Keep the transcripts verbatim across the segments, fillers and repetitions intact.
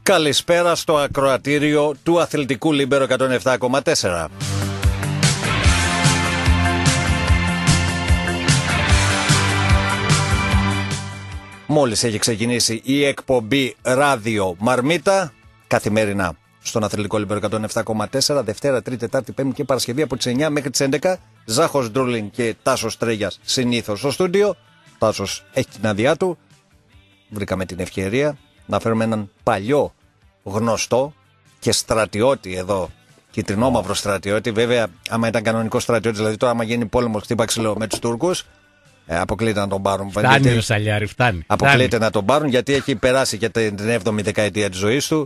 Καλησπέρα στο ακροατήριο του Αθλητικού Λίμπερο εκατόν επτά κόμμα τέσσερα. Μόλις έχει ξεκινήσει η εκπομπή Ράδιο Μαρμίτα, καθημερινά στον Αθλητικό Λίμπερο εκατόν επτά κόμμα τέσσερα, Δευτέρα, Τρίτη, Τετάρτη, Πέμπτη και Παρασκευή από τις εννιά μέχρι τις έντεκα. Ζάχος Ντρούλιν και Τάσος Τρέγιας συνήθως στο στούντιο. Τάσος έχει την άδειά του. Βρήκαμε την ευκαιρία να φέρουμε έναν παλιό γνωστό και στρατιώτη εδώ. Κιτρινόμαυρο στρατιώτη. Βέβαια, άμα ήταν κανονικό στρατιώτη, δηλαδή τώρα, άμα γίνει πόλεμο, χτύπα ξύλο με τους Τούρκους, ε, αποκλείται να τον πάρουν. Φτάνει γιατί... ο Σαλιάρη, φτάνει. Αποκλείται φτάνει. να τον πάρουν γιατί έχει περάσει και την έβδομη δεκαετία της ζωής του.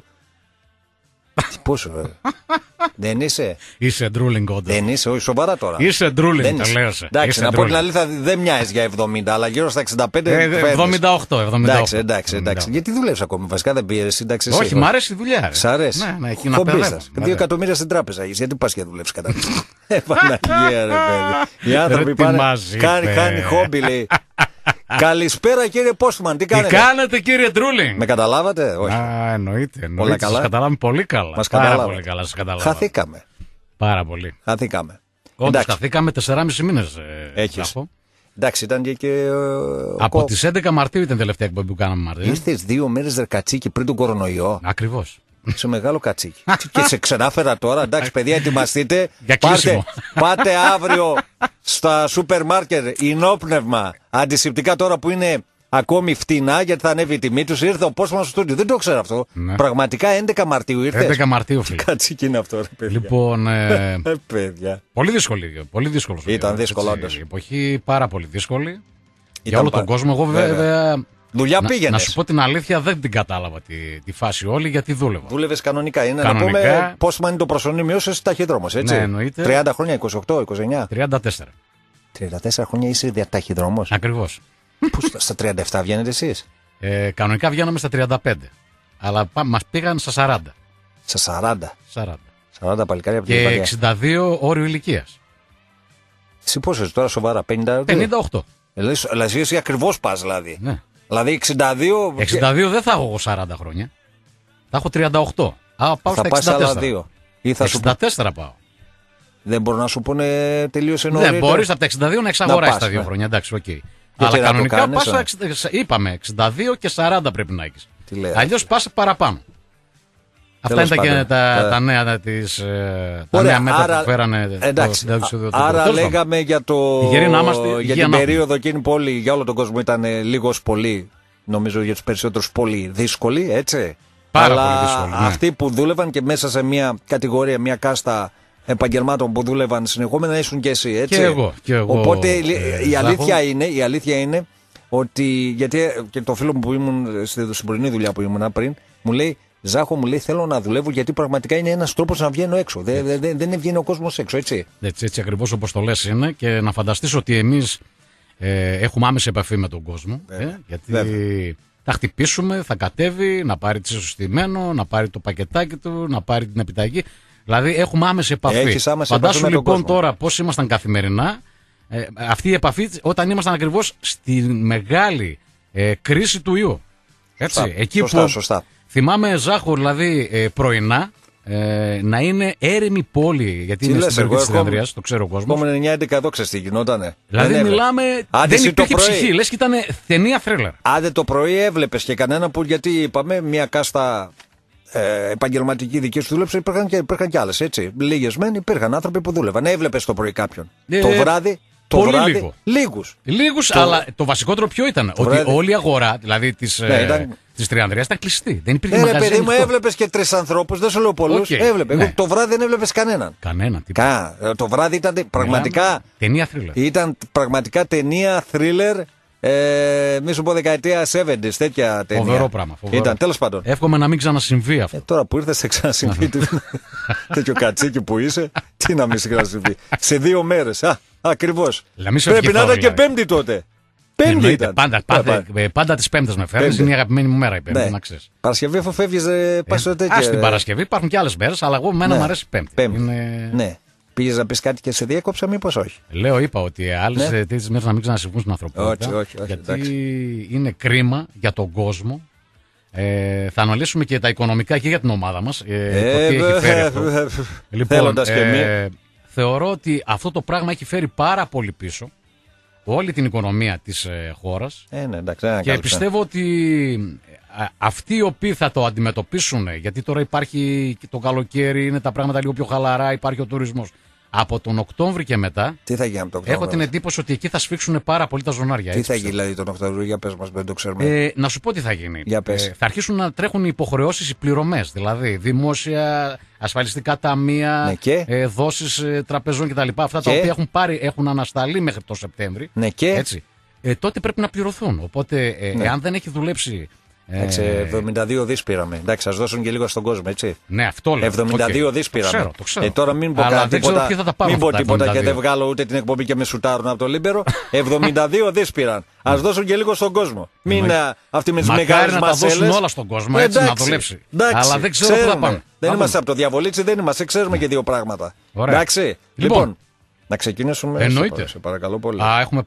Πόσο, βέβαια. Δεν είσαι. Είσαι ντρούλινγκ, όντως. Δεν είσαι, όχι σοβαρά τώρα. Είσαι ντρούλινγκ, το λέω σε. Εντάξει, να πω την αλήθεια, δεν μοιάζει για εβδομήντα, αλλά γύρω στα εξήντα πέντε. Ε, εβδομήντα οκτώ, εβδομήντα οκτώ. Εντάξει, εντάξει, εντάξει. Γιατί δουλεύει ακόμη, βασικά δεν πήρε σύνταξη. Όχι, μ' αρέσει η δουλειά. Σ' αρέσει. Ναι, ναι, εκεί να παιδεύω. Δύο εκατομμύρια στην τράπεζα έχει. Γιατί πα και δουλεύει κατά ε, Παναγία, ρε παιδί. Οι άνθρωποι πάνε. Κάνει χόμπι, λέει. Καλησπέρα κύριε Πόστμαν, τι κάνετε. Τι κάνετε κύριε Ντρούλινγκ. Με καταλάβατε, όχι. Α, εννοείται. εννοείται. Όλα καλά. Σας καταλάβαμε πολύ καλά. Μας Πάρα καταλάβατε. πολύ καλά. Σας καταλάβαμε. Χαθήκαμε. Πάρα πολύ. Χαθήκαμε. Όντως χαθήκαμε τεσσεράμισι μήνες. Ε, Έχεις. Εντάξει, ήταν και. και από τις έντεκα Μαρτίου ήταν η τελευταία εκπομπή που κάναμε Μαρτίου. Ήρθες δύο μέρες ρε κατσίκι πριν τον κορονοϊό. Ακριβώς. Είσαι μεγάλο κατσίκι. Και σε ξενάφερα τώρα. Εντάξει, παιδιά, ετοιμαστείτε. πάτε, πάτε αύριο στα σούπερ μάρκετ ενόπνευμα αντισηπτικά τώρα που είναι ακόμη φτηνά γιατί θα ανέβει η τιμή τους. Ήρθε ο Πόστμαν στο στούντιο. Δεν το ξέρω αυτό. Ναι. Πραγματικά έντεκα Μαρτίου ήρθε. έντεκα Μαρτίου, φίλε. Κατσίκι είναι αυτό, ρε παιδιά. Λοιπόν. Ε, ε, παιδιά. Πολύ δύσκολη. Πολύ δύσκολο. Ήταν δύσκολο, όντως. Η εποχή πάρα πολύ δύσκολη. Ήταν για όλο πα... τον κόσμο. Εγώ βέβαια. Δουλειά πήγαινες. Να σου πω την αλήθεια, δεν την κατάλαβα τη, τη φάση όλη γιατί δούλευα. Δούλευες κανονικά. Είναι κανονικά. Να πούμε Πόστμαν είναι το προσωνύμιο σου, είσαι ταχυδρόμος, έτσι. Ναι, εννοείται. τριάντα χρόνια, είκοσι οκτώ, είκοσι εννιά. τριάντα τέσσερα. τριάντα τέσσερα χρόνια είσαι ταχυδρόμος. Ακριβώς. Πού στα τριάντα επτά βγαίνετε εσείς. Ε, κανονικά βγαίναμε στα τριάντα πέντε. Αλλά μας πήγαν στα σαράντα. Στα σαράντα. σαράντα. σαράντα παλικάρια από την Και εξήντα δύο όριο ηλικίας. Εσύ πόσο είσαι τώρα σοβαρά, πενήντα οκτώ. πενήντα οκτώ. Δηλαδή εσύ ακριβώς πας δηλαδή. Ναι. Δηλαδή εξήντα δύο. εξήντα δύο δεν θα έχω εγώ σαράντα χρόνια. Θα έχω τριάντα οκτώ. Α, πάω θα στα πας εξήντα τέσσερα. Άλλα δύο. Ή θα εξήντα τέσσερα σου... πάω. Δεν μπορώ να σου πούνε τελείωσε νωρίτερα. Δεν μπορείς από τα εξήντα δύο να εξαγοράσεις τα δύο ναι. χρόνια. Εντάξει, οκ. Okay. Αλλά κανονικά πας στα εξήντα, είπαμε εξήντα δύο και σαράντα πρέπει να έχεις. Αλλιώς πας παραπάνω. Αυτά είναι τα, τα, τα νέα της, τα νέα μέτρα άρα, που φέρανε. Εντάξει, το, το, το, άρα το, λέγαμε για, το, είμαστε, για την περίοδο εκείνη που όλοι, για όλο τον κόσμο ήταν λίγος πολύ, νομίζω για τους περισσότερους πολύ δύσκολη, έτσι. Πάρα αλλά πολύ δύσκολη. Ναι. Αυτοί που δούλευαν και μέσα σε μια κατηγορία, μια κάστα επαγγελμάτων που δούλευαν συνεχόμενα ήσουν και εσύ, έτσι. Και εγώ. Και εγώ Οπότε ε, η, αλήθεια είναι, η αλήθεια είναι ότι, γιατί και το φίλο μου που ήμουν στην σημερινή δουλειά που ήμουν πριν, μου λέει, Ζάχο, μου λέει, θέλω να δουλεύω γιατί πραγματικά είναι ένας τρόπος να βγαίνω έξω. Δεν, δεν, δεν βγαίνει ο κόσμος έξω, έτσι. Έτσι, έτσι ακριβώς όπως το λες είναι και να φανταστείς ότι εμείς ε, έχουμε άμεση επαφή με τον κόσμο. Ε, γιατί Βέβαια. θα χτυπήσουμε, θα κατέβει, να πάρει τσισοστημένο, να πάρει το πακετάκι του, να πάρει την επιταγή. Δηλαδή έχουμε άμεση επαφή. Έχεις άμεση Φαντάσου επαφή λοιπόν με τον τώρα πώς ήμασταν καθημερινά. Ε, αυτή η επαφή όταν ήμασταν ακριβώς στη μεγάλη ε, κρίση του ιού. Έτσι, σωστά, εκεί σωστά, που σωστά. Θυμάμαι, Ζάχο, δηλαδή ε, πρωινά ε, να είναι έρημη πόλη. Γιατί τι είναι στην περιοχή της Τριανδρίας, το ξέρω ο κόσμος. Επόμενα εννιά έντεκα εδώ ξέρεις τι γινότανε. Δηλαδή δεν μιλάμε. Άντε, δεν υπήρχε ψυχή, λες και ήταν ταινία θρίλερ. Άντε το πρωί έβλεπες και κανένα που, γιατί είπαμε, μια κάστα ε, επαγγελματική δική σου δούλεψε, υπήρχαν και, υπήρχαν και άλλες, έτσι. Λίγες μεν, υπήρχαν άνθρωποι που δούλευαν. Έβλεπες το πρωί κάποιον. Ε, το βράδυ. Το πολύ βράδυ, λίγο. Λίγους. Λίγους, το... αλλά το βασικότερο ποιο ήταν. Το ότι βράδυ... όλη η αγορά, δηλαδή της, ναι, ήταν... της Τριανδρίας, ήταν κλειστή. Δεν υπήρχε μαγαζί. Ναι, παιδί μου, έβλεπες και τρεις ανθρώπους, δεν σου λέω πολλούς. Okay, έβλεπε. ναι. Το βράδυ δεν έβλεπες κανέναν. Κανένα. Κα... Το βράδυ ήταν πραγματικά. Ταινία θρίλερ. Ήταν πραγματικά ταινία θρίλερ. Ε, μη σου πω δεκαετία εβδομήντα, τέτοια ταινία. Φοβερό πράγμα. Φοβερό. Ήταν, τέλος πάντων. Εύχομαι να μην ξανασυμβεί αυτό. Ε, τώρα που ήρθες θα ξανασυμβεί. Τέτοιο κατσίκι που είσαι, τι να μην ξανασυμβεί. Σε δύο μέρες. Α, ακριβώς. Πρέπει να ήταν και Πέμπτη τότε. Πέμπτη ήταν. Πάντα, πάντα, πάντα τις Πέμπτες με φέρνεις. Είναι η αγαπημένη μου μέρα η Πέμπτη, να ξέρεις. Παρασκευή, αφού φεύγεις, πας στο τέτοιο. Ας την Παρασκευή, υπάρχουν και άλλες μέρες, αλλά εγώ εμένα μου αρέσει η Πέμπτη. Ναι. Πήγες να πεις κάτι και σε διέκοψα, μήπως όχι? Λέω, είπα ότι άλλες ναι. τέτοιες μέρες να μην ξανασυμβούν στην ανθρωπότητα. Όχι, όχι, όχι, γιατί εντάξει. είναι κρίμα για τον κόσμο Ε, θα αναλύσουμε και τα οικονομικά και για την ομάδα μας. Ε, ε, το τι έχει φέρει αυτό. Ε, λοιπόν, ε, θεωρώ ότι αυτό το πράγμα έχει φέρει πάρα πολύ πίσω όλη την οικονομία της ε, χώρας. Ε, ναι, εντάξει, και κάλυψε. Πιστεύω ότι αυτοί οι οποίοι θα το αντιμετωπίσουν, γιατί τώρα υπάρχει και το καλοκαίρι, είναι τα πράγματα λίγο πιο χαλαρά, υπάρχει ο τουρισμός. Από τον Οκτώβρη και μετά, τι θα γίνει από τον Οκτώβρη, έχω την εντύπωση ότι εκεί θα σφίξουν πάρα πολύ τα ζωνάρια. Τι έτσι, θα γίνει δηλαδή τον Οκτώβριο, για πες μας, δεν το ξέρουμε. Ε, να σου πω τι θα γίνει. Για πες. Ε, θα αρχίσουν να τρέχουν οι υποχρεώσεις, οι πληρωμές. Δηλαδή δημόσια, ασφαλιστικά ταμεία, ναι, και... ε, δόσεις ε, τραπεζών κτλ. Αυτά και... τα οποία έχουν, πάρει, έχουν ανασταλεί μέχρι το Σεπτέμβρη. Ναι, και... έτσι, ε, τότε πρέπει να πληρωθούν. Οπότε, ε, ναι. εάν δεν έχει δουλέψει. Εντάξει, εβδομήντα δύο δις πήραμε. Εντάξει, σας δώσουν και λίγο στον κόσμο, έτσι. Ναι, αυτό λέω. εβδομήντα δύο okay. δις πήραμε. Το ξέρω, το ξέρω. Ε, τώρα μην πω κάτι τίποτα, μην πω τίποτα και δεν εβδομήντα δύο. βγάλω ούτε την εκπομπή και με σουτάρουν από το Λίμπερο. εβδομήντα δύο δις πήραν. Ας δώσουν και λίγο στον κόσμο. Μην αυτοί με τις μεγάλες μασέλες. Να τα δώσουν όλα στον κόσμο, έτσι, εντάξει, να δουλέψει. Εντάξει, αλλά δεν ξέρω πού θα πάνε. Δεν είμαστε από το διαβολίτσι, δεν είμαστε. Ξέρουμε και δύο πράγματα. Εντάξει. Λοιπόν, να ξεκινήσουμε. Εννοείται. Σε παρακαλώ πολύ.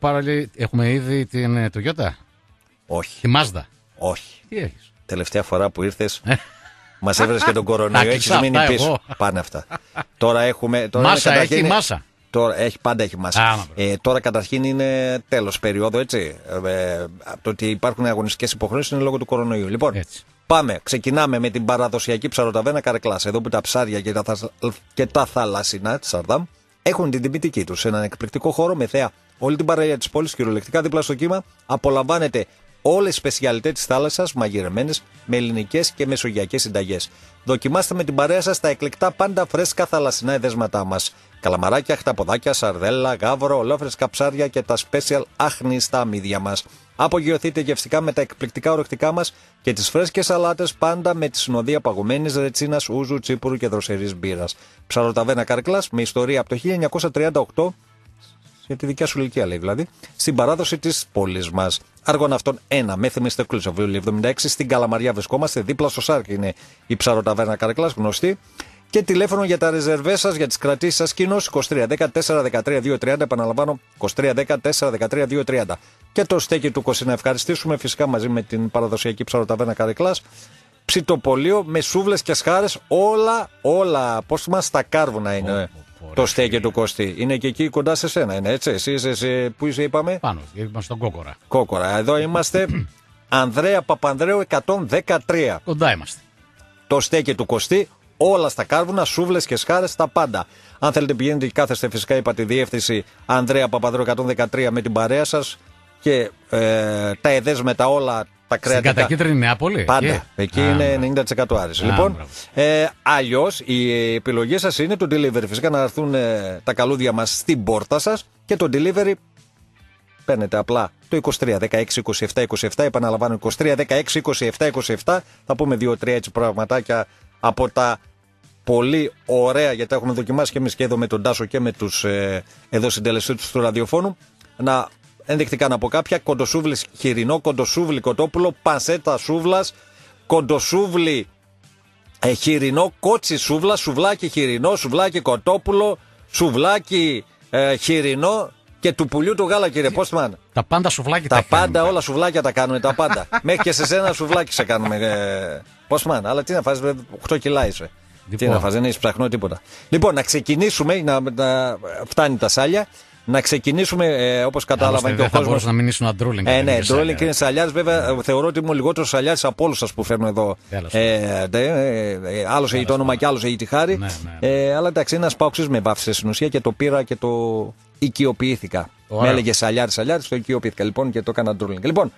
Έχουμε ήδη την Toyota. Όχι. Τη Mazda. Όχι. Τι έχεις? Τελευταία φορά που ήρθες, μας έβρες και τον κορονοϊό. Έχεις μείνει πίσω. Πάνε αυτά. Τώρα έχουμε. Τώρα μάσα, καταρχήν, έχει μάσα. Τώρα έχει, πάντα έχει μάσα. Α, ε, τώρα καταρχήν είναι τέλος περίοδο, έτσι. Ε, το ότι υπάρχουν αγωνιστικές υποχρεώσεις είναι λόγω του κορονοϊού. Λοιπόν, έτσι. Πάμε. Ξεκινάμε με την παραδοσιακή ψαροταβέρνα Καρεκλάς. Εδώ που τα ψάρια και τα, θα, και τα θαλασσινά τη Σαρδάμ έχουν την τιμητική τους. Σε έναν εκπληκτικό χώρο με θέα όλη την παραλία της πόλης, κυριολεκτικά δίπλα στο κύμα, απολαμβάνετε όλες τις σπεσιαλιτές της θάλασσας μαγειρεμένες με ελληνικές και μεσογειακές συνταγές. Δοκιμάστε με την παρέα σας τα εκλεκτά πάντα φρέσκα θαλασσινά εδέσματά μας. Καλαμαράκια, χταποδάκια, σαρδέλα, γάβρο, ολόφρεσκα ψάρια και τα special άχνηστα μύδια μας. Απογειωθείτε γευστικά με τα εκπληκτικά ορεκτικά μας και τις φρέσκες σαλάτες πάντα με τη συνοδεία παγωμένης ρετσίνας, ούζου, τσίπουρου και δροσερής μπύρας. Ψαροταβέρνα Καρεκλάς με ιστορία από το χίλια εννιακόσια τριάντα οκτώ. Για τη δικιά σου ηλικία, λέει δηλαδή, στην παράδοση της πόλης μας. Άργων αυτών ένα, Μέθεμιστε Κλούσα, Βουλή εβδομήντα έξι, στην Καλαμαριά βρισκόμαστε, δίπλα στο Σάρκ είναι η ψαροταβέρνα Καρεκλάς, γνωστή. Και τηλέφωνο για τα ρεζερβές σας, για τις κρατήσεις σας κοινώς, είκοσι τρία δέκα τέσσερα δεκατρία δύο τριάντα, επαναλαμβάνω, είκοσι τρία δέκα τέσσερα δεκατρία δύο τριάντα. Και το στέκι του Κωσή να ευχαριστήσουμε φυσικά μαζί με την παραδοσιακή ψαροταβέρνα Καρεκλάς. Ψητοπολείο με σούβλες και σχάρες, όλα, όλα, πώς μας τα κάρβουνα είναι. Ωραία, το στέκι του Κωστή. Είναι και εκεί κοντά σε σένα, είναι έτσι. Εσύ είσαι, εσύ, πού είσαι, είπαμε? Πάνω, είμαστε στον Κόκορα. Κόκορα. Εδώ είμαστε Ανδρέα Παπανδρέου εκατόν δεκατρία. Κοντά είμαστε. Το στέκι του Κωστή, όλα στα κάρβουνα, σούβλες και σχάρες, τα πάντα. Αν θέλετε πηγαίνετε και κάθεστε, φυσικά είπα τη διεύθυνση Ανδρέα Παπανδρέου εκατόν δεκατρία με την παρέα σας και ε, τα εδέσματα όλα. Στην κατακίτρινη Νεάπολη. Πάντα. Yeah. Εκεί ah, είναι ενενήντα τοις εκατό Άρης. Ah, λοιπόν, ε, αλλιώς η επιλογή σας είναι το delivery. Φυσικά να έρθουν ε, τα καλούδια μας στην πόρτα σας και το delivery παίρνετε απλά το είκοσι τρία δεκαέξι είκοσι επτά είκοσι επτά. Επαναλαμβάνω, είκοσι τρία δεκαέξι είκοσι επτά είκοσι επτά. Θα πούμε δύο τρία έτσι πραγματάκια από τα πολύ ωραία, γιατί τα έχουμε δοκιμάσει και εμείς και εδώ με τον Τάσο και με τους ε, εδώ συντελεστές του ραδιοφώνου. Να ενδεικτικά να πω κάποια, κοντοσούβλι χοιρινό, κοντοσούβλι κοτόπουλο, πανσέτα σούβλας, κοντοσούβλι ε, χοιρινό, κότσι σούβλα, σουβλάκι χοιρινό, σουβλάκι κοτόπουλο, σουβλάκι ε, χοιρινό και του πουλιού του γάλα, κύριε Πόστμαν. Τα πάντα σουβλάκι τα τα πάντα, κάνουμε. Όλα σουβλάκια τα κάνουμε, τα πάντα. Μέχρι και σε σένα σουβλάκι σε κάνουμε. Ε, Πόστμαν, αλλά τι να φας, οκτώ κιλά είσαι. Λοιπόν. Τι να φας, δεν έχεις ψαχνό τίποτα. Λοιπόν, να ξεκινήσουμε, να, να φτάνει τα σάλια. Να ξεκινήσουμε ε, όπως κατάλαβαν και ο κόσμος. Θα μπορούσε να μην ήσουν αντρούλινγκ. Ε, ναι, ντρούλινγκ είναι σαλιάρης. Βέβαια, θεωρώ ότι είμαι ο λιγότερος σαλιάρης από όλους σας που φέρνω εδώ. Ε, ε, ε, ε, άλλος έχει το όνομα και άλλος έχει τη χάρη. Ναι, ναι, ναι. Ε, αλλά εντάξει, είναι ένας παοξής με βάφησε στην ουσία και το πήρα και το οικειοποιήθηκα. Ωραία. Με έλεγε σαλιάρης, σαλιάρης, το οικειοποιήθηκα λοιπόν και το έκανα ντρούλινγκ. Λοιπόν,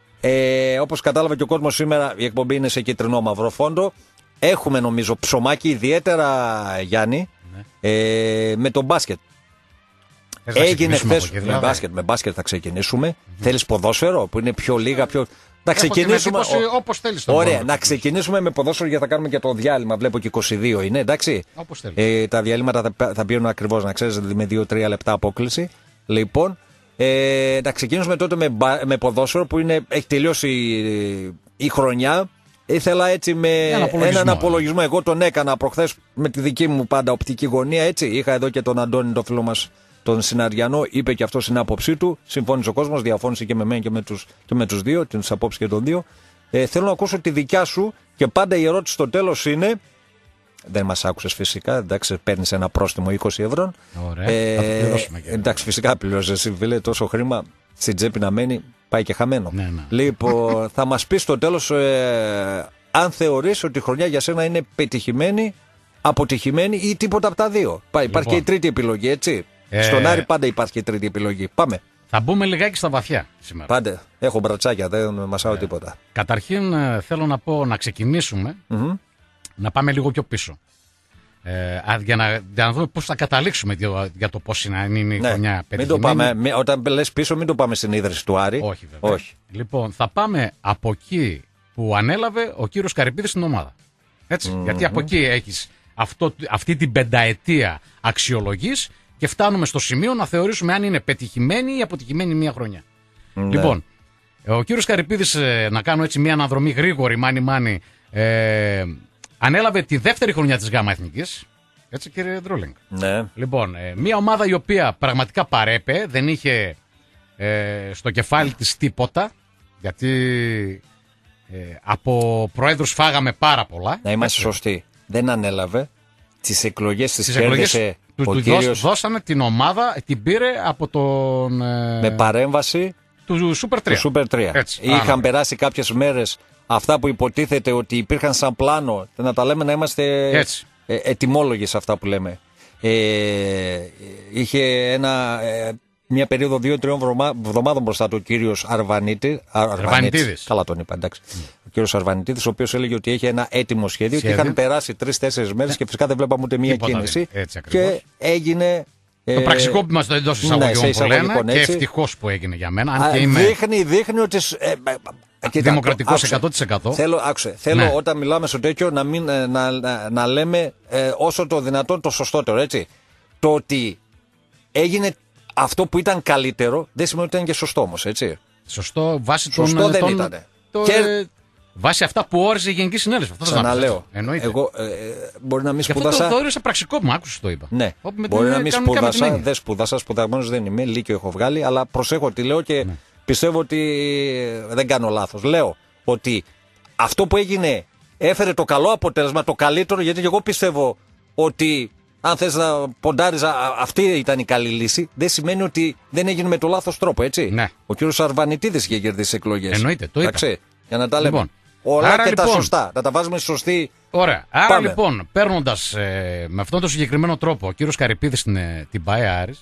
ε, όπως κατάλαβε και ο κόσμος σήμερα, η εκπομπή είναι σε κίτρινο μαύρο φόντο. Έχουμε νομίζω ψωμάκι, ιδιαίτερα Γιάννη, ναι. ε, με το μπάσκετ. Έγινε χθες με δηλαδή. μπάσκετ, με μπάσκετ θα ξεκινήσουμε. Mm-hmm. Θέλεις ποδόσφαιρο που είναι πιο λίγα, πιο. Να ξεκινήσουμε. Όπως θέλεις. Ωραία, να ξεκινήσουμε με ποδόσφαιρο γιατί θα κάνουμε και το διάλειμμα. Βλέπω και είκοσι δύο είναι, εντάξει. Όπως θέλεις. Ε, τα διαλύματα θα, θα πηγαίνουν ακριβώς, να ξέρεις, δηλαδή με δύο τρία λεπτά απόκληση. Λοιπόν, ε, να ξεκινήσουμε τότε με, με ποδόσφαιρο που είναι, έχει τελειώσει η, η χρονιά. Ήθελα έτσι με ένα απολογισμό. έναν απολογισμό. Εγώ τον έκανα προχθές με τη δική μου πάντα οπτική γωνία. Έτσι. Είχα εδώ και τον Αντώνη, το φίλο μας, τον Συναριανό. Είπε και αυτό στην άποψή του. Συμφώνησε ο κόσμος, διαφώνησε και με μένα και με τους, και με τους δύο, τις απόψεις και των δύο. Ε, θέλω να ακούσω τη δικιά σου και πάντα η ερώτηση στο τέλος είναι. Δεν μας άκουσες φυσικά, εντάξει, παίρνεις ένα πρόστιμο είκοσι ευρώ. Ωραία, ε, θα το πληρώσουμε και εντάξει, φυσικά πληρώσεις εσύ, φίλε, τόσο χρήμα στην τσέπη να μένει, πάει και χαμένο. Ναι, ναι. Λοιπόν, θα μας πεις στο τέλος ε, αν θεωρείς ότι η χρονιά για σένα είναι πετυχημένη, αποτυχημένη ή τίποτα από τα δύο. Πάει, λοιπόν. Υπάρχει και η τρίτη επιλογή, έτσι. Ε... Στον Άρη πάντα υπάρχει και η τρίτη επιλογή. Πάμε. Θα μπούμε λιγάκι στα βαθιά σήμερα. Πάντε, έχω μπρατσάκια, δεν μασάω ε... τίποτα. Καταρχήν θέλω να πω να ξεκινήσουμε. Mm-hmm. Να πάμε λίγο πιο πίσω. Ε, για, να, για να δούμε πώς θα καταλήξουμε για, για το πώς είναι, είναι η ναι, χρονιά πετυχημένη. Όταν λες πίσω, μην το πάμε στην ίδρυση του Άρη. Όχι, βέβαια. Όχι. Λοιπόν, θα πάμε από εκεί που ανέλαβε ο κύριος Καρυπίδης στην ομάδα. Έτσι. Mm-hmm. Γιατί από εκεί έχεις αυτό, αυτή την πενταετία αξιολογής και φτάνουμε στο σημείο να θεωρήσουμε αν είναι πετυχημένη ή αποτυχημένη μια χρονιά. Mm-hmm. Λοιπόν, ο κύριος Καρυπίδης, να κάνω έτσι μια αναδρομή γρήγορη, μάνι μάνι. Ε, Ανέλαβε τη δεύτερη χρονιά της ΓΑΜΑ Εθνικής. Έτσι, κύριε Ντρούλινγκ. Ναι. Λοιπόν, ε, μια ομάδα η οποία πραγματικά παρέπε, δεν είχε ε, στο κεφάλι της τίποτα, γιατί ε, από προέδρους φάγαμε πάρα πολλά. Να είμαστε έτσι σωστοί. Δεν ανέλαβε. Τις εκλογές τις κέρδισε του, ο του κύριος... δώσανε την ομάδα, την πήρε από τον... Ε, με παρέμβαση του Super τρία. Του Super τρία. Έτσι, είχαν άνα. περάσει κάποιες μέρες αυτά που υποτίθεται ότι υπήρχαν σαν πλάνο, να τα λέμε να είμαστε ε, ετοιμόλογοι σε αυτά που λέμε. Ε, είχε ένα, ε, μια περίοδο δύο-τριών εβδομάδων μπροστά του ο κύριος Αρβανίτη, Αρβανιτίδης. Καλά τον είπα, εντάξει. Mm. Ο κύριος Αρβανιτίδης, ο οποίος έλεγε ότι έχει ένα έτοιμο σχέδιο, σχέδιο. Και είχαν περάσει τρεις-τέσσερις μέρες και φυσικά δεν βλέπαμε ούτε μία Τίποτα κίνηση. Έτσι, και έγινε. Το πραξικόπημα στο εντός εισαγωγικών ναι, που λένε και ευτυχώς που έγινε για μένα. Αν και είμαι... δείχνει, δείχνει ότι. Ε, Δημοκρατικός εκατό τοις εκατό. Θέλω, άκουσε, θέλω ναι. όταν μιλάμε στο τέτοιο να, μην, να, να, να λέμε ε, όσο το δυνατόν το σωστότερο, έτσι. Το ότι έγινε αυτό που ήταν καλύτερο δεν σημαίνει ότι ήταν και σωστό όμως, έτσι. Σωστό βάσει σωστό των... δεν τον, ήταν. Το, και... ε, βάσει αυτά που όριζε η Γενική Συνέλευση. Ξαναλέω. Εγώ ε, μπορεί να μην σπούδασα. Αυτό το θεώρησα πραξικόπημα, άκουσες το είπα. Ναι. Μπορεί να μην σπούδασα, δεν σπούδασα, σπουδαγμένος δεν είμαι, λύκειο έχω βγάλει, αλλά προσέχω τι λέω και. Ναι. Πιστεύω ότι δεν κάνω λάθος. Λέω ότι αυτό που έγινε έφερε το καλό αποτέλεσμα, το καλύτερο, γιατί και εγώ πιστεύω ότι αν θες να ποντάρεις αυτή ήταν η καλή λύση, δεν σημαίνει ότι δεν έγινε με το λάθος τρόπο, έτσι. Ναι. Ο κύριος Αρβανιτίδης είχε κερδίσει εκλογές. Εννοείται, το είπα. Εντάξει, για να τα λέμε. Λοιπόν, όλα άρα, και λοιπόν, τα σωστά, να τα βάζουμε στη σωστή. Ωραία. Άρα Πάμε. λοιπόν, παίρνοντας ε, με αυτόν τον συγκεκριμένο τρόπο ο κύριος Καρυπίδης την, την ΠΑΕ Άρης,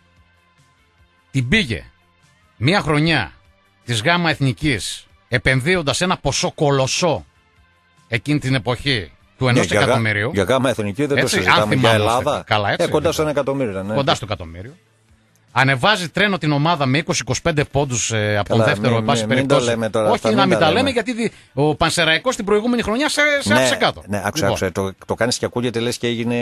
την πήγε μία χρονιά της ΓΑΜΑ Εθνικής επενδύοντας ένα ποσό κολοσσό εκείνη την εποχή του ενός ναι, εκατομμυρίου. Για ΓΑΜΑ Εθνική δεν έτσι, το συζητάμε για Ελλάδα. Καλά, έτσι, ε, κοντά στο ένα εκατομμύριο. Ναι. Κοντά στο εκατομμύριο. Ανεβάζει τρένο την ομάδα με είκοσι με είκοσι πέντε πόντους ε, από Καλά, τον δεύτερο, εν πάση περιπτώσει. Όχι να μην τα λέμε, γιατί ο Πανσεραϊκός την προηγούμενη χρονιά σε, σε ναι, άφησε κάτω. Ναι, άκουσα, λοιπόν. άκουσα. Το, το κάνεις και ακούγεται λες και έγινε.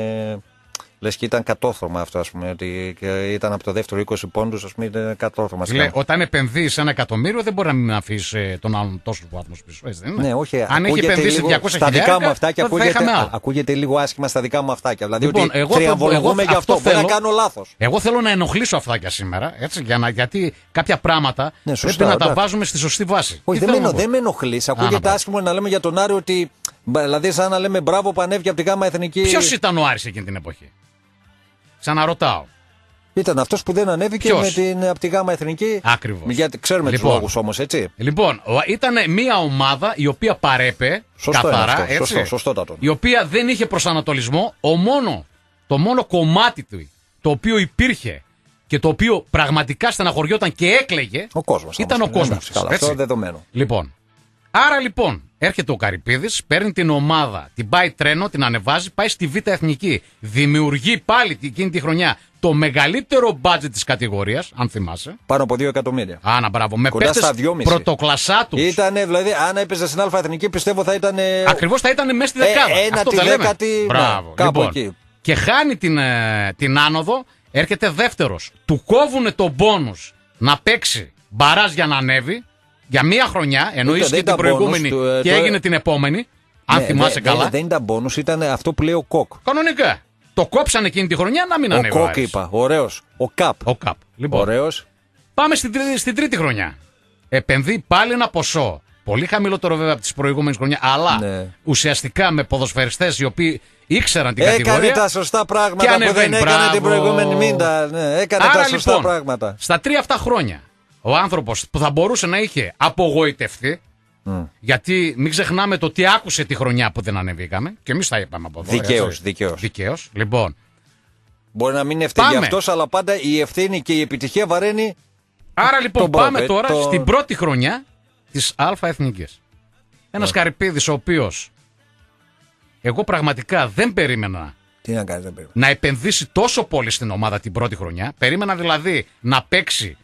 Λες και ήταν κατόρθωμα αυτό, ας πούμε. Ότι ήταν από το δεύτερο είκοσι πόντους, ας πούμε, ήταν κατόρθωμα. Λέει, όταν επενδύεις ένα εκατομμύριο, δεν μπορεί να μην αφήσει ε, τον άλλον τόσο βάθμο πίσω. Έτσι, δεν είναι. Ναι, όχι. Αν έχει επενδύσει διακόσια χιλιάδες, ακούγεται, ακούγεται λίγο άσχημα στα δικά μου αυτάκια. Δηλαδή, λοιπόν, ότι τριαμβολογούμε για αυτό. Θέλω, μπορεί να κάνω λάθος. Εγώ θέλω να ενοχλήσω αυτάκια σήμερα, έτσι, για να, γιατί κάποια πράγματα ναι, σωστά, πρέπει να τα βάζουμε στη σωστή βάση. Όχι, δεν με ενοχλεί. Ακούγεται άσχημο να λέμε για τον Άρη ότι. Δηλαδή, σαν να λέμε μπράβο που ανέβηκε από τη ΓΑΜΑ Εθνική. Ποιος ήταν ο Άρης εκείνη την εποχή? Ξαναρωτάω. Ήταν αυτός που δεν ανέβηκε με την, από τη ΓΑΜΑ Εθνική. Ακριβώς. Γιατί ξέρουμε λοιπόν, τους λόγους όμως, έτσι. Λοιπόν, ήταν μια ομάδα η οποία παρέπε σωστό καθαρά, αυτό, έτσι, σωστό, σωστότατο. η οποία δεν είχε προσανατολισμό. Ο μόνο, το μόνο κομμάτι του το οποίο υπήρχε και το οποίο πραγματικά στεναχωριόταν και έκλαιγε ο κόσμος, ήταν όμως, ο κόσμος. Καλά, αυτό δεδομένο. Λοιπόν, άρα λοιπόν έρχεται ο Καρυπίδης, παίρνει την ομάδα, την πάει τρένο, την ανεβάζει, πάει στη Β' Εθνική. Δημιουργεί πάλι εκείνη τη χρονιά το μεγαλύτερο μπάτζετ της κατηγορίας, αν θυμάσαι. Πάνω από δύο εκατομμύρια. Άνα, μπράβο. Με παίκτες πρωτοκλασσά τους. Ήτανε, δηλαδή, αν έπαιζε στην Α' Εθνική, πιστεύω θα ήταν. Ακριβώς θα ήταν μέσα στη δεκάδα. Ε, ένατη, δέκατη. Μπράβο. Ναι, κάπου λοιπόν, εκεί. Και χάνει την, την άνοδο, έρχεται δεύτερος. Του κόβουνε τον μπόνους να παίξει μπαράζ για να ανέβει. Για μία χρονιά, ενώ ίσχυε την προηγούμενη του, ε, και το... έγινε την επόμενη. Αν ναι, θυμάσαι δε, καλά. Δεν, δεν ήταν μπόνους, ήταν αυτό που λέει ο Κοκ. Κανονικά. Το κόψανε εκείνη τη χρονιά να μην ο ανέβει. Ο Κοκ είπα. Ωραίος. Ο Καπ. Ο Καπ. Λοιπόν, ωραίος. Πάμε στην, στην τρίτη χρονιά. Επενδύει πάλι ένα ποσό. Πολύ χαμηλότερο βέβαια από τις προηγούμενες χρονιές, αλλά ναι. ουσιαστικά με ποδοσφαιριστές οι οποίοι ήξεραν την έκανε κατηγορία. Έκανε τα σωστά πράγματα που δεν έκανε μπράβο. την προηγούμενη μήντα. Ναι, έκανε Άρα, τα σωστά λοιπόν, πράγματα. Στα τρία αυτά χρόνια, ο άνθρωπος που θα μπορούσε να είχε απογοητευτεί, mm. γιατί μην ξεχνάμε το τι άκουσε τη χρονιά που δεν ανεβήκαμε, και εμείς τα είπαμε από εδώ. Δικαίως, δικαίως. Δικαίως. Λοιπόν. Μπορεί να μην ευθύνει αυτός, αλλά πάντα η ευθύνη και η επιτυχία βαραίνει. Άρα λοιπόν τον πάμε πρώτο, τώρα το... στην πρώτη χρονιά της Α Εθνικής. Ένας yeah. Καρυπίδης ο οποίος εγώ πραγματικά δεν περίμενα Τι να, κάνεις, δεν περίμενα να επενδύσει τόσο πολύ στην ομάδα την πρώτη χρονιά. Περίμενα δηλαδή να παίξει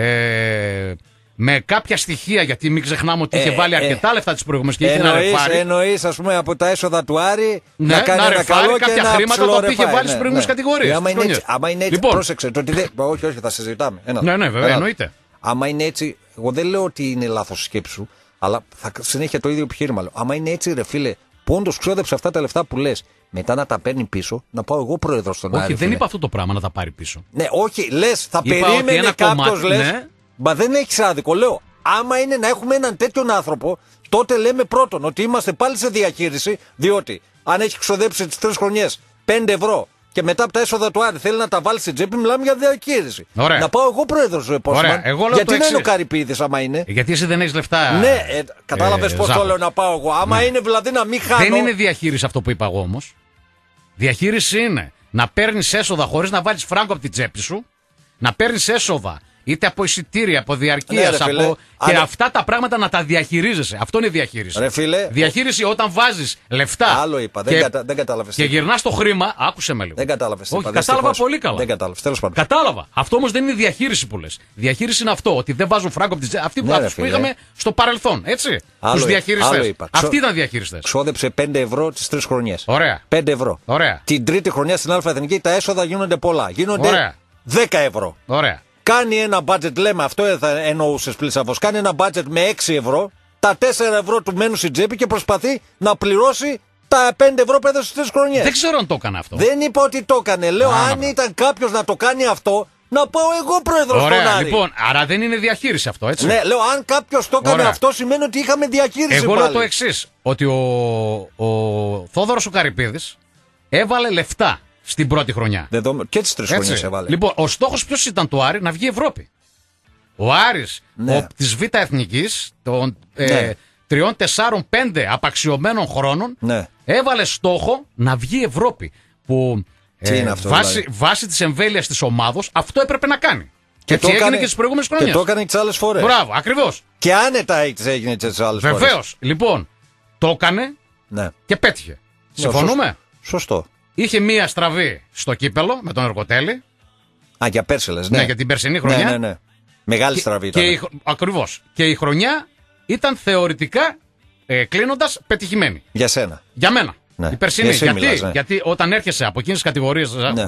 ε, με κάποια στοιχεία, γιατί μην ξεχνάμε ότι ε, είχε βάλει αρκετά ε, λεφτά τις προηγούμενες και είχε να ρεφάρει. Εννοείς, ας πούμε, από τα έσοδα του Άρη ναι, να κάνει να ένα καλό κάποια και ένα χρήματα τα οποία είχε βάλει ναι, στις προηγούμενες ναι. κατηγορίες. Άμα είναι έτσι, άμα είναι έτσι λοιπόν, πρόσεξε. Το ότι δεν... όχι, όχι, θα συζητάμε. Ένα, ναι, ναι, βέβαια, ένα. εννοείται. Άμα είναι έτσι, εγώ δεν λέω ότι είναι λάθος η σκέψη σου, αλλά θα συνέχεια το ίδιο επιχείρημα λέω. Άμα είναι έτσι, ρε φίλε, που όντως ξόδεψε αυτά τα λεφτά που λες, μετά να τα παίρνει πίσω, να πάω εγώ πρόεδρος στον Άρη. Όχι, δεν είπα αυτό το πράγμα να τα πάρει πίσω. Ναι, όχι, λες, θα είπα περίμενε κάποιος, λες. Ναι. Μα δεν έχεις άδικο, λέω. Άμα είναι να έχουμε έναν τέτοιον άνθρωπο, τότε λέμε πρώτον ότι είμαστε πάλι σε διαχείριση, διότι αν έχει ξοδέψει τις τρεις χρονιές πέντε ευρώ και μετά από τα έσοδα του Άρη θέλει να τα βάλει στην τσέπη, μιλάμε για διαχείριση. Ωραία. Να πάω εγώ πρόεδρος του Επόσμαν. Γιατί να είναι ο Καρυπίδης, άμα είναι. Γιατί εσύ δεν έχεις λεφτά. Ναι, ε, κατάλαβες ε, πώς το λέω να πάω εγώ. Άμα ναι. είναι δηλαδή να μην χάνω. Δεν είναι διαχείριση αυτό που είπα εγώ όμως. Διαχείριση είναι να παίρνεις έσοδα χωρίς να βάλεις φράγκο από την τσέπη σου, να παίρνεις έσοδα είτε από εισιτήρια, από διαρκείας, ναι, από... και Άρα... αυτά τα πράγματα να τα διαχειρίζεσαι. Αυτό είναι διαχείριση. Ρε φίλε, διαχείριση όταν βάζεις λεφτά. Άλλο είπα, δεν, και... κατα... δεν κατάλαβες. Και γυρνάς το χρήμα, άκουσε με λίγο. Δεν κατάλαβες. Όχι, είπα, κατάλαβα δυστυχώς. Πολύ καλά. Δεν κατάλαβες, τέλος πάντων. Κατάλαβα. Αυτό όμως δεν είναι διαχείριση που λες. Διαχείριση είναι αυτό, ότι δεν βάζουν φράγκο από την τσέπη. Αυτοί ναι, που, που είχαμε στο παρελθόν, έτσι. Τους διαχειριστές. Αυτοί ήταν διαχειριστές. Ξόδεψε πέντε ευρώ τις τρεις χρονιές. Ωραία. πέντε ευρώ. Ωραία. Την τρίτη χρονιά στην Α Εθνική τα έσοδα γίνονται πολλά. Γίνονται δέκα ευρώ. Ωραία. Κάνει ένα budget, λέμε αυτό θα εννοούσες πλήσαβος, κάνει ένα budget με έξι ευρώ, τα τέσσερα ευρώ του μένουν στην τσέπη και προσπαθεί να πληρώσει τα πέντε ευρώ που έδωσε στις τρεις χρονιές. Δεν ξέρω αν το έκανε αυτό. Δεν είπα ότι το έκανε. Λέω Α, αν ήταν κάποιος να το κάνει αυτό, να πάω εγώ πρόεδρος στον Άρη. Λοιπόν, άρα δεν είναι διαχείριση αυτό, έτσι. Ναι, λέω αν κάποιος το έκανε αυτό σημαίνει ότι είχαμε διαχείριση. Εγώ πάλι. λέω το εξής, ότι ο, ο Θόδωρος ο Καρυπίδης έβαλε λεφτά στην πρώτη χρονιά. Δεδομε... Και τις τρεις χρονιές έβαλε. Λοιπόν, ο στόχος ποιος ήταν του Άρη? Να βγει Ευρώπη. Ο Άρης ναι. της Β' Εθνικής των ναι. ε, τριών, τεσσάρων, πέντε απαξιωμένων χρόνων ναι. έβαλε στόχο να βγει Ευρώπη. Που ε, αυτό, βάσει, δηλαδή. βάσει της εμβέλειας της ομάδος αυτό έπρεπε να κάνει. Και, και το έγινε και τις προηγούμενες χρονιές. Και το έκανε και τις άλλες φορές. Μπράβο, ακριβώς. Και άνετα έγινε και τις άλλες φορές. Βεβαίως. Λοιπόν, το έκανε ναι. και πέτυχε. Συμφωνούμε? Σωστό. Σωστό. Είχε μία στραβή στο κύπελο με τον Εργοτέλη. Α, για πέρσι λες, ναι. Ναι, για την περσινή χρονιά. Ναι, ναι, ναι. Μεγάλη και, στραβή ήταν. Και η, ακριβώς. Και η χρονιά ήταν θεωρητικά ε, κλείνοντας πετυχημένη. Για σένα. Για μένα. Ναι. Η περσινή. Γιατί, μιλάς, ναι. γιατί όταν έρχεσαι από εκείνες τις κατηγορίες ναι.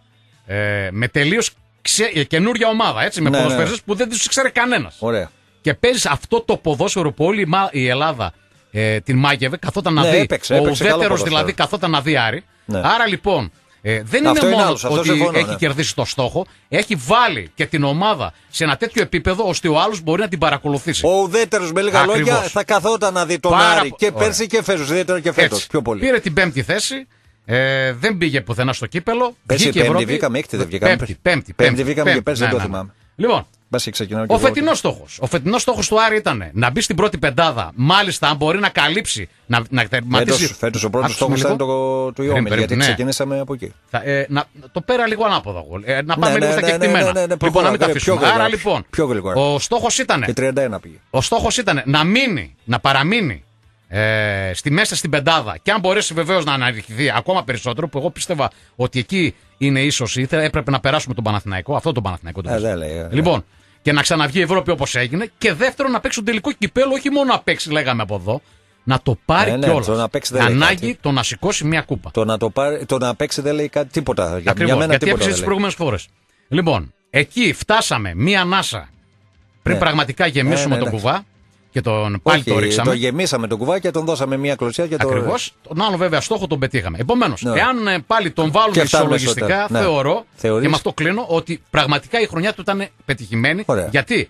ε, με τελείως ξε, ε, καινούργια ομάδα, έτσι, με ναι, ποδοσφαιριστές ναι. που δεν τους ξέρει κανένας. Ωραία. Και παίζεις αυτό το ποδόσφαιρο που όλη η Ελλάδα ε, την μάγευε, καθόταν να ναι, δει. Έπαιξε, ο έπαιξε ουδέτερος δηλαδή καθόταν να δει Άρη. Ναι. Άρα λοιπόν. Ε, δεν αυτό είναι μόνο άλλος, ότι συμφωνώ, έχει ναι. κερδίσει το στόχο, έχει βάλει και την ομάδα σε ένα τέτοιο επίπεδο ώστε ο άλλος μπορεί να την παρακολουθήσει. Ο ουδέτερος με λίγα Ακριβώς. λόγια θα καθόταν να δει τον Πάρα... Άρη και πέρσι Ωραία. Και φέτος, ιδιαίτερα και φέτος. Πιο πολύ. Πήρε την πέμπτη θέση, ε, δεν πήγε πουθενά στο κύπελο. Πέρσι πέμπτη Ευρώπη, βγήκαμε, έκτη δεν βγήκαμε. Πέμπτη, πέμπτη, πέμπτη βγήκαμε και πέρσι ναι, δεν ναι, το ναι. θυμάμαι. Λοιπόν, ο φετινός στόχος. Ο φετινός στόχος του Άρη ήταν να μπει στην πρώτη πεντάδα. Μάλιστα, αν μπορεί να καλύψει. Να, να τερματίσει. Φέτος ο πρώτος στόχος ήταν το του Ιώμη, γιατί ναι. ξεκινήσαμε από εκεί. Θα, ε, να, το πέρα λίγο ανάποδα. Ε, να πάμε ναι, λίγο ναι, στα ναι, κεκτημένα. Ναι, ναι, ναι, λοιπόν, να μην τα αφήσουμε. Άρα λοιπόν, ο στόχος ήταν. τριάντα ένα πήγε. Ο στόχος ήταν να μείνει, να παραμείνει ε, στη μέσα στην πεντάδα και αν μπορέσει βεβαίως να αναρριχθεί ακόμα περισσότερο, που εγώ πίστευα ότι εκεί είναι ίσως ή έπρεπε να περάσουμε τον Παναθηναϊκό. Αυτό τον Παναθηναϊκό. Ε, δεν λέει, ε, λοιπόν. Και να ξαναβγεί η Ευρώπη όπως έγινε. Και δεύτερον, να παίξει τον τελικό κυπέλο, όχι μόνο να παίξει, λέγαμε από εδώ, να το πάρει ε, ναι, κιόλας. Ανάγκη το να σηκώσει μια κούπα. Το να, το πάρει, το να παίξει δεν λέει κάτι, τίποτα. Για, Ακριβώς, για μένα γιατί τίποτα. έπαιξε τις προηγούμενες φορές. Λοιπόν, εκεί φτάσαμε μία ανάσα πριν ναι. πραγματικά γεμίσουμε ε, ναι, τον κουβά. Και τον πάλι όχι, το ρίξαμε. Το γεμίσαμε τον κουβά και τον δώσαμε μία κλωτσιά. Και Ακριβώς. Το... Τον άλλο βέβαια στόχο τον πετύχαμε. Επομένως, ναι. εάν ε, πάλι τον βάλουμε ισολογιστικά, ναι. θεωρώ, Θεωρείς? και με αυτό κλείνω, ότι πραγματικά η χρονιά του ήταν πετυχημένη. Ωραία. Γιατί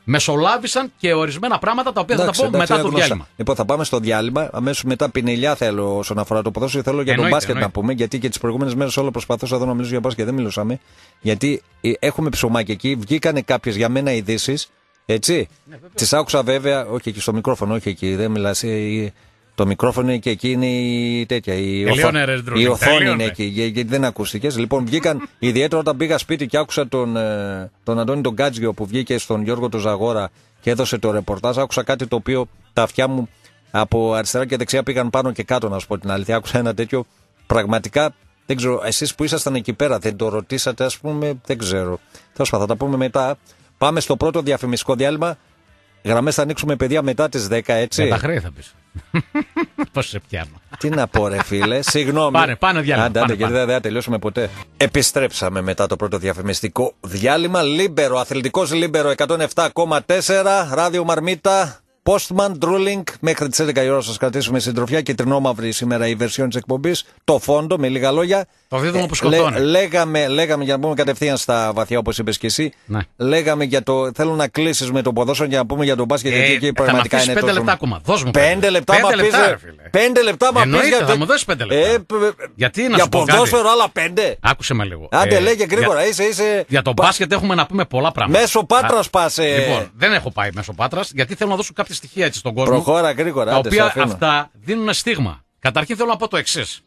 μεσολάβησαν και ορισμένα πράγματα τα οποία εντάξει, θα τα πω εντάξει, μετά το διάλειμμα. Λοιπόν, θα πάμε στο διάλειμμα. Αμέσως μετά πινελιά θέλω όσον αφορά το ποδόσφαιρο. Θέλω για εννοείται, τον μπάσκετ εννοείται. να πούμε. Γιατί και τις προηγούμενες μέρες όλο προσπαθούσα εδώ να μιλήσω για μπάσκετ. Δεν μιλούσαμε. Γιατί έχουμε ψωμάκι εκεί. Βγήκανε κάποιες για μένα ειδήσεις. Έτσι. Ναι, τις άκουσα βέβαια. Όχι εκεί στο μικρόφωνο, όχι εκεί. Δεν μιλάς. Το μικρόφωνο είναι και εκεί είναι η τέτοια. Η, οθο... η οθόνη είναι εκεί, γιατί δεν ακούστηκες. Λοιπόν, βγήκαν ιδιαίτερα όταν πήγα σπίτι και άκουσα τον, τον Αντώνη τον Γκάτζιο που βγήκε στον Γιώργο τον Ζαγόρα και έδωσε το ρεπορτάζ. Άκουσα κάτι το οποίο τα αυτιά μου από αριστερά και δεξιά πήγαν πάνω και κάτω, να σου πω την αλήθεια. Άκουσα ένα τέτοιο. Πραγματικά δεν ξέρω, εσείς που ήσασταν εκεί πέρα δεν το ρωτήσατε, ας πούμε, δεν ξέρω. Τέλος πάντων, θα τα πούμε μετά. Πάμε στο πρώτο διαφημιστικό διάλειμμα. Γραμμές θα ανοίξουμε, παιδιά, μετά τις δέκα, έτσι. Με τα χρέη θα πεις. Πώς σε πιάνω. Τι να πω, ρε φίλε, συγγνώμη. Πάνε, πάνε διάλειμμα. Άντε, άντε, γιατί δεν θα τελειώσουμε ποτέ. Επιστρέψαμε μετά το πρώτο διαφημιστικό διάλειμμα. Λίμπερο, αθλητικός Λίμπερο εκατόν επτά κόμμα τέσσερα, ράδιο Μαρμίτα. Postman, Drooling, μέχρι τις έντεκα η ώρα σας κρατήσουμε συντροφιά. Κυτρινόμαυρη σήμερα η βερσιόν της εκπομπής. Το φόντο, με λίγα λόγια. Το δίδυμο που σκοτώνει. Λέ, λέγαμε, λέγαμε, για να πούμε κατευθείαν στα βαθιά, όπως είπες και εσύ. Ναι. Λέγαμε για το. Θέλω να κλείσεις με το ποδόσφαιρο για να πούμε για τον μπάσκετ. Ε, εκεί πραγματικά θα είναι πέντε λεπτά ακόμα. Δώσ' μου πέντε λεπτά. Πέντε λεπτά, πέντε λεπτά μα πεις. Θα μου δώσεις πέντε λεπτά. Ε, γιατί να για σου πω ποδόσφαιρο άλλα πέντε. Άκουσε με λίγο. Άντε, ε, λέγε γρήγορα. Είσαι, είσαι... Για τον μπάσκετ έχουμε να πούμε πολλά πράγματα. Μέσω Πάτρας πας. Λοιπόν, δεν έχω πάει μέσω Πάτρας γιατί θέλω να δώσω κάποια στοιχεία έτσι στον κόσμο. Προχώρα γρήγορα. Τα οποία αυτά δίνουν στίγμα. Καταρχήν θέλω να πω το εξής.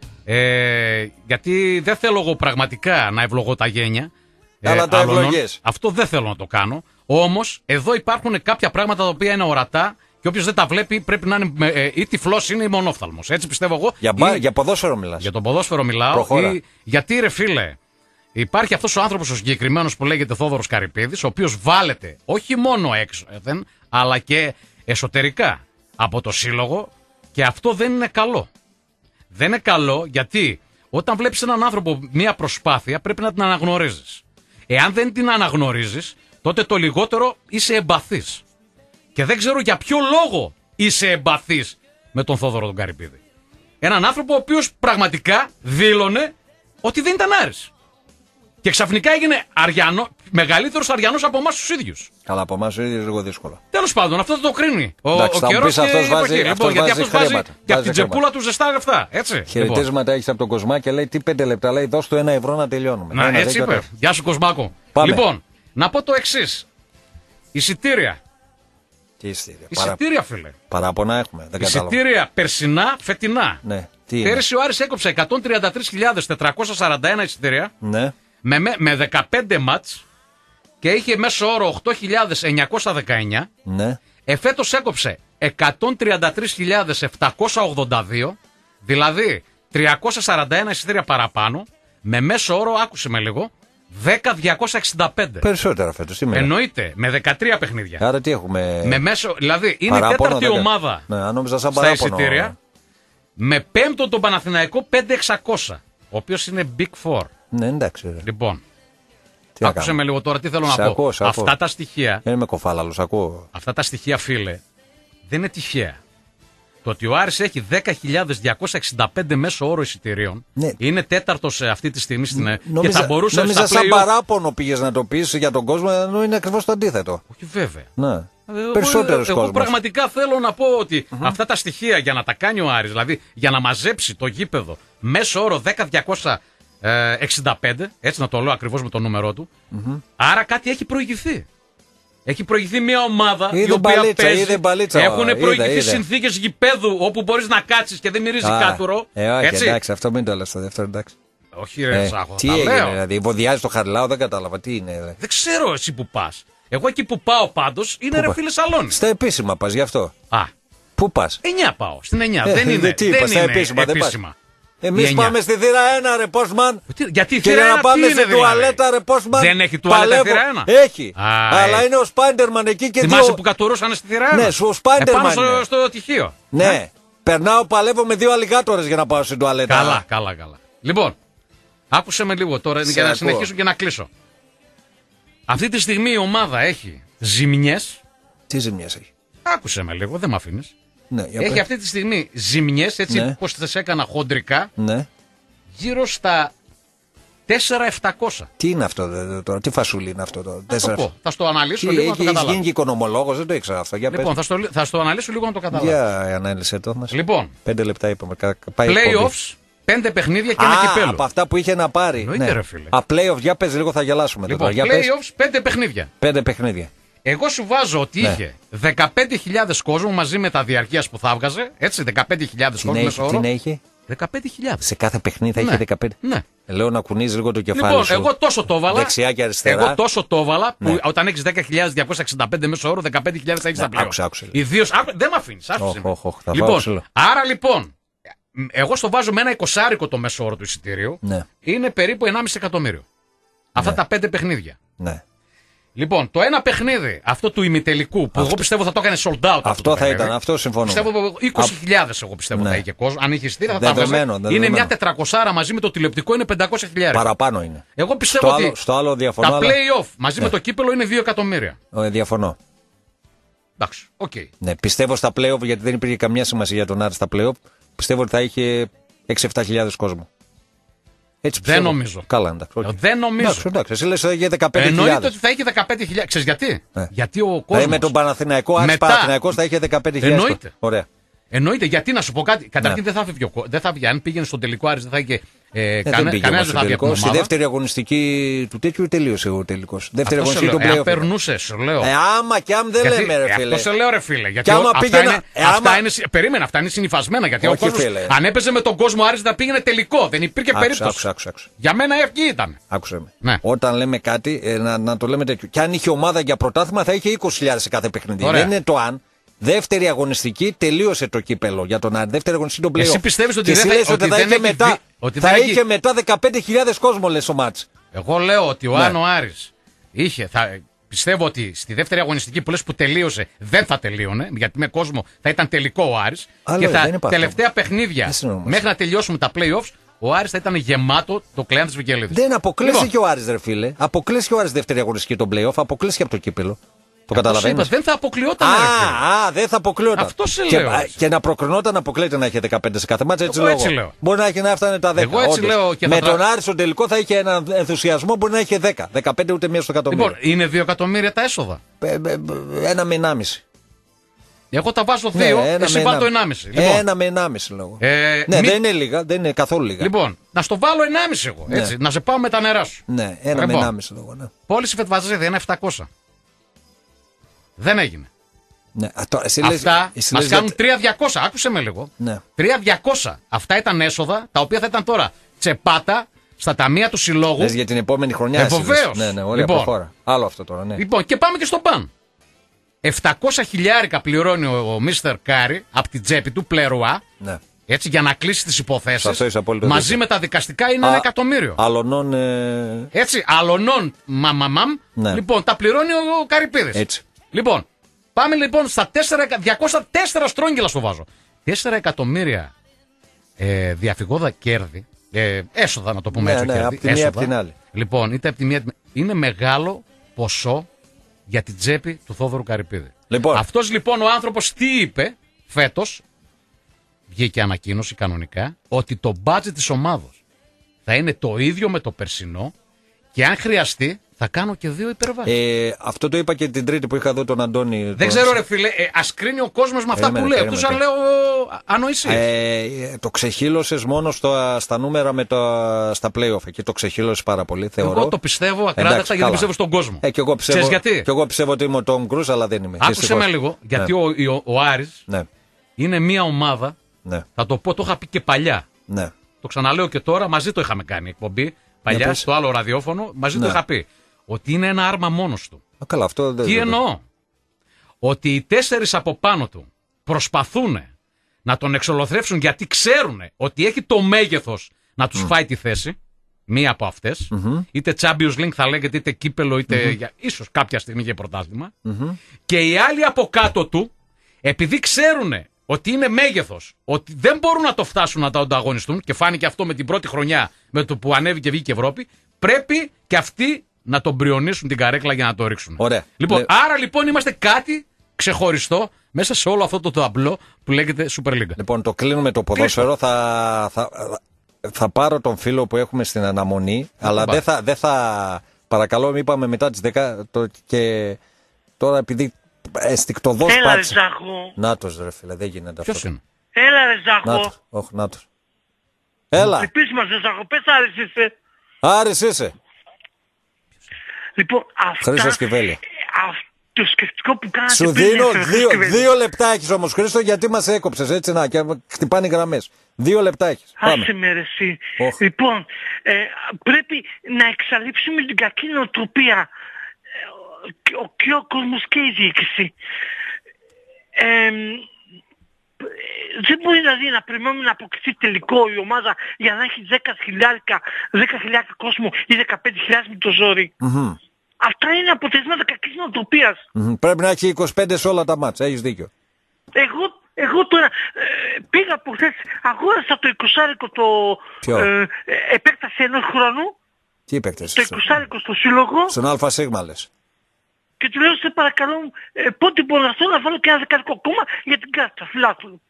Ε, γιατί δεν θέλω εγώ πραγματικά να ευλογώ τα γένια. Αλλά ε, τα ευλογές. Αυτό δεν θέλω να το κάνω. Όμως εδώ υπάρχουν κάποια πράγματα τα οποία είναι ορατά και όποιος δεν τα βλέπει πρέπει να είναι ε, ή τυφλός είναι ή μονόφθαλμος. Έτσι πιστεύω εγώ. Για, ή, για ποδόσφαιρο μιλάς. Για τον ποδόσφαιρο μιλάω. Ή, γιατί ρε φίλε, υπάρχει αυτός ο άνθρωπος ο συγκεκριμένος που λέγεται Θόδωρος Καρυπίδης, ο οποίος βάλεται όχι μόνο έξω, αλλά και εσωτερικά από το σύλλογο και αυτό δεν είναι καλό. Δεν είναι καλό γιατί όταν βλέπεις έναν άνθρωπο μία προσπάθεια πρέπει να την αναγνωρίζεις. Εάν δεν την αναγνωρίζεις τότε το λιγότερο είσαι εμπαθής. Και δεν ξέρω για ποιο λόγο είσαι εμπαθής με τον Θόδωρο τον Καρυπίδη. Έναν άνθρωπο ο οποίος πραγματικά δήλωνε ότι δεν ήταν Άρης. Και ξαφνικά έγινε αριανό, μεγαλύτερος αριανός από εμάς τους ίδιους. Καλά, από εμάς τους ίδιους λίγο δύσκολο. Τέλος πάντων, αυτό δεν το κρίνει ο, Εντάξει, ο καιρός και αυτός η βάζει, εποχή. αυτός Λοιπόν, γιατί αυτός βάζει χρήματα. και από βάζει την τσεπούλα του ζεστά λεφτά. Έτσι. Χαιρετίσματα λοιπόν. έχεις από τον Κοσμά και λέει τι πέντε λεπτά. Λέει δώσ' του ένα ευρώ να τελειώνουμε. Να, ένα, έτσι είπε. Γεια σου Κοσμάκο. Πάμε. Λοιπόν, να πω το εξής. Εισιτήρια. Τι εισιτήρια. Εισιτήρια, φίλε. Παράπονα έχουμε. Δεν εισιτήρια περσινά, φετινά. Ναι. Πέρυσι ο Άρης έκοψε εκατόν τριάντα τρεις χιλιάδες τετρακόσια σαράντα ένα εισιτήρια. Ναι. Με, με, με δεκαπέντε μάτς και είχε μέσο όρο οκτώ χιλιάδες εννιακόσια δεκαεννιά. Ναι. Εφέτος έκοψε εκατόν τριάντα τρεις χιλιάδες επτακόσια ογδόντα δύο, δηλαδή τριακόσια σαράντα ένα εισιτήρια παραπάνω, με μέσο όρο, άκουσε με λίγο, δέκα χιλιάδες διακόσια εξήντα πέντε. Περισσότερα φέτος. Εννοείται, με δεκατρία παιχνίδια. Άρα τι έχουμε. Με μέσο, δηλαδή είναι η τέταρτη δεκα... ομάδα ναι, σαν στα εισιτήρια, με πέμπτο τον Παναθηναϊκό πέντε χιλιάδες εξακόσια, ο οποίος είναι Big Four. Ναι, εντάξει. Λοιπόν, τι άκουσε με λίγο τώρα τι θέλω σε να ακούω, πω. Αυτά τα στοιχεία. Δεν είμαι κοφάλαλος, ακούω. Αυτά τα στοιχεία, φίλε, δεν είναι τυχαία. Το ότι ο Άρης έχει δέκα χιλιάδες διακόσια εξήντα πέντε μέσο όρο εισιτηρίων, ναι. Είναι τέταρτος αυτή τη στιγμή στην νόμιζα, και θα μπορούσε νόμιζα να σαν play... παράπονο πήγες να το πεις για τον κόσμο, ενώ είναι ακριβώς το αντίθετο. Όχι βέβαια. Ναι. Περισσότερος κόσμος. Εγώ πραγματικά θέλω να πω ότι uh-huh. αυτά τα στοιχεία για να τα κάνει ο Άρης, δηλαδή για να μαζέψει το γήπεδο μέσο όρο δέκα χιλιάδες διακόσια εξήντα πέντε, έτσι να το λέω ακριβώς με το νούμερό του, uh-huh. άρα κάτι έχει προηγηθεί. Έχει προηγηθεί μια ομάδα είδε η οποία μπαλίτσα, παίζει, είδε μπαλίτσα, έχουν προηγηθεί είδε, είδε. συνθήκες γηπέδου όπου μπορείς να κάτσεις και δεν μυρίζει κάτουρο. Ε, όχι, έτσι. Εντάξει, αυτό μην το λες το δεύτερο, εντάξει. Όχι ρε ε, Σάχο, τι έγινε λέω. Δηλαδή, βοδιάζει το Χαριλάου, δεν κατάλαβα, τι είναι. Δηλαδή. Δεν ξέρω εσύ που πας. Εγώ εκεί που πάω πάντως είναι πού ρε πα? φίλε σαλόνι. Στα επίσημα πας γι' αυτό. Α. Πού πας? εννιά πάω, στην εννιά, ε, δεν είναι, τι, δεν είπα, είναι επίσημα, επίσημα. Εμείς πάμε στη θύρα ένα ρε Πόσμαν. Γιατί και θύρα για να πάμε στη δηλαδή? Τουαλέτα ρε Πόσμαν. Δεν έχει τουαλέτα θύρα ένα. Έχει. Α, αλλά ε. είναι ο Σπάιντερμαν εκεί και θυμάσαι δύο... που κατουρούσαν στη θύρα ένα. Ναι, ο Σπάιντερμαν. Επάνω στο, στο τυχείο. Ναι. Ε? Περνάω, παλεύω με δύο αλιγάτορες για να πάω στην τουαλέτα. Καλά, καλά, καλά. Λοιπόν, άκουσε με λίγο τώρα για να συνεχίσω και να κλείσω. Αυτή τη στιγμή η ομάδα έχει ζημιές. Τι ζημιές έχει? Άκουσε με λίγο, δεν με αφήνεις. Ναι, έχει πέ. αυτή τη στιγμή ζημιές, έτσι ναι. Πώς τις έκανα χοντρικά. Ναι. Γύρω στα τέσσερα χιλιάδες επτακόσια. Τι είναι αυτό τώρα, τι φασούλη είναι αυτό τώρα. Θα, το πω. Θα στο αναλύσω τι, λίγο να το καταλάβω. Γίνει και οικονομολόγος, δεν το ήξερα αυτό. Για λοιπόν, θα στο, θα στο αναλύσω λίγο να το καταλάβω. Για ανάλυσε το μας. Λοιπόν, πέντε λεπτά είπαμε. Playoffs, πέντε παιχνίδια και ένα κυπέλλο. Από αυτά που είχε να πάρει. Εννοείται, ναι. ρε φίλε. Α, playoffs, για πες λίγο, θα γελάσουμε. Λοιπόν, τώρα. playoffs, πέντε παιχνίδια. Πέντε παιχνίδια. Εγώ σου βάζω ότι ναι. είχε δεκαπέντε χιλιάδες κόσμο μαζί με τα διαρκείας που θα έβγαζε. Έτσι, δεκαπέντε χιλιάδες κόσμο μέσα όρο. Τι να είχε. δεκαπέντε χιλιάδες. Σε κάθε παιχνίδι θα ναι. είχε δεκαπέντε. Ναι. Λέω να κουνείς λίγο το κεφάλι λοιπόν, σου. Εγώ τόσο το έβαλα. Δεξιά και αριστερά. Εγώ τόσο το έβαλα που ναι. όταν έχεις δέκα χιλιάδες διακόσια εξήντα πέντε μέσο όρο, δεκαπέντε χιλιάδες θα έχεις τα πλέον. Ιδίως. Δεν με αφήνεις. Λοιπόν, άρα λοιπόν, εγώ στο βάζω με ένα εικοσάρικο το μέσο όρο του εισιτηρίου. Ναι. Είναι περίπου ενάμιση εκατομμύριο. Αυτά ναι. τα πέντε παιχνίδια. Ναι. Λοιπόν, το ένα παιχνίδι, αυτό του ημιτελικού, που αυτό, εγώ πιστεύω θα το έκανε sold out. Αυτό, αυτό θα παιχνίδι. Ήταν, αυτό συμφωνώ. Πιστεύω είκοσι χιλιάδες εγώ πιστεύω ναι. θα είχε κόσμο. Αν είχε εισιτήρια θα τα έβγαζε. Είναι μια τετρακόσια μαζί με το τηλεοπτικό είναι πεντακόσια χιλιάδες. Παραπάνω είναι. Εγώ πιστεύω στο ότι άλλο, στο άλλο διαφωνώ, τα αλλά... play-off μαζί ναι. με το κύπελο είναι δύο εκατομμύρια. Ε, διαφωνώ. Εντάξει, οκ. Okay. Ναι, πιστεύω στα play-off, γιατί δεν υπήρχε καμιά σημασία για τον Άρη στα play-off, πιστεύω ότι θα είχε έξι επτά χιλιάδες κόσμο. Έτσι δεν νομίζω. Καλά, εντάξει. Okay. Δεν νομίζω. Εντάξει, εντάξει. Εσύ λες ότι θα είχε δεκαπέντε χιλιάδες. Εννοείται ότι θα είχε δεκαπέντε χιλιάδες. Ξέρεις γιατί? Ναι. Γιατί ο κόσμος. Δηλαδή με τον Παναθηναϊκό, αν μετά... Παναθηναϊκός θα είχε δεκαπέντε χιλιάδες. Εννοείται. Ωραία. Εννοείται, γιατί να σου πω κάτι. Καταρχήν ναι. δεν θα φύγει. Δεν θα βγει. Αν πήγαινε στον τελικό Άρης δεν θα είχε. Ε, ε, κανένα δεν, κανένα δεν θα βγει από την ομάδα. Στη δεύτερη αγωνιστική του τέτοιου τελείωσε ο τελικός. Δεύτερη αυτό αγωνιστική του πλέον. Αν περνούσε, σου λέω. Ε, άμα και αν δεν γιατί, λέμε, ρε φίλε. Αυτό σε λέω, ρε φίλε. Γιατί άμα αυτά, πήγαινα, είναι, ε, αυτά άμα... είναι. Περίμενα, αυτά είναι συνυφασμένα. Γιατί όχι, ο κόσμος, φίλε. αν έπαιζε με τον κόσμο Άρης θα πήγαινε τελικό. Δεν υπήρχε άκουσα, περίπτωση. Άκουσα, άκουσα, άκουσα. Για μένα εκεί ήταν. Άκουσε με. Ναι. Όταν λέμε κάτι, ε, να, να το λέμε τέτοιο. Και αν είχε ομάδα για πρωτάθλημα θα είχε είκοσι χιλιάδες σε κάθε παιχνίδι. Ωραία. Δεν είναι το αν. Δεύτερη αγωνιστική τελείωσε το κύπελο για τον Άρη. Δεύτερη αγωνιστική τον πλέον. Εσύ πιστεύεις ότι δεν θα, ότι ότι θα δεν είχε μετά, δι... ότι θα δεν είχε έχει... μετά δεκαπέντε χιλιάδες κόσμο, λες ο μάτς. Εγώ λέω ότι ο ναι. αν ο Άρης είχε. Θα... Πιστεύω ότι στη δεύτερη αγωνιστική που λες που τελείωσε δεν θα τελείωνε. Γιατί με κόσμο θα ήταν τελικό ο Άρης. Άλλο, και τα τελευταία παιχνίδια μέχρι να τελειώσουμε τα playoffs. Ο Άρης θα ήταν γεμάτο το κλεάν της Βικελίδης. Δεν αποκλείστηκε λοιπόν. ο Άρης, ρε φίλε. Αποκλείστηκε ο Άρης δεύτερη αγωνιστική των playoff. Αποκλείστηκε από το κύπελο. Το καταλαβαίνεις. Δεν θα αποκλειόταν. Α, α, δεν θα αποκλειόταν. Αυτό σε και, λέω. Και να προκρινόταν αποκλείεται να είχε δεκαπέντε σε κάθε μάτσα. Έτσι, εγώ έτσι λέω. Μπορεί να έχει να έφτανε τα δέκα. Εγώ έτσι λέω και με θα... τον Άρη στο τελικό θα είχε έναν ενθουσιασμό, μπορεί να είχε δέκα. δεκαπέντε ούτε μία στο εκατομμύριο. Λοιπόν, είναι δύο εκατομμύρια τα έσοδα. Ε, ε, ένα με ενάμιση. Εγώ τα βάζω δύο, ναι, εσύ βάλω το ενάμιση. Λοιπόν, ένα με ενάμιση λόγω. Ε, ναι, μη... δεν είναι λίγα, δεν είναι καθόλου λίγα. Λοιπόν, να στο βάλω ενάμιση εγώ. Έτσι, ναι. Να σε πάω με τα νερά σου. Ναι, ένα λοιπόν, με ενάμιση λόγω. Ναι. Πώληση Φετβαζίδη, ένα επτακόσια. Δεν έγινε. Ναι, α, εσύ αυτά λες, μας λες, κάνουν τρία χιλιάδες διακόσια. Άκουσε με λίγο. Ναι. τρία χιλιάδες διακόσια. Αυτά ήταν έσοδα τα οποία θα ήταν τώρα τσεπάτα στα ταμεία του συλλόγου. Λες για την επόμενη χρονιά. Ε, βεβαίως. Ναι, ναι, ωραία, λοιπόν, προχώρα. Άλλο αυτό τώρα. Ναι. Λοιπόν, και πάμε και στο παν. επτακόσια χιλιάρικα πληρώνει ο Μίστερ Κάρι από την τσέπη του Πλερουά. Ναι. Έτσι, για να κλείσει τις υποθέσεις. Μαζί δίκαιο. Με τα δικαστικά είναι Α, ένα εκατομμύριο. Αλωνών. Ε... Έτσι, αλωνών μαμαμαμ. Ναι. Λοιπόν, τα πληρώνει ο Καρυπίδης. Έτσι. Λοιπόν, πάμε λοιπόν στα διακόσια τέσσερα στρόγγυλα στο βάζω. τέσσερα εκατομμύρια ε, διαφυγόδα κέρδη. Ε, έσοδα, να το πούμε ναι, έτσι. Ναι, κέρδη, από τη μία από την άλλη. Λοιπόν, είτε από τη μία. Είναι μεγάλο ποσό για την τσέπη του Θόδωρου Καρυπίδη. Λοιπόν. Αυτός λοιπόν ο άνθρωπος τι είπε φέτος, βγήκε ανακοίνωση κανονικά, ότι το μπάτζετ της ομάδος θα είναι το ίδιο με το περσινό και αν χρειαστεί θα κάνω και δύο υπερβάσεις. Ε, αυτό το είπα και την Τρίτη που είχα δω τον Αντώνη. Δεν τον... ξέρω ρε φίλε, ε, ας κρίνει ο κόσμος με αυτά περίμενε, που λέει. Τους αν λέω ανοησίες. Ε, το ξεχύλωσες μόνο στο, στα νούμερα με το, στα play-off. Εκεί το ξεχύλωσες πάρα πολύ, θεωρώ. Εγώ το πιστεύω ακράδαντα γιατί πιστεύω στον κόσμο. Ε, και εγώ πιστεύω, γιατί? Και εγώ πιστεύω ότι είμαι ο Τόμ Κρούζ, αλλά δεν είμαι. Άκουσε με λίγο, γιατί ναι. ο, ο, ο Άρης ναι. είναι μια ομάδα, ναι. θα το πω, το είχα πει και παλιά. Ναι. Το ξαναλέω και τώρα, μαζί το είχαμε κάνει εκπομπή. Παλιά ναι, στο άλλο ραδιόφωνο, μαζί ναι. το είχα πει. Ότι είναι ένα άρμα μόνος του. Α, καλά, αυτό δεν, Τι δεν, εννοώ? Δεν. Ότι οι τέσσερις από πάνω του προσπαθούν να τον εξολοθρεύσουν γιατί ξέρουν ότι έχει το μέγεθος να τους mm. φάει τη θέση. Μία από αυτές. Mm-hmm. Είτε Champions League θα λέγεται, είτε κύπελο, είτε mm-hmm. για, ίσως κάποια στιγμή για πρωτάθλημα. Mm-hmm. Και οι άλλοι από κάτω του, επειδή ξέρουν ότι είναι μέγεθος, ότι δεν μπορούν να το φτάσουν να τα ανταγωνιστούν, και φάνηκε αυτό με την πρώτη χρονιά με το που ανέβηκε βγήκε η Ευρώπη, πρέπει και αυτοί να τον πριονίσουν την καρέκλα για να το ρίξουν. Ωραία. Λοιπόν, Λε... άρα λοιπόν είμαστε κάτι ξεχωριστό μέσα σε όλο αυτό το ταμπλό που λέγεται Super League. Λοιπόν, το κλείνουμε το ποδόσφαιρο. Θα, θα, θα πάρω τον φίλο που έχουμε στην αναμονή, αλλά δεν θα, δεν θα. Παρακαλώ, είπαμε μετά τις δέκα το, και τώρα επειδή αισθηκτοδός Έλα, πάτησε. ρε Ζάχο. Νάτος, ρε φίλε, δεν γίνεται αυτό. Ποιος είναι? Έλα, ρε Ζάχο. Νάτος, όχι, Νάτος. Έλα. Επίσης μας, ρε Ζάχο, πες Άρης είσαι. Άρης είσαι. Λοιπόν, αυτά... Χρήστος Κιβέλη. αυ- Το σκεφτικό που κάνατε Σου πριν, δίνω ρε, δύο, Κιβέλη. δύο λεπτά έχεις όμως, Χρήστο, γιατί μας έκοψες έτσι να και χτυπάνε οι γραμμές. Δύο λεπτά έχεις. Πάμε. Άσε με ρε εσύ. Οχ. Λοιπόν, ε, πρέπει να εξαλείψουμε την κακή νοοτροπία. Ε, ο, και ο κόσμος και η διοίκηση. Ε, δεν μπορεί δηλαδή να περιμένουμε να αποκτήσει τελικό η ομάδα για να έχει δέκα χιλιάδες κόσμο ή δεκαπέντε χιλιάδες με το ζόρι. Μμμ. Αυτά είναι αποτελέσματα κακής νοοτροπίας. Μμμ. Πρέπει να έχει είκοσι πέντε σε όλα τα μάτσα. Έχεις δίκιο. Εγώ, εγώ τώρα ε, πήγα από χθες, αγόρασα το εικοσάρικο το Ποιο? ε, ε, επέκταση ενός χρόνου, Τι είπες? το εικοσάρικο στο σύλλογο Στον Αλφα Σίγμα λες. και του λέω σε παρακαλώ ε, πότε μπορώ να θέλω να βάλω και ένα δεκάρικο κόμμα για την κάρτα φιλάθλου.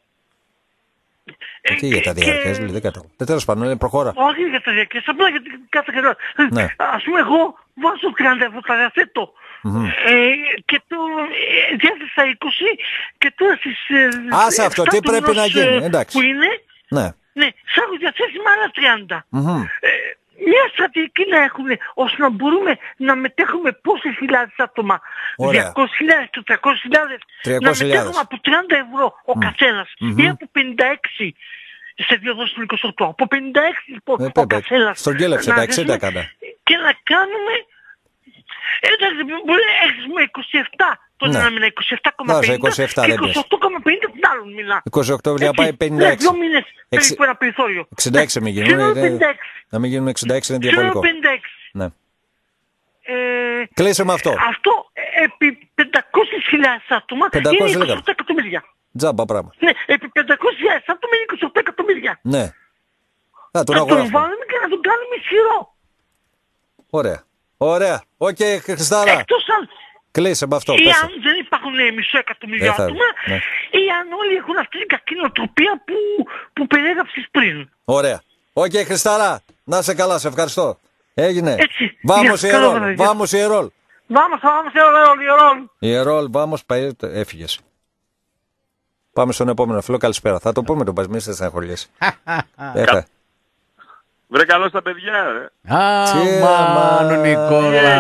Ε, τι για τα διαρκές, δηλαδή δεν κατάλαβα. Δεν τέλος πάντων, προχώρα. Όχι για τα διαρκές, απλά για την κάρτα καιρό. Ναι. Ας πούμε εγώ βάζω τριάντα ευρώ, τα διαθέτω. Μμμ. Ε, και το ε, διάθεσα είκοσι και τώρα στις ε, Άσε αυτό, εφτά τι του πρέπει να μηνός, γίνει, ε, εντάξει. που είναι, Ναι. ναι, σ' έχω διαθέσει με άλλα τριάντα. Μμμ. Ε, μια στρατηγική να έχουμε ώστε να μπορούμε να μετέχουμε πόσες χιλιάδες άτομα, Ωραία. διακόσιες χιλιάδες, τριακόσιες χιλιάδες, να τριακόσιες χιλιάδες. μετέχουμε από τριάντα ευρώ ο καθένας ή από πενήντα έξι σε δύο δόσεις του είκοσι οκτώ. Από πενήντα έξι λοιπόν Ε, ο πέπε, καθένας. στον κέλεψε, να τα εξήντα δέσουμε κάνα. και να κάνουμε... Ε, εντάξει, μπορεί να έχεις με είκοσι επτά. Τότε Ναι. να μείνει είκοσι επτά κόμμα Να, σε πενήντα είκοσι επτά και δεν πες. είκοσι οκτώ κόμμα πενήντα την άλλον μιλά. είκοσι οκτώ να Έτσι, πάει πενήντα έξι. ναι, δύο μήνες Εξι- περίπου ένα περιθώριο. εξήντα έξι μην γίνουν. Σύνολο είναι- πενήντα έξι. Να μην γίνουν εξήντα έξι είναι Σύνολο διαβολικό. πενήντα έξι. Ναι. Ε, Κλείσε με αυτό. αυτό ε, επί πεντακόσιες χιλιάδες άτομα πεντακόσιες είναι λέγαμε. είκοσι οκτώ εκατομμύρια. Τζάμπα πράγμα. Ναι, επί πεντακόσιες χιλιάδες άτομα είναι είκοσι οκτώ εκατομμύρια. Ναι. Να τον Να τον αγοράσουμε. βάλουμε και να τον κάνουμε ισχυρό. Ωραία. Ωραία. Οκ, Χριστάρα. Εκτός αν, Κλείσε με αυτό. ή πες το. αν δεν υπάρχουν ε, μισό εκατομμύριο Δεν θα- άτομα, ναι. ή αν όλοι έχουν αυτή την κακή νοοτροπία που, που περιέγραψες πριν. Ωραία. Οκ, Χριστάρα. Να σε καλά, σε ευχαριστώ. Έγινε. Έτσι. Vamos Γεια, καλό Ιερόλ. βράδυ, γεια. Vamos Ιερόλ. Vamos, vamos, Ιερόλ, Ιερόλ. Ιερόλ, vamos, πάει. Έφυγες. Πάμε στον επόμενο φίλο. Καλησπέρα. Θα το πούμε τον Πασμί, σε στεναχωριέσαι. Έχα. Βρε καλώς τα παιδιά, ρε. Αμάν ο Νικόλα.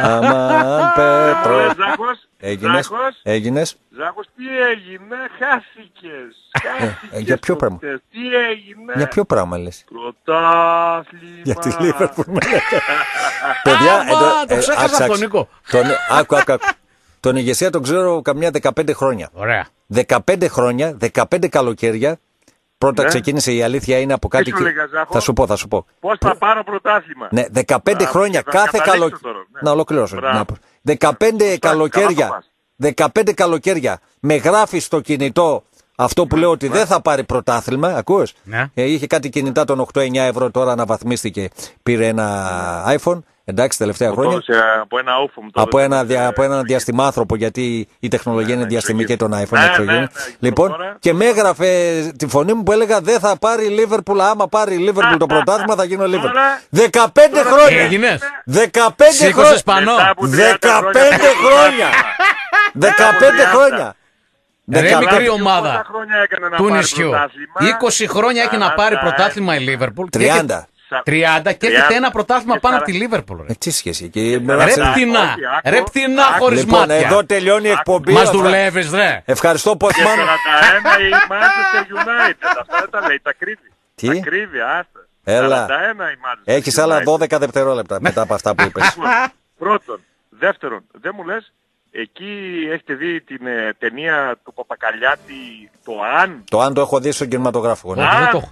Αμάν Πέτρο. Ρε Ζάχος, Έγινες. Ζάχος, Έγινες. Ζάχος, τι έγινε, χάθηκες. Χάθηκες ε, για ποιο πράγμα? προχτές. Τι έγινε. Για ποιο πράγμα λες? Πρωτάθλημα. Για τη Λίβερπουλ με λέτε. Παιδιά, Άμα, εδώ- το ε, ξέχασα άκουσα, αυτό, άκουσα. Νίκο. Τον, άκου, άκου, άκου. Τον ηγεσία τον ξέρω καμιά δεκαπέντε χρόνια. Ωραία. δεκαπέντε χρόνια, δεκαπέντε καλοκαίρια. Πρώτα Ναι. ξεκίνησε, η αλήθεια είναι από κάτι. σου και- λέγα, Ζάχο? Θα σου πω, θα σου πω. Πώς θα πάρω πρωτάθλημα. Ναι, δεκαπέντε Μπράβο, χρόνια θα κάθε καταλήξω καλοκαίρι. τώρα, ναι. Να ολοκληρώσω. Μπράβο. Να πω. δεκαπέντε Σωστά, καλά καλοκαίρια. το πας. δεκαπέντε καλοκαίρια με γράφει στο κινητό αυτό που λέω ότι δεν θα πάρει πρωτάθλημα. Ακούς? Ναι. Ε, είχε κάτι κινητά των οκτώ εννιά ευρώ, τώρα αναβαθμίστηκε. Πήρε ένα iPhone. Εντάξει, τελευταία χρόνια. Τότε σε- από ένα όφο μου το Από έδωσε, ένα, δια, ε, από έναν διαστημάνθρωπο, γιατί η τεχνολογία είναι ναι, διαστημική των iPhone. ναι, εξωγήινη. ναι, ναι, Λοιπόν, τώρα. και με έγραφε τη φωνή μου που έλεγα δεν θα πάρει η Liverpool. Άμα πάρει η Liverpool το πρωτάθλημα θα γίνω Liverpool. Τώρα. δεκαπέντε Τώρα χρόνια! Έγινες. δεκαπέντε Σήκωσες χρόνια! πανώ. Μετά από τριάντα δεκαπέντε χρόνια! δεκαπέντε τριάντα. χρόνια! Ρε Δεκα- μικρή Πόσα ομάδα χρόνια έκανε να του πάρει νησιού. πρωτάθλημα? είκοσι χρόνια έχει να πάρει σαράντα, πρωτάθλημα η Λίβερπουλ. τριάντα. Σα- τριάντα και έχετε τριάντα. ένα πρωτάθλημα Και πάνω σαρα- από τη Λίβερπουλ. Ε, τι σχέση. Και... σαρα- Ρε όχι, πτηνά, άκου, ρε πτηνά άκου. χωρίς Λοιπόν, μάτια. εδώ τελειώνει η εκπομπή. Μας Αυτά- δουλεύεις ρε. Ευχαριστώ, Και Postman. σαράντα ένα η Manchester United. Αυτά δεν τα λέει, τα κρύβει. Τι? Τα κρύβει, άστα. Έλα. σαράντα ένα η Manchester Έχεις άλλα United. δώδεκα δευτερόλεπτα μετά από αυτά που είπες. Πρώτον. Δεύτερον, δεν μου λες, εκεί έχετε δει την ε, ταινία του Παπακαλιάτη, το Αν. Το αν το έχω δει στον κινηματογράφο. ναι. Όχι, δεν Αν, το έχω.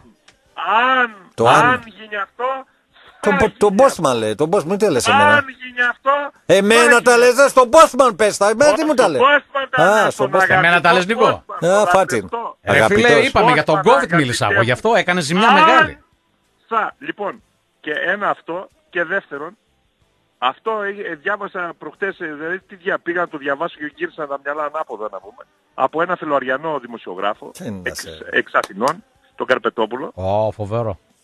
αν, Το αν, αν. γίνει αυτό, Τον, θα τον γίνει αυτό. Bosman λέει, τον Bosman, μην τα λες εμένα. Αν γίνει αυτό, Εμένα θα τα γίνει λες, στον Bosman πες τα, εμένα τι μου τα στον λες. Bosman τα Α, λες, στον τον Bosman. αγαπητό Εμένα τα λες, Νικό. Bosman, Α, τον φάτην. αγαπητό. Ρε φίλε, Αγαπητός. είπαμε για τον Bosman, COVID μίλησα εγώ, αγαπητέ. γι' αυτό έκανε ζημιά Αν μεγάλη. Θα, λοιπόν, και ένα αυτό και δεύτερον, αυτό ε, ε, διάβασα προχτές, ε, δηλαδή τι δια, πήγα να το διαβάσω και γύρισα τα μυαλά ανάποδα να πούμε, από ένα φιλοαριανό δημοσιογράφο Τι είναι να εξ, σε- εξ Αθηνών, τον Καρπετόπουλο. Ω, φοβερό. Τι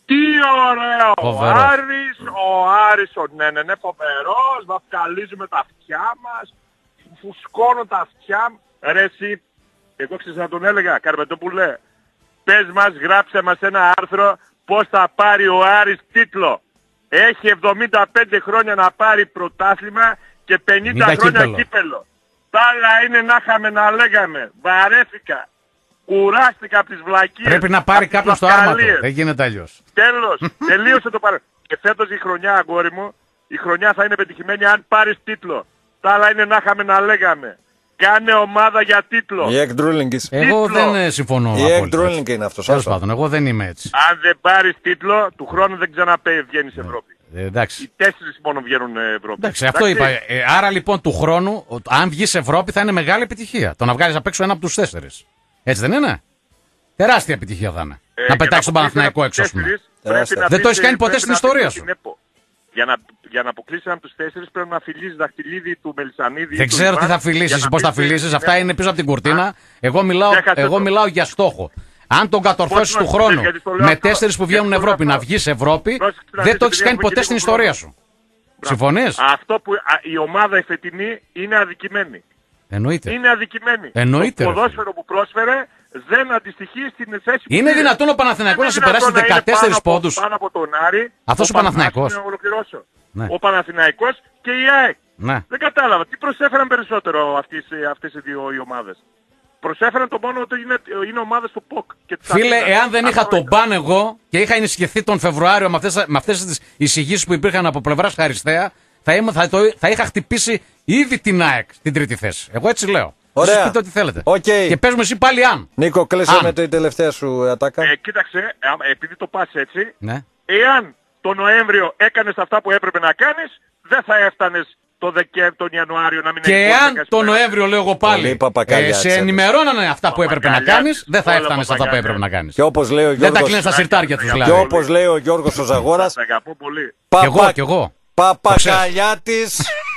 ωραίο! Φοβερός. Ο Άρης, ο Άρης, ο ναι, ναι, ναι, φοβερός, βαφκαλίζουμε τα αυτιά μας, φουσκώνω τα αυτιά μου. Ρε εσύ, εγώ ξέρεις να τον έλεγα, Καρπετόπουλε, πες μας, γράψε μας ένα άρθρο πώς θα πάρει ο Άρης τίτλο. Έχει εβδομήντα πέντε χρόνια να πάρει πρωτάθλημα και πενήντα χρόνια κύπελο. κύπελο. Τα άλλα είναι να είχαμε να λέγαμε. Βαρέθηκα. Κουράστηκα από τις βλακίες. Πρέπει να πάρει απ' τις κάποιος το άρμα του. βλακαλίες. Δεν γίνεται αλλιώς. Τέλος. Τελείωσε το παρελθόν. Και φέτος η χρονιά, αγόρι μου, η χρονιά θα είναι πετυχημένη αν πάρεις τίτλο. Τα άλλα είναι να είχαμε να λέγαμε. Κάνε ομάδα για τίτλο. Η εκδρούλινγκης. Εγώ Τίτλο. δεν ε, συμφωνώ. Η απόλυτα. εκδρούλινγκ είναι αυτός. Τέλος άστο. πάντων, εγώ δεν είμαι έτσι. Αν δεν πάρεις τίτλο, του χρόνου δεν ξαναβγαίνεις Ευρώπη. Ε, εντάξει. Οι τέσσερις μόνο βγαίνουν Ευρώπη. Εντάξει, αυτό είπα. Ε, άρα λοιπόν του χρόνου, ο- αν βγεις Ευρώπη, θα είναι μεγάλη επιτυχία. Το να βγάλεις απ' έξω ένα από τους τέσσερις. Έτσι δεν είναι? Τεράστια επιτυχία θα είναι. Ε, να και πετάξεις τον αποκλείσει Παναθηναϊκό από έξω, τους ας πούμε. τέσσερις, Τεράστια. πρέπει να Δεν το πεις, έχεις κάνει ποτέ πρέπει στην να ιστορία πεις σου. την ΕΠΟ. Για να, για να αποκλείσεις από τους τέσσερις πρέπει να φιλήσεις δαχτυλίδι του Μελισανίδη. Δεν του ξέρω τι Ιβάν, θα για φιλήσεις, να πώς θα πεις, ε, φιλήσεις. ε, Αυτά είναι πίσω από την κουρτίνα. Εγώ μιλάω, Ξέχασε εγώ το. μιλάω για στόχο. Αν τον κατορθώσεις Πώς του να χρόνου πεις, γιατί το λέω με αυτό. τέσσερις που βγαίνουν Γιατί το λέω Ευρώπη να αυτό. βγεις Ευρώπη, Πρόσεξε να δεν δεις, το έχεις επειδή κάνει έχουμε ποτέ και στην λίγο ιστορία χρόνο. σου. Συμφωνείς? Αυτό που α, η ομάδα η φετινή είναι αδικημένη. Εννοείται. Είναι αδικημένη. Εννοείται, Το ρε ποδόσφαιρο που πρόσφερε δεν αντιστοιχεί στην θέση που Είναι πήρε. δυνατόν ο Παναθηναϊκός να Είναι συμπεράσει δυνατόν να είναι δεκατέσσερις πάνω από- πόντους? Πάνω από τον Άρη. Αυτός ο Πα- Παναθηναϊκός. άσε με να ολοκληρώσω. Ναι. Ο Παναθηναϊκός και η ΑΕΚ. Ναι. Δεν κατάλαβα. Τι προσέφεραν περισσότερο αυτές, αυτές οι δύο οι ομάδες. Προσέφεραν το μόνο ότι είναι, είναι ομάδες του ΠΟΚ. Και της Φίλε, Αθήνας. εάν δεν είχα Αυτό τον ήταν. μπαν εγώ και είχα ενισχυθεί τον Φεβρουάριο με αυτές, με αυτές τις εισηγήσεις που υπήρχαν από πλευράς Χαριστέα, θα, είμαι, θα, το, θα είχα χτυπήσει ήδη την ΑΕΚ στην τρίτη θέση. Εγώ έτσι λέω. Ωραία. Εσείς πείτε ό,τι θέλετε. Οκ. Και παίζουμε εσύ πάλι αν. Νίκο, κλείσε Αν. με την τελευταία σου ατάκα. Ε, κοίταξε, ε, επειδή το πας έτσι, Ναι. εάν το Νοέμβριο έκανες αυτά που έπρεπε να κάνεις, δεν θα έφτανες το Δεκέμβριο, τον Ιανουάριο να μην Και έχεις εάν δέκα το ημέρες. Νοέμβριο λέω εγώ Πολύ πάλι, παπακαλιά ε, σε της ενημερώνανε αυτά που έπρεπε να Παπακαλιά κάνεις, της, δεν θα όλα έφτανες αυτά που παπακαλιά. έπρεπε να κάνεις. Και όπως λέει ο Δεν τα Γιώργος, κλείνεις τα σιρτάρια τους Και δηλαδή. και όπως λέει ο Γιώργος ο Ζαγόρας, Σε αγαπώ πολύ. Κι εγώ, κι εγώ. Παπακαλιά της.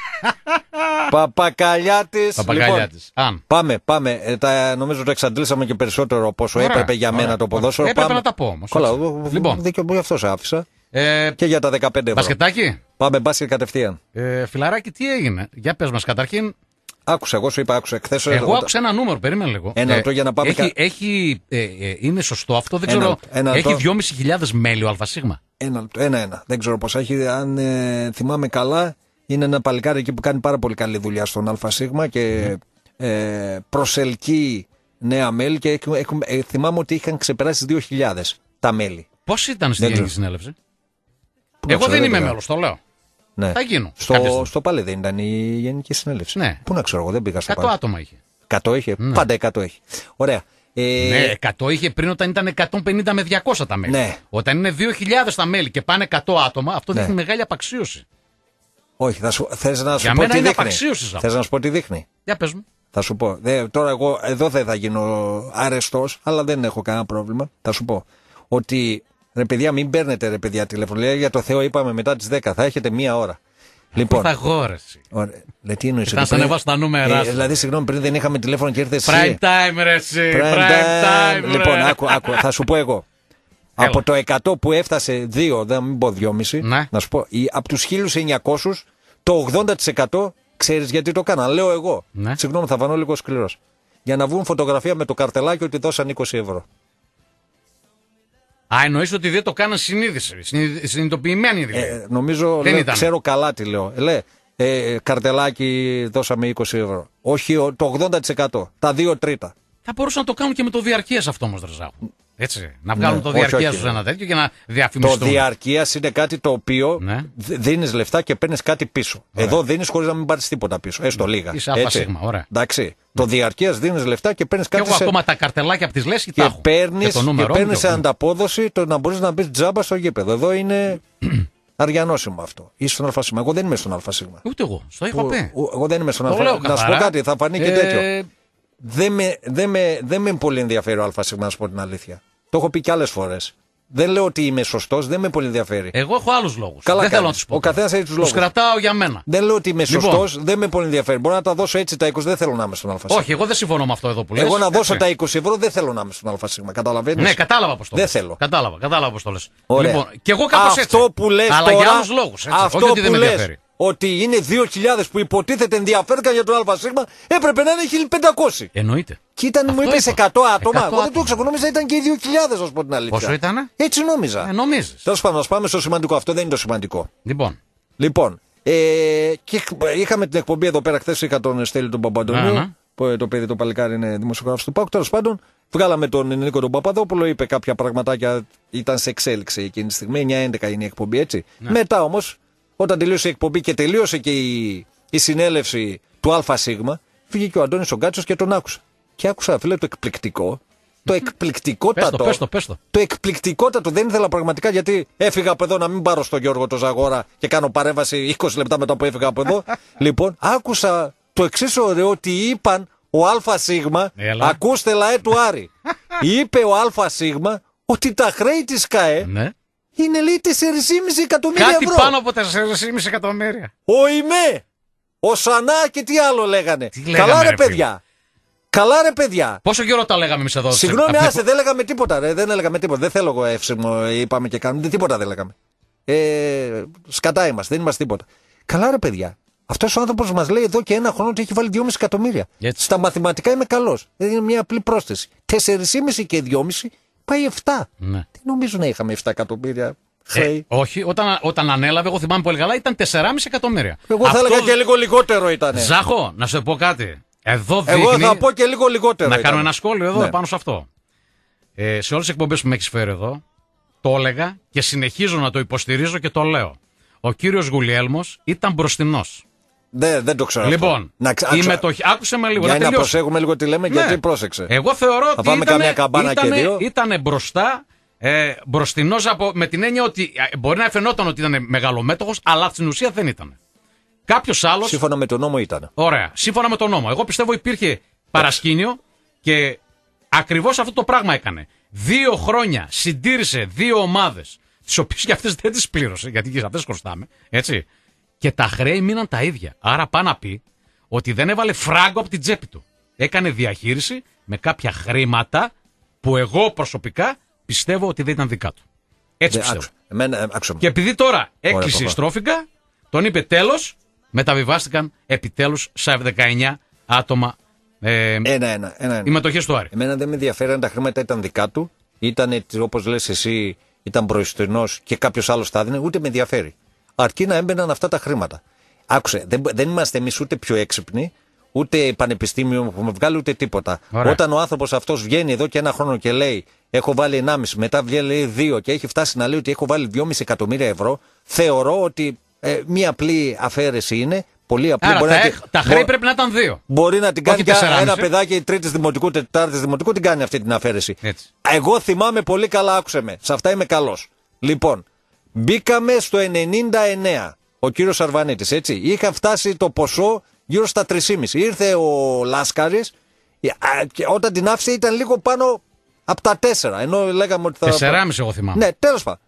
Παπακαλιά της. Παπακαλιά Λοιπόν, της. Αν. Πάμε, πάμε. Ε, τα, νομίζω το εξαντλήσαμε και περισσότερο από όσο Ωραία, έπρεπε για ωραία. μένα το ποδόσφαιρο. Έπρεπε Πάμε. να τα πω όμως, Κολλά, έτσι. εγώ- Λοιπόν. δίκιο μου γι' αυτό σε άφησα. Ε, Και για τα δεκαπέντε ευρώ. μπασκετάκι. Πάμε μπάσκετ κατευθείαν. Ε, φιλαράκι, τι έγινε. Για πες μας καταρχήν. Άκουσα, εγώ σου είπα, άκουσα. Χθες Εγώ άκουσα ένα νούμερο, περίμενε λίγο. Ένα λεπτό για να πάμε Έχει, κα- έχει, ε, ε, είναι σωστό αυτό, δεν Ένα ξέρω. λεπτό, ένα έχει λεπτό. δυόμισι χιλιάδες μέλη ο ΑΣ. Ένα, λεπτό, ένα, ένα. Δεν ξέρω πώς έχει. Αν ε, θυμάμαι καλά, είναι ένα παλικάρι εκεί που κάνει πάρα πολύ καλή δουλειά στον ΑΣ και ε, προσελκύει νέα μέλη και έχουμε, έχουμε, ε, θυμάμαι ότι είχαν ξεπεράσει δύο χιλιάδες τα μέλη. Πώς ήταν στη Δεν Γενική ξέρω. Συνέλευση. Πού να Εγώ ξέρω, δεν είμαι πήγα. μέλος, το λέω. Ναι. Θα γίνω. κάποια Στο, στιγμή. στο Πάλι δεν ήταν η Γενική Συνέλευση. Ναι. Πού να ξέρω, εγώ δεν πήγα στο εκατό Πάλι. άτομα είχε. εκατό είχε. Πάντα εκατό έχει. Ωραία. Ε, Ναι, εκατό είχε πριν όταν ήταν εκατόν πενήντα με διακόσια τα μέλη. Ναι. Όταν είναι δύο χιλιάδες τα μέλη και πάνε εκατό άτομα, αυτό Ναι. δείχνει μεγάλη απαξίωση. Όχι, θα σου, θες να σου Για πω μένα τι είναι δείχνει. απαξίωση αυτό. Θες να σου πω τι δείχνει. Για πες μου. Θα σου πω. Δε, τώρα εγώ εδώ δεν θα γίνω αρεστός, αλλά δεν έχω κανένα πρόβλημα. Θα σου πω ότι ρε παιδιά, μην παίρνετε ρε παιδιά τηλέφωνο. Λέει, για το Θεό είπαμε μετά τις δέκα, θα έχετε μία ώρα. Λοιπόν, Θα γόρεση. ωραία. Λέει, τι εννοείς, Θα ότι σε πριν- ανεβάσω τα νούμερα ε, σου. Δηλαδή, συγγνώμη, πριν δεν είχαμε τηλέφωνο και ήρθε εσύ. Prime time ρε εσύ. Prime Prime time. time ρε. Λοιπόν, άκου, άκου, θα σου πω εγώ. Έλα. Από το εκατό που έφτασε δύο, δεν μην πω δυόμισι, Ναι. να σου πω, η- από τους χίλια εννιακόσια, το ογδόντα τοις εκατό ξέρεις γιατί το έκανα. Λέω εγώ. Ναι. Συγγνώμη, θα φανώ λίγο σκληρός. Για να βγουν φωτογραφία με το καρτελάκι ότι δώσαν είκοσι ευρώ. Α, εννοείς ότι δεν το κάναν συνείδηση. συνειδη- Συνειδητοποιημένοι δηλαδή. Ε, νομίζω, Δεν λέω, ήταν. ξέρω καλά τι λέω. Ε, Λέει, ε, καρτελάκι δώσαμε είκοσι ευρώ. Όχι ο- το ογδόντα τοις εκατό. Τα δύο τρίτα. Θα μπορούσαν να το κάνουν και με το διαρκείας αυτό όμως, Δρεζάχου. Έτσι. Να βγάλουν Ναι, το όχι, διαρκείας όχι. τους ένα τέτοιο και να Το διαφημιστούν. διαρκείας είναι κάτι το οποίο Ναι. δίνει λεφτά και παίρνει κάτι πίσω. Εδώ δίνει χωρί να μην πάρει τίποτα πίσω. Έστω λίγα. Είσαι Έτσι. ΑΣ, ωραία. Εντάξει. Το διαρκείας δίνει λεφτά και παίρνει Και κάτι εγώ σε... ακόμα τα καρτελάκια από τις λέσχη τα Και έχω. παίρνει Και το νούμερό μου παίρνεις και σε ο- ανταπόδοση το να μπορεί να μπει τζάμπα στο γήπεδο. Εδώ είναι αριανόσημο αυτό. Είσαι στον ΑΣ. Εγώ δεν είμαι στον ΑΣ. Ούτε εγώ. Στο έχω πει. Εγώ δεν είμαι στον Το λέω ΑΣ. Να σου πω καθαρά. κάτι, θα φανεί και Ε, τέτοιο. Δεν με, δεν, με, δεν με πολύ ενδιαφέρει ο ΑΣ, να σου πω την αλήθεια. Το έχω πει και άλλες φορές. Δεν λέω ότι είμαι σωστός, δεν με πολύ ενδιαφέρει. Εγώ έχω άλλους λόγους. Καλά δεν κάνεις. θέλω να τους πω. Ο καθένας έχει τους λόγους. Τους κρατάω για μένα. Δεν λέω ότι είμαι Λοιπόν. σωστός, δεν με πολύ ενδιαφέρει. Μπορώ να τα δώσω έτσι τα είκοσι, δεν θέλω να είμαι στον ΑΣ. Όχι, εγώ δεν συμφωνώ με αυτό εδώ που λες. Εγώ να δώσω Έτσι. τα είκοσι ευρώ δεν θέλω να είμαι στον ΑΣ. Καταλαβαίνεις. Ναι, κατάλαβα πώς το Δεν λες. θέλω. Κατάλαβα, κατάλαβα πώς το λες. Ωραία. Λοιπόν, και εγώ κάπως έτσι. Αυτό που λες Αλλά τώρα, για άλλους λόγους. Έτσι. αυτό Όχι ότι δεν που με λες ενδιαφέρει. ότι είναι δύο χιλιάδες που υποτίθεται ενδιαφέρθηκαν για τον ΑΣ, έπρεπε να είναι χίλια πεντακόσια. Εννοείται. Και ήταν, μου Αυτό είπες είπα. εκατό άτομα. εκατό Εγώ δεν το άτομα. ήξερα. Νόμιζα ήταν και οι δύο χιλιάδες, να σου πω την αλήθεια. Πόσο ήτανε? Έτσι νόμιζα. Ε, νομίζεις. Τέλος πάντων, ας πάμε στο σημαντικό. Αυτό δεν είναι το σημαντικό. Λοιπόν. Λοιπόν, ε, και είχαμε την εκπομπή εδώ πέρα. Χθες είχα τον Στέλιο τον Παπαντονίου. Ναι, ναι. Που το παιδί το παλικάρι είναι δημοσιογράφος του ΠΑΟΚ. Τέλος πάντων, βγάλαμε τον Νίκο τον Παπαδόπουλο. Είπε κάποια πραγματάκια. Ήταν σε εξέλιξη εκείνη τη στιγμή. εννιά έντεκα είναι η εκπομπή, έτσι. Ναι. Μετά όμως, όταν τελείωσε η εκπομπή και τελείωσε και η, η συνέλευση του ΑΣ, φύγε και ο Αντώνης ο Γκάτσος και τον άκουσα. Και άκουσα, φίλε, το εκπληκτικό. Το εκπληκτικότατο. Πες το, πες το, πες το. Το εκπληκτικότατο δεν ήθελα πραγματικά, γιατί έφυγα από εδώ να μην πάρω στον Γιώργο το Ζαγόρα και κάνω παρέμβαση είκοσι λεπτά μετά που έφυγα από εδώ. Λοιπόν, άκουσα το εξής ωραίο, ότι είπαν ο ΑΣ, Έλα. ακούστε λαέ του Άρη, είπε ο ΑΣ ότι τα χρέη της ΚΑΕ Ναι. είναι, λέει, τέσσερα κόμμα πέντε εκατομμύρια Κάτι ευρώ. πάνω από τέσσερα κόμμα πέντε εκατομμύρια. Ο ΙΜΕ, ο Σανά και τι άλλο λέγανε. Τι λέγαμε, Καλά ρε ρε, φίλε. παιδιά. Καλά ρε παιδιά. Πόσο καιρό τα λέγαμε εμείς εδώ? Συγγνώμη, Αυτή- άσε, δεν λέγαμε τίποτα. Ρε, δεν λέγαμε τίποτα. Δεν θέλω εγώ εύσημο, είπαμε και κάνουμε. Τίποτα δεν λέγαμε. Ε, σκατά είμαστε, δεν είμαστε τίποτα. Καλά, ρε παιδιά. Αυτός ο άνθρωπος μας λέει εδώ και ένα χρόνο ότι έχει βάλει δυόμισι εκατομμύρια. Έτσι. Στα μαθηματικά είμαι καλός. Δεν είναι μια απλή πρόσθεση. τέσσερα κόμμα πέντε και δυόμισι πάει επτά. Ναι. Τι νομίζω να είχαμε επτά εκατομμύρια χρέη. Ε, όχι, όταν, όταν ανέλαβε, εγώ θυμάμαι πολύ καλά, ήταν τέσσερα κόμμα πέντε εκατομμύρια. Εγώ θα Αυτό- έλεγα και λίγο λιγότερο ήταν. Ζάχο, να σου πω κάτι. Εδώ δείχνει. Εγώ θα πω και λίγο λιγότερο. Να ήταν. κάνω ένα σχόλιο εδώ Ναι. πάνω σε αυτό. Ε, σε όλες τις εκπομπές που με έχεις φέρει εδώ, το έλεγα και συνεχίζω να το υποστηρίζω και το λέω. Ο κύριος Γουλιέλμος ήταν μπροστινός. Δεν, δεν το ξέρω. Λοιπόν, αυτό. Να ξα... η άξα- μετοχή. Άκουσε με λίγο, Για να να τελειώσω. προσέχουμε λίγο τι λέμε, Ναι. γιατί πρόσεξε. Εγώ θεωρώ ότι πάμε ήτανε, καμιά καμπάνα και ήτανε, δύο. ήτανε μπροστά, ε, μπροστινός από, με την έννοια ότι ε, μπορεί να φαινόταν ότι ήταν μεγαλομέτωχος, αλλά στην ουσία δεν ήταν. Κάποιος άλλος. Σύμφωνα με τον νόμο ήταν. Ωραία. Σύμφωνα με τον νόμο. Εγώ πιστεύω υπήρχε παρασκήνιο και ακριβώς αυτό το πράγμα έκανε. Δύο χρόνια συντήρησε δύο ομάδες, τις οποίες και αυτές δεν τις πλήρωσε, γιατί και σε αυτές χρωστάμε, έτσι. Και τα χρέη μείναν τα ίδια. Άρα πάει να πει ότι δεν έβαλε φράγκο από την τσέπη του. Έκανε διαχείριση με κάποια χρήματα που εγώ προσωπικά πιστεύω ότι δεν ήταν δικά του. Έτσι Δεν, πιστεύω. άκουσα. Εμένα, ε, άκουσα. Και επειδή τώρα έκλεισε η παπά. στρόφιγγα, τον είπε τέλος, μεταβιβάστηκαν επιτέλους σε δεκαεννιά άτομα ε, Ένα, ένα, ένα, οι ένα. μετοχές του Άρη. Εμένα δεν με ενδιαφέρει αν τα χρήματα ήταν δικά του, ήταν όπως λες εσύ, ήταν προϊστορινός και κάποιος άλλος τα έδινε, ούτε με ενδιαφέρει. Αρκεί να έμπαιναν αυτά τα χρήματα. Άκουσε, δεν, δεν είμαστε εμείς ούτε πιο έξυπνοι, ούτε πανεπιστήμιο που με βγάλει, ούτε τίποτα. Ωραία. Όταν ο άνθρωπος αυτός βγαίνει εδώ και ένα χρόνο και λέει έχω βάλει ενάμιση, μετά βγαίνει λέει δύο και έχει φτάσει να λέει ότι έχω βάλει δυόμισι εκατομμύρια ευρώ, θεωρώ ότι ε, μία απλή αφαίρεση είναι. Πολύ απλή. Άρα μπορεί τα, να έχ- τη- τα χρέη μπο- πρέπει να ήταν δύο. Μπορεί να την κάνει Όχι και τέσσερα ένα κόμμα πέντε. παιδάκι τρίτη δημοτικού, τετάρτη δημοτικού, την κάνει αυτή την αφαίρεση. Έτσι. Εγώ θυμάμαι πολύ καλά, άκουσε με. Σε αυτά είμαι καλός. Λοιπόν, μπήκαμε στο ενενήντα εννέα. Ο κύριος Αρβανίτης, έτσι. Είχα φτάσει το ποσό γύρω στα τρία κόμμα πέντε. Ήρθε ο Λάσκαρης και όταν την άφησε ήταν λίγο πάνω από τα τέσσερα. Ενώ λέγαμε ότι θα. Τεσσερά κόμμα πέντε εγώ θυμάμαι. Ναι, τέλος πάντων.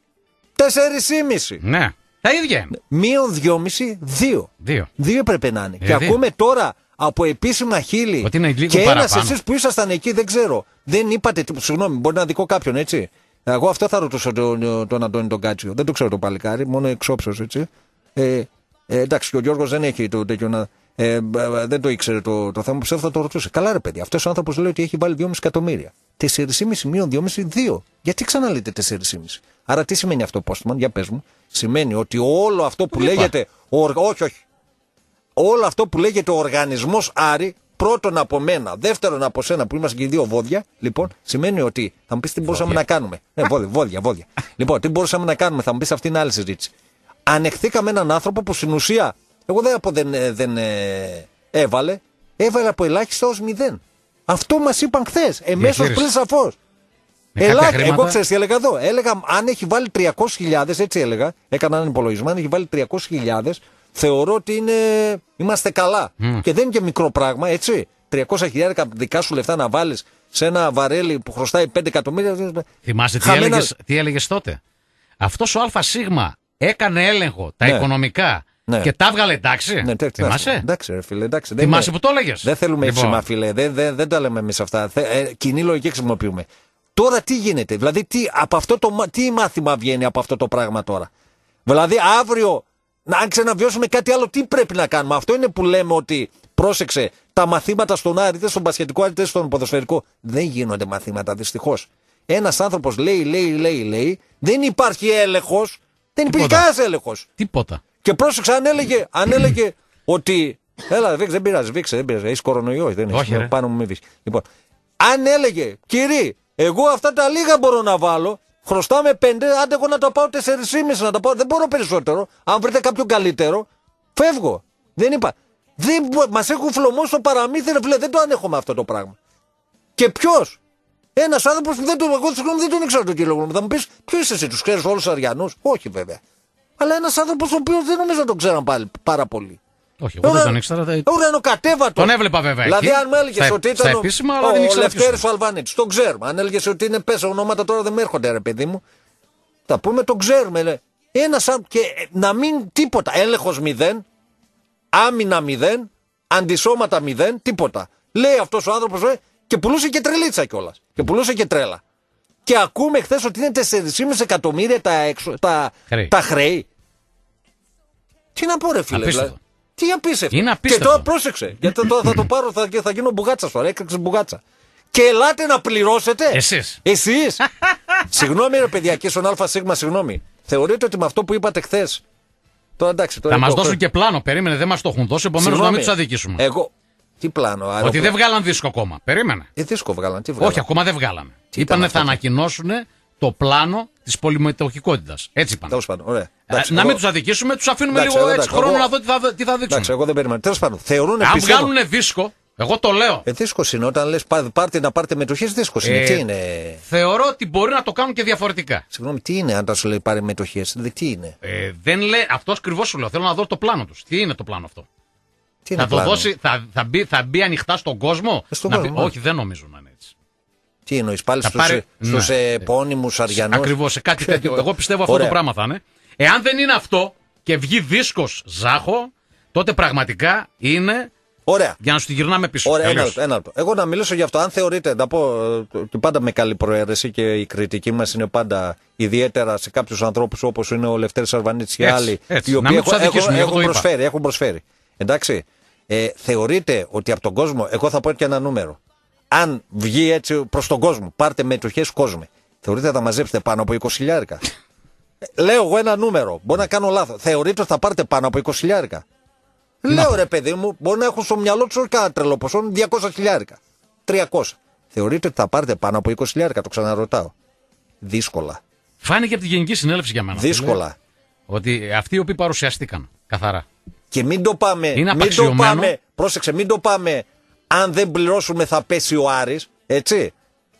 Τέσσερα κόμμα πέντε. Ναι. Τα ίδια είναι. Μείον δυόμισι, δύο. Δύο. Δύο πρέπει να είναι. Ε, και δύο. ακούμε τώρα από επίσημα χείλη. Ότι είναι λίγο και ένας παραπάνω. εσείς που ήσασταν εκεί, δεν ξέρω. Δεν είπατε τίποτα. Συγγνώμη, μπορεί να δικό κάποιον, έτσι. Εγώ αυτό θα ρωτούσα τον, τον Αντώνη τον Κάτσιο. Δεν το ξέρω το παλικάρι, μόνο εξόψεως, έτσι. Ε, ε, εντάξει, και ο Γιώργος δεν έχει το τέτοιο να. Ε, ε, δεν το ήξερε το, το θέμα, πιστεύω θα το ρωτούσε. Καλά, ρε παιδί, αυτός ο άνθρωπος λέει ότι έχει βάλει δυόμισι εκατομμύρια. τέσσερα κόμμα πέντε μείον δυόμισι, δύο. Γιατί ξαναλέτε τέσσερα κόμμα πέντε. Άρα τι σημαίνει αυτό, Πόστμαν, για πες μου. Σημαίνει ότι όλο αυτό που Πού είπα? λέγεται. Ο, όχι, όχι. Όλο αυτό που λέγεται ο οργανισμός Άρη, πρώτον από μένα, δεύτερον από σένα που είμαστε και οι δύο βόδια, λοιπόν, σημαίνει ότι θα μου πεις τι μπορούσαμε να κάνουμε. Ε, βόδια, βόδια, βόδια. Λοιπόν, τι μπορούσαμε να κάνουμε, θα μου πεις αυτή είναι άλλη συζήτηση. Ανεχθήκαμε έναν άνθρωπο που στην ουσία, εγώ δεν, από δεν, ε, δεν ε, έβαλε, έβαλε από ελάχιστα ως μηδέν. Αυτό μας είπαν χθες, εμέσως Διαχείριση. πριν σαφώς. Με κάποια Ελάχιστα, χρήματα. εγώ ξέρεις τι έλεγα εδώ. Έλεγα αν έχει βάλει τριακόσιες χιλιάδες, έτσι έλεγα. Έκανα έναν υπολογισμό. Αν έχει βάλει τριακόσιες χιλιάδες, θεωρώ ότι είναι... είμαστε καλά. Mm. Και δεν είναι και μικρό πράγμα, έτσι. τριακόσια χιλιάδες δικά σου λεφτά να βάλεις σε ένα βαρέλι που χρωστάει πέντε εκατομμύρια. Θυμάσαι τι χαμένα... έλεγες, τι έλεγες τότε. Αυτός ο ΑΣ έκανε έλεγχο τα ναι. οικονομικά ναι. και τα έβγαλε εντάξει. Ναι, θυμάσαι. Εντάξει, ρε φίλε, εντάξει. Θυμάσαι που το έλεγες. Δεν θέλουμε λοιπόν. εύσημα, φίλε. Δεν, δεν, δεν τα λέμε εμείς αυτά. Θε, ε, κοινή λογική χρησιμοποιούμε. Τώρα τι γίνεται, δηλαδή τι, από αυτό το, τι μάθημα βγαίνει από αυτό το πράγμα τώρα. Δηλαδή αύριο, αν ξαναβιώσουμε κάτι άλλο, τι πρέπει να κάνουμε. Αυτό είναι που λέμε ότι, πρόσεξε, τα μαθήματα στον Άρη, είτε στον μπασκετικό, είτε στον ποδοσφαιρικό, δεν γίνονται μαθήματα δυστυχώς. Ένας άνθρωπος λέει, λέει, λέει, λέει, δεν υπάρχει έλεγχος, δεν υπήρχε κανένας έλεγχος. Τίποτα. Και πρόσεξε, αν έλεγε, αν έλεγε ότι. Έλα, Βίξε, δεν πειράζει, Βίξε, δεν πειράζει. Έχει κορονοϊό, δεν έχει. Όχι, πάνω μου μη βίξει. Λοιπόν, αν έλεγε, κύριε, εγώ αυτά τα λίγα μπορώ να βάλω, χρωστάμε πέντε, άντε εγώ να τα πάω τέσσερις και μισό, να τα πάω, δεν μπορώ περισσότερο. Αν βρείτε κάποιον καλύτερο, φεύγω. Δεν είπα. Δεν, μας έχουν φλωμώσει το παραμύθι, ρε φίλε, δεν το ανέχομαι αυτό το πράγμα. Και ποιος? Ένας άνθρωπος που δεν τον, εγώ δεν τον ήξερα τον κύριο μου. Θα μου πεις, ποιο είσαι εσύ, τους ξέρεις όλους τους Αριανούς? Όχι βέβαια. Αλλά ένας άνθρωπος ο οποίος δεν νομίζω να τον ξέραν πάλι πάρα πολύ. Όχι, εγώ δεν τον ήξερα. Ουρανοκατέβατο. Τον έβλεπα βέβαια. Δηλαδή, εκεί, αν με έλεγε ότι ήταν. Στα επίσημα, αλλά δεν ο ήξερα. Λευτέρης ο Αλβανίτης, τον ξέρουμε. Αν έλεγε ότι είναι πέσα ονόματα τώρα δεν με έρχονται, ρε παιδί μου. Θα πούμε, τον ξέρουμε. Λέ. Ένας και να μην τίποτα. Έλεγχος μηδέν, άμυνα μηδέν, αντισώματα μηδέν, τίποτα. Λέει αυτός ο άνθρωπος ε, και πουλούσε και τρελίτσα κιόλας. Και πουλούσε και τρέλα. Και ακούμε χθες ότι είναι τέσσερα κόμμα πέντε εκατομμύρια τα, εξω, τα, χρέη. τα χρέη. Τι να πω, ρε φίλε. Δηλαδή. Τι απίστευτο. Είναι απίστευτο. Και τώρα πρόσεξε. Γιατί τώρα θα το πάρω, θα, θα γίνω μπουγάτσα τώρα. Έκρηξε μπουγάτσα. Και ελάτε να πληρώσετε. Εσείς. Εσείς. Συγγνώμη, ρε παιδιά, και στον ΑΣ, συγγνώμη. Θεωρείτε ότι με αυτό που είπατε χθες. Τώρα εντάξει. Τώρα θα μας το... δώσουν και πλάνο. Περίμενε, δεν μας το έχουν δώσει. Επομένως να μην τους αδικήσουμε. Εγώ. Τι πλάνο, άρα. Ότι δεν βγάλαν δίσκο ακόμα. Περίμενε. Ε, δίσκο βγάλαν. Τι βγάλαν. Όχι, ακόμα δεν βγάλαν. Είπανε θα ανακοινώσουν το πλάνο της πολυμετοχικότητας. Έτσι είπαν. Τέλος πάντων, ωραία. Εντάξει, να εγώ... μην τους αδικήσουμε, τους αφήνουμε εντάξει, λίγο εντάξει, έτσι εγώ... χρόνο να δω τι θα, τι θα δείξουν. Εντάξει, εγώ δεν περιμένω. Τέλος πάντων, θεωρούν αν πιστεύω... βγάλουν δίσκο, εγώ το λέω. Ε, δίσκος είναι. Όταν λες πάρτε να πάρτε μετοχές, δίσκος είναι. Ε, τι είναι. Θεωρώ ότι μπορεί να το κάνουν και διαφορετικά. Συγγνώμη, τι είναι αν τα σου λέει πάρε μετοχές, τι είναι. Ε, δεν λέει, αυτό ακριβώς σου λέω. Θέλω να δω το πλάνο τους. Τι είναι το πλάνο αυτό. Τι θα, το δώσει, θα, θα, μπει, θα μπει ανοιχτά στον κόσμο. Ε, στον να κόσμο μπει, όχι, δεν νομίζω να είναι έτσι. Τι εννοείς, πάλι στους, πάρει... στους ναι. επώνυμους Αριανούς. Ακριβώς, σε κάτι τέτοιο. Εγώ πιστεύω αυτό το πράγμα θα είναι. Εάν δεν είναι αυτό και βγει δίσκος Ζάχο, τότε πραγματικά είναι. Ωραία. Για να σου τη γυρνάμε πίσω. Ωραία, ένα λεπτό, ένα λεπτό. Εγώ να μιλήσω για αυτό. Αν θεωρείτε, να πω και πάντα με καλή προαίρεση και η κριτική μας είναι πάντα ιδιαίτερα σε κάποιους ανθρώπους όπως είναι ο Λευτέρης Αρβανίτης και άλλοι. Έτσι. Οι οποίοι έχουν, έχουν, έχουν, προσφέρει, έχουν προσφέρει. Εντάξει. Ε, θεωρείτε ότι από τον κόσμο, εγώ θα πω και ένα νούμερο. Αν βγει έτσι προς τον κόσμο, πάρτε μετοχές κόσμο. Θεωρείτε θα μαζέψετε πάνω από είκοσι χιλιάρικα. Λέω εγώ ένα νούμερο. Μπορεί να κάνω λάθος. Θεωρείτε ότι θα πάρετε πάνω από είκοσι χιλιάρικα. Λέω ρε παιδί μου, μπορεί να έχουν στο μυαλό του όχι κανένα τρελό ποσό, διακόσια χιλιάρικα. τριακόσια. Θεωρείτε ότι θα πάρετε πάνω από είκοσι χιλιάρικα, το ξαναρωτάω. Δύσκολα. Φάνηκε από τη Γενική Συνέλευση για μένα. Δύσκολα. Ότι αυτοί οι οποίοι παρουσιαστήκαν καθαρά. Και μην το πάμε. Είναι μην το πάμε. Πρόσεξε, μην το πάμε. Αν δεν πληρώσουμε θα πέσει ο Άρης. Έτσι.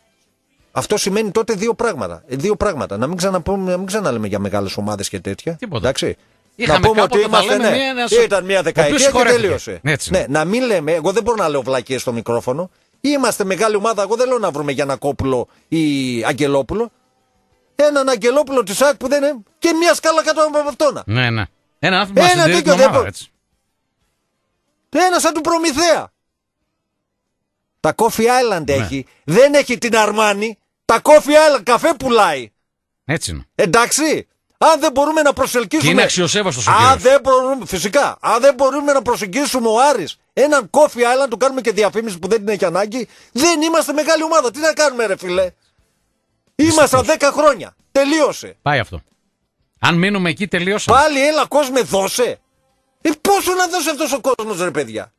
Αυτό σημαίνει τότε δύο πράγματα. Δύο πράγματα. Να μην, ξαναπούμε, να μην ξαναλέμε για μεγάλες ομάδες και τέτοια. Τίποτα. Εντάξει. Είχαμε να πούμε ότι είμαστε, ναι, μία, ένας... ήταν μια δεκαετία και τελείωσε. Έτσι. Ναι, να μην λέμε, εγώ δεν μπορώ να λέω βλακίες στο μικρόφωνο. Είμαστε μεγάλη ομάδα, εγώ δεν λέω να βρούμε Γιαννακόπουλο ή Αγγελόπουλο. Έναν Αγγελόπουλο της ΣΑΚ που δεν είναι και μια σκάλα κάτω από αυτόν. Ναι, ναι. Ένα άνθρωπο Ένα τέτοιο δεν προ... Ένα σαν του Προμηθέα. Τα Coffee Island ναι. έχει. Δεν έχει την Αρμάνι. Τα Coffee Island καφέ πουλάει. Έτσι είναι. Εντάξει. Αν δεν μπορούμε να προσελκύσουμε. Και είναι αξιοσέβαστος ο αν δεν μπορούμε, φυσικά. Αν δεν μπορούμε να προσεγγίσουμε ο Άρης έναν Coffee Island, του κάνουμε και διαφήμιση που δεν την έχει ανάγκη, δεν είμαστε μεγάλη ομάδα. Τι να κάνουμε, ρε φιλέ. Είμαστε δέκα χρόνια. Τελείωσε. Πάει αυτό. Αν μείνουμε εκεί, τελείωσαμε. Πάλι έλα, κόσμε, δώσε. Ε, πόσο να δώσει αυτός ο κόσμος, ρε παιδιά.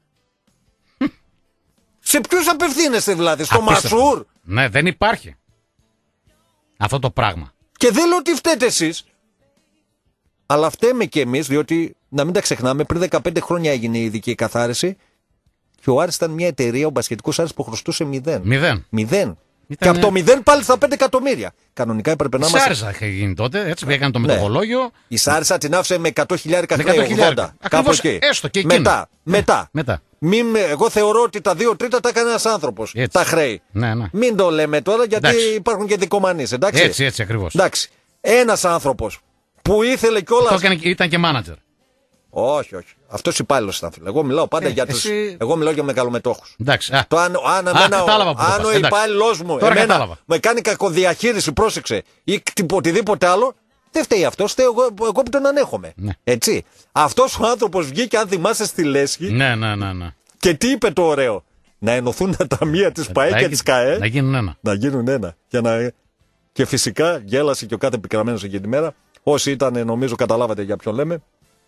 Σε ποιους απευθύνεστε δηλαδή, στο Απίστευτο. Μασούρ. Ναι, δεν υπάρχει αυτό το πράγμα. Και δεν λέω ότι φταίτε εσείς. Αλλά φταίμε και εμείς, διότι να μην τα ξεχνάμε, πριν δεκαπέντε χρόνια έγινε η ειδική καθάριση και ο Άρης ήταν μια εταιρεία, ο μπασκετικός Άρης που χρωστούσε μηδέν. Μηδέν. Μηδέν. Και από το μηδέν πάλι στα πέντε εκατομμύρια. Κανονικά έπρεπε να η είμαστε. Σάρισα είχε γίνει τότε, έτσι, έκανε το μετοχολόγιο. Η Σάρισα την άφησε με εκατό χιλιάρικα χρέη, ογδόντα. Κάπου εκεί. Έστω και εκείνη. Μετά. Ναι, μετά. μετά. Μην, εγώ θεωρώ ότι τα δύο τρίτα τα έκανε ένας άνθρωπος. Τα χρέη. Ναι, ναι. Μην το λέμε τώρα γιατί εντάξει. Υπάρχουν και δικομανείς. Εντάξει. Έτσι, έτσι ακριβώς. Εντάξει. Ένας άνθρωπος που ήθελε κιόλας. Αυτό έκανε, ήταν και μάνατζερ. Όχι, όχι. Αυτός υπάλληλος ήταν, φίλε. Εγώ μιλάω πάντα ε, για τους. Εσύ... Εγώ μιλάω για μεγαλομετόχους. Εντάξει. Α, το αν, αν, α, εμένα, αν ο υπάλληλος μου εμένα, με κάνει κακοδιαχείριση, πρόσεξε, ή οτιδήποτε άλλο, δεν φταίει αυτός, φταίει εγώ, εγώ που τον ανέχομαι. Ναι. Έτσι. Αυτός ο άνθρωπος βγήκε, αν θυμάσαι, στη Λέσχη. Ναι, ναι, ναι, ναι. Και τι είπε το ωραίο. Να ενωθούν τα ταμεία της ΠΑΕ και της ΚΑΕ. Να γίνουν ένα. Να γίνουν ένα. Για να... Και φυσικά γέλασε και ο κάθε επικραμμένος εκείνη τη μέρα. Όσοι ήταν, νομίζω, καταλάβατε για ποιον λέμε.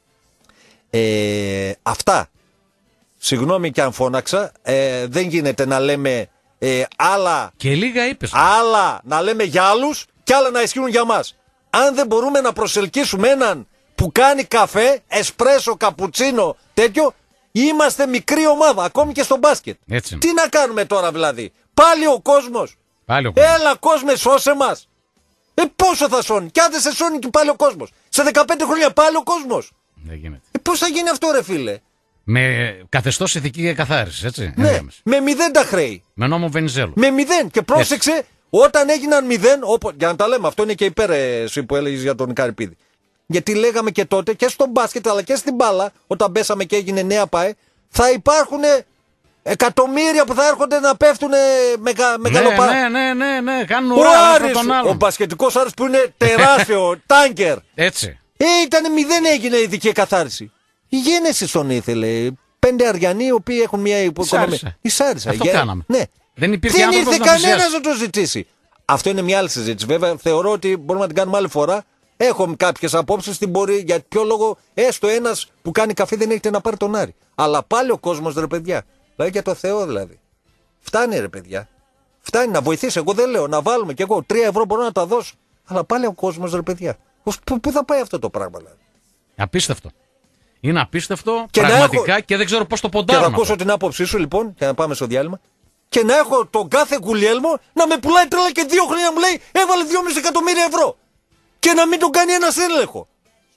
Ε, αυτά. Συγγνώμη και αν φώναξα. Ε, δεν γίνεται να λέμε ε, άλλα. Και λίγα είπες. Άλλα να λέμε για άλλους και άλλα να ισχύουν για μας. Αν δεν μπορούμε να προσελκύσουμε έναν που κάνει καφέ, εσπρέσο, καπουτσίνο, τέτοιο, είμαστε μικρή ομάδα, ακόμη και στο μπάσκετ. Έτσι. Τι να κάνουμε τώρα δηλαδή. Πάλι ο κόσμος. Πάλι ο κόσμος. Έλα κόσμε, σώσε μας. Ε, πόσο θα σώνει. Κι αν δεν σε σώνει και πάλι ο κόσμος. Σε δεκαπέντε χρόνια πάλι ο κόσμος. Δεν γίνεται. Ε, πώς θα γίνει αυτό, ρε φίλε. Με καθεστώς ηθική καθάριση, έτσι. Ναι, Ενδιάμεση. με μηδέν τα χρέη. Με νόμο Βενιζέλου. Με μηδέν. Και πρόσεξε, έτσι. Όταν έγιναν μηδέν, όπου, για να τα λέμε, αυτό είναι και υπέρ εσύ που έλεγες για τον Καρυπίδη. Γιατί λέγαμε και τότε και στο μπάσκετ αλλά και στην μπάλα, όταν μπέσαμε και έγινε νέα ΠΑΕ, θα υπάρχουν εκατομμύρια που θα έρχονται να πέφτουν μεγα, μεγαλοπάρα. Ναι, ναι, ναι, ναι, ναι, κάνουν ο ουρά Άρης, τον άλλον. Ο μπασκετικός Άρης που είναι τεράστιο, τάνκερ. Έτσι. Ε, ήταν μηδέν έγινε η ειδική καθάριση. Η Γένεση τον ήθελε. Πέντε Αριανοί οι οποίοι έχουν μια υποοικονομία. Η Σάρισα. Αυτό Γε... κάναμε. Ναι. Δεν υπήρχε Δεν ήρθε να κανένας να το ζητήσει. Αυτό είναι μια άλλη συζήτηση. Βέβαια θεωρώ ότι μπορούμε να την κάνουμε άλλη φορά. Έχω κάποιες απόψεις στην μπορεί, για ποιο λόγο έστω ένας που κάνει καφέ δεν έχετε να πάρει τον Άρη. Αλλά πάλι ο κόσμος, ρε παιδιά. Δηλαδή για το Θεό δηλαδή. Φτάνει, ρε παιδιά. Φτάνει να βοηθήσει. Εγώ δεν λέω να βάλουμε κι εγώ τρία ευρώ μπορώ να τα δώσω. Αλλά πάλι ο κόσμος, ρε παιδιά. Πού θα πάει αυτό το πράγμα, δηλαδή. Απίστευτο. Είναι απίστευτο και πραγματικά έχω... και δεν ξέρω πώς το ποντάρω. Και θα ακούσω την άποψή σου λοιπόν, και να πάμε στο διάλειμμα. Και να έχω τον κάθε Γουλιέλμο να με πουλάει τρέλα και δύο χρόνια μου λέει έβαλε δυόμισι εκατομμύρια ευρώ. Και να μην τον κάνει ένας έλεγχο.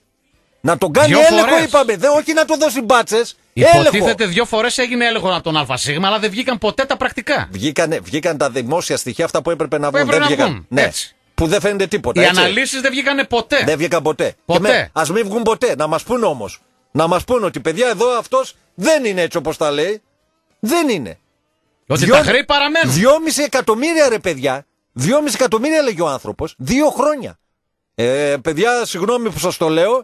Να τον κάνει δύο έλεγχο φορές. Είπαμε, δε, όχι να του δώσει μπάτσες. Υποτίθεται δύο φορές έγινε έλεγχο από τον ΑΣ, αλλά δεν βγήκαν ποτέ τα πρακτικά. Βγήκαν, βγήκαν τα δημόσια στοιχεία αυτά που έπρεπε να βγουν. Δεν να βγήκαν. βγουν. Ναι. Έτσι. Που δεν φαίνεται τίποτα. Οι έτσι. αναλύσεις δεν βγήκαν ποτέ. Δεν βγήκαν ποτέ. ποτέ. Ας μην βγουν ποτέ. Να μας πούνε όμως. Να μας πούνε ότι παιδιά εδώ αυτός δεν είναι έτσι όπως τα λέει. Δεν είναι. Ότι Δυο... τα χρέη παραμένουν. Δυόμιση εκατομμύρια ρε παιδιά. Δυόμιση εκατομμύρια λέγει ο άνθρωπος. Δύο χρόνια. Ε, παιδιά, συγγνώμη που σας το λέω.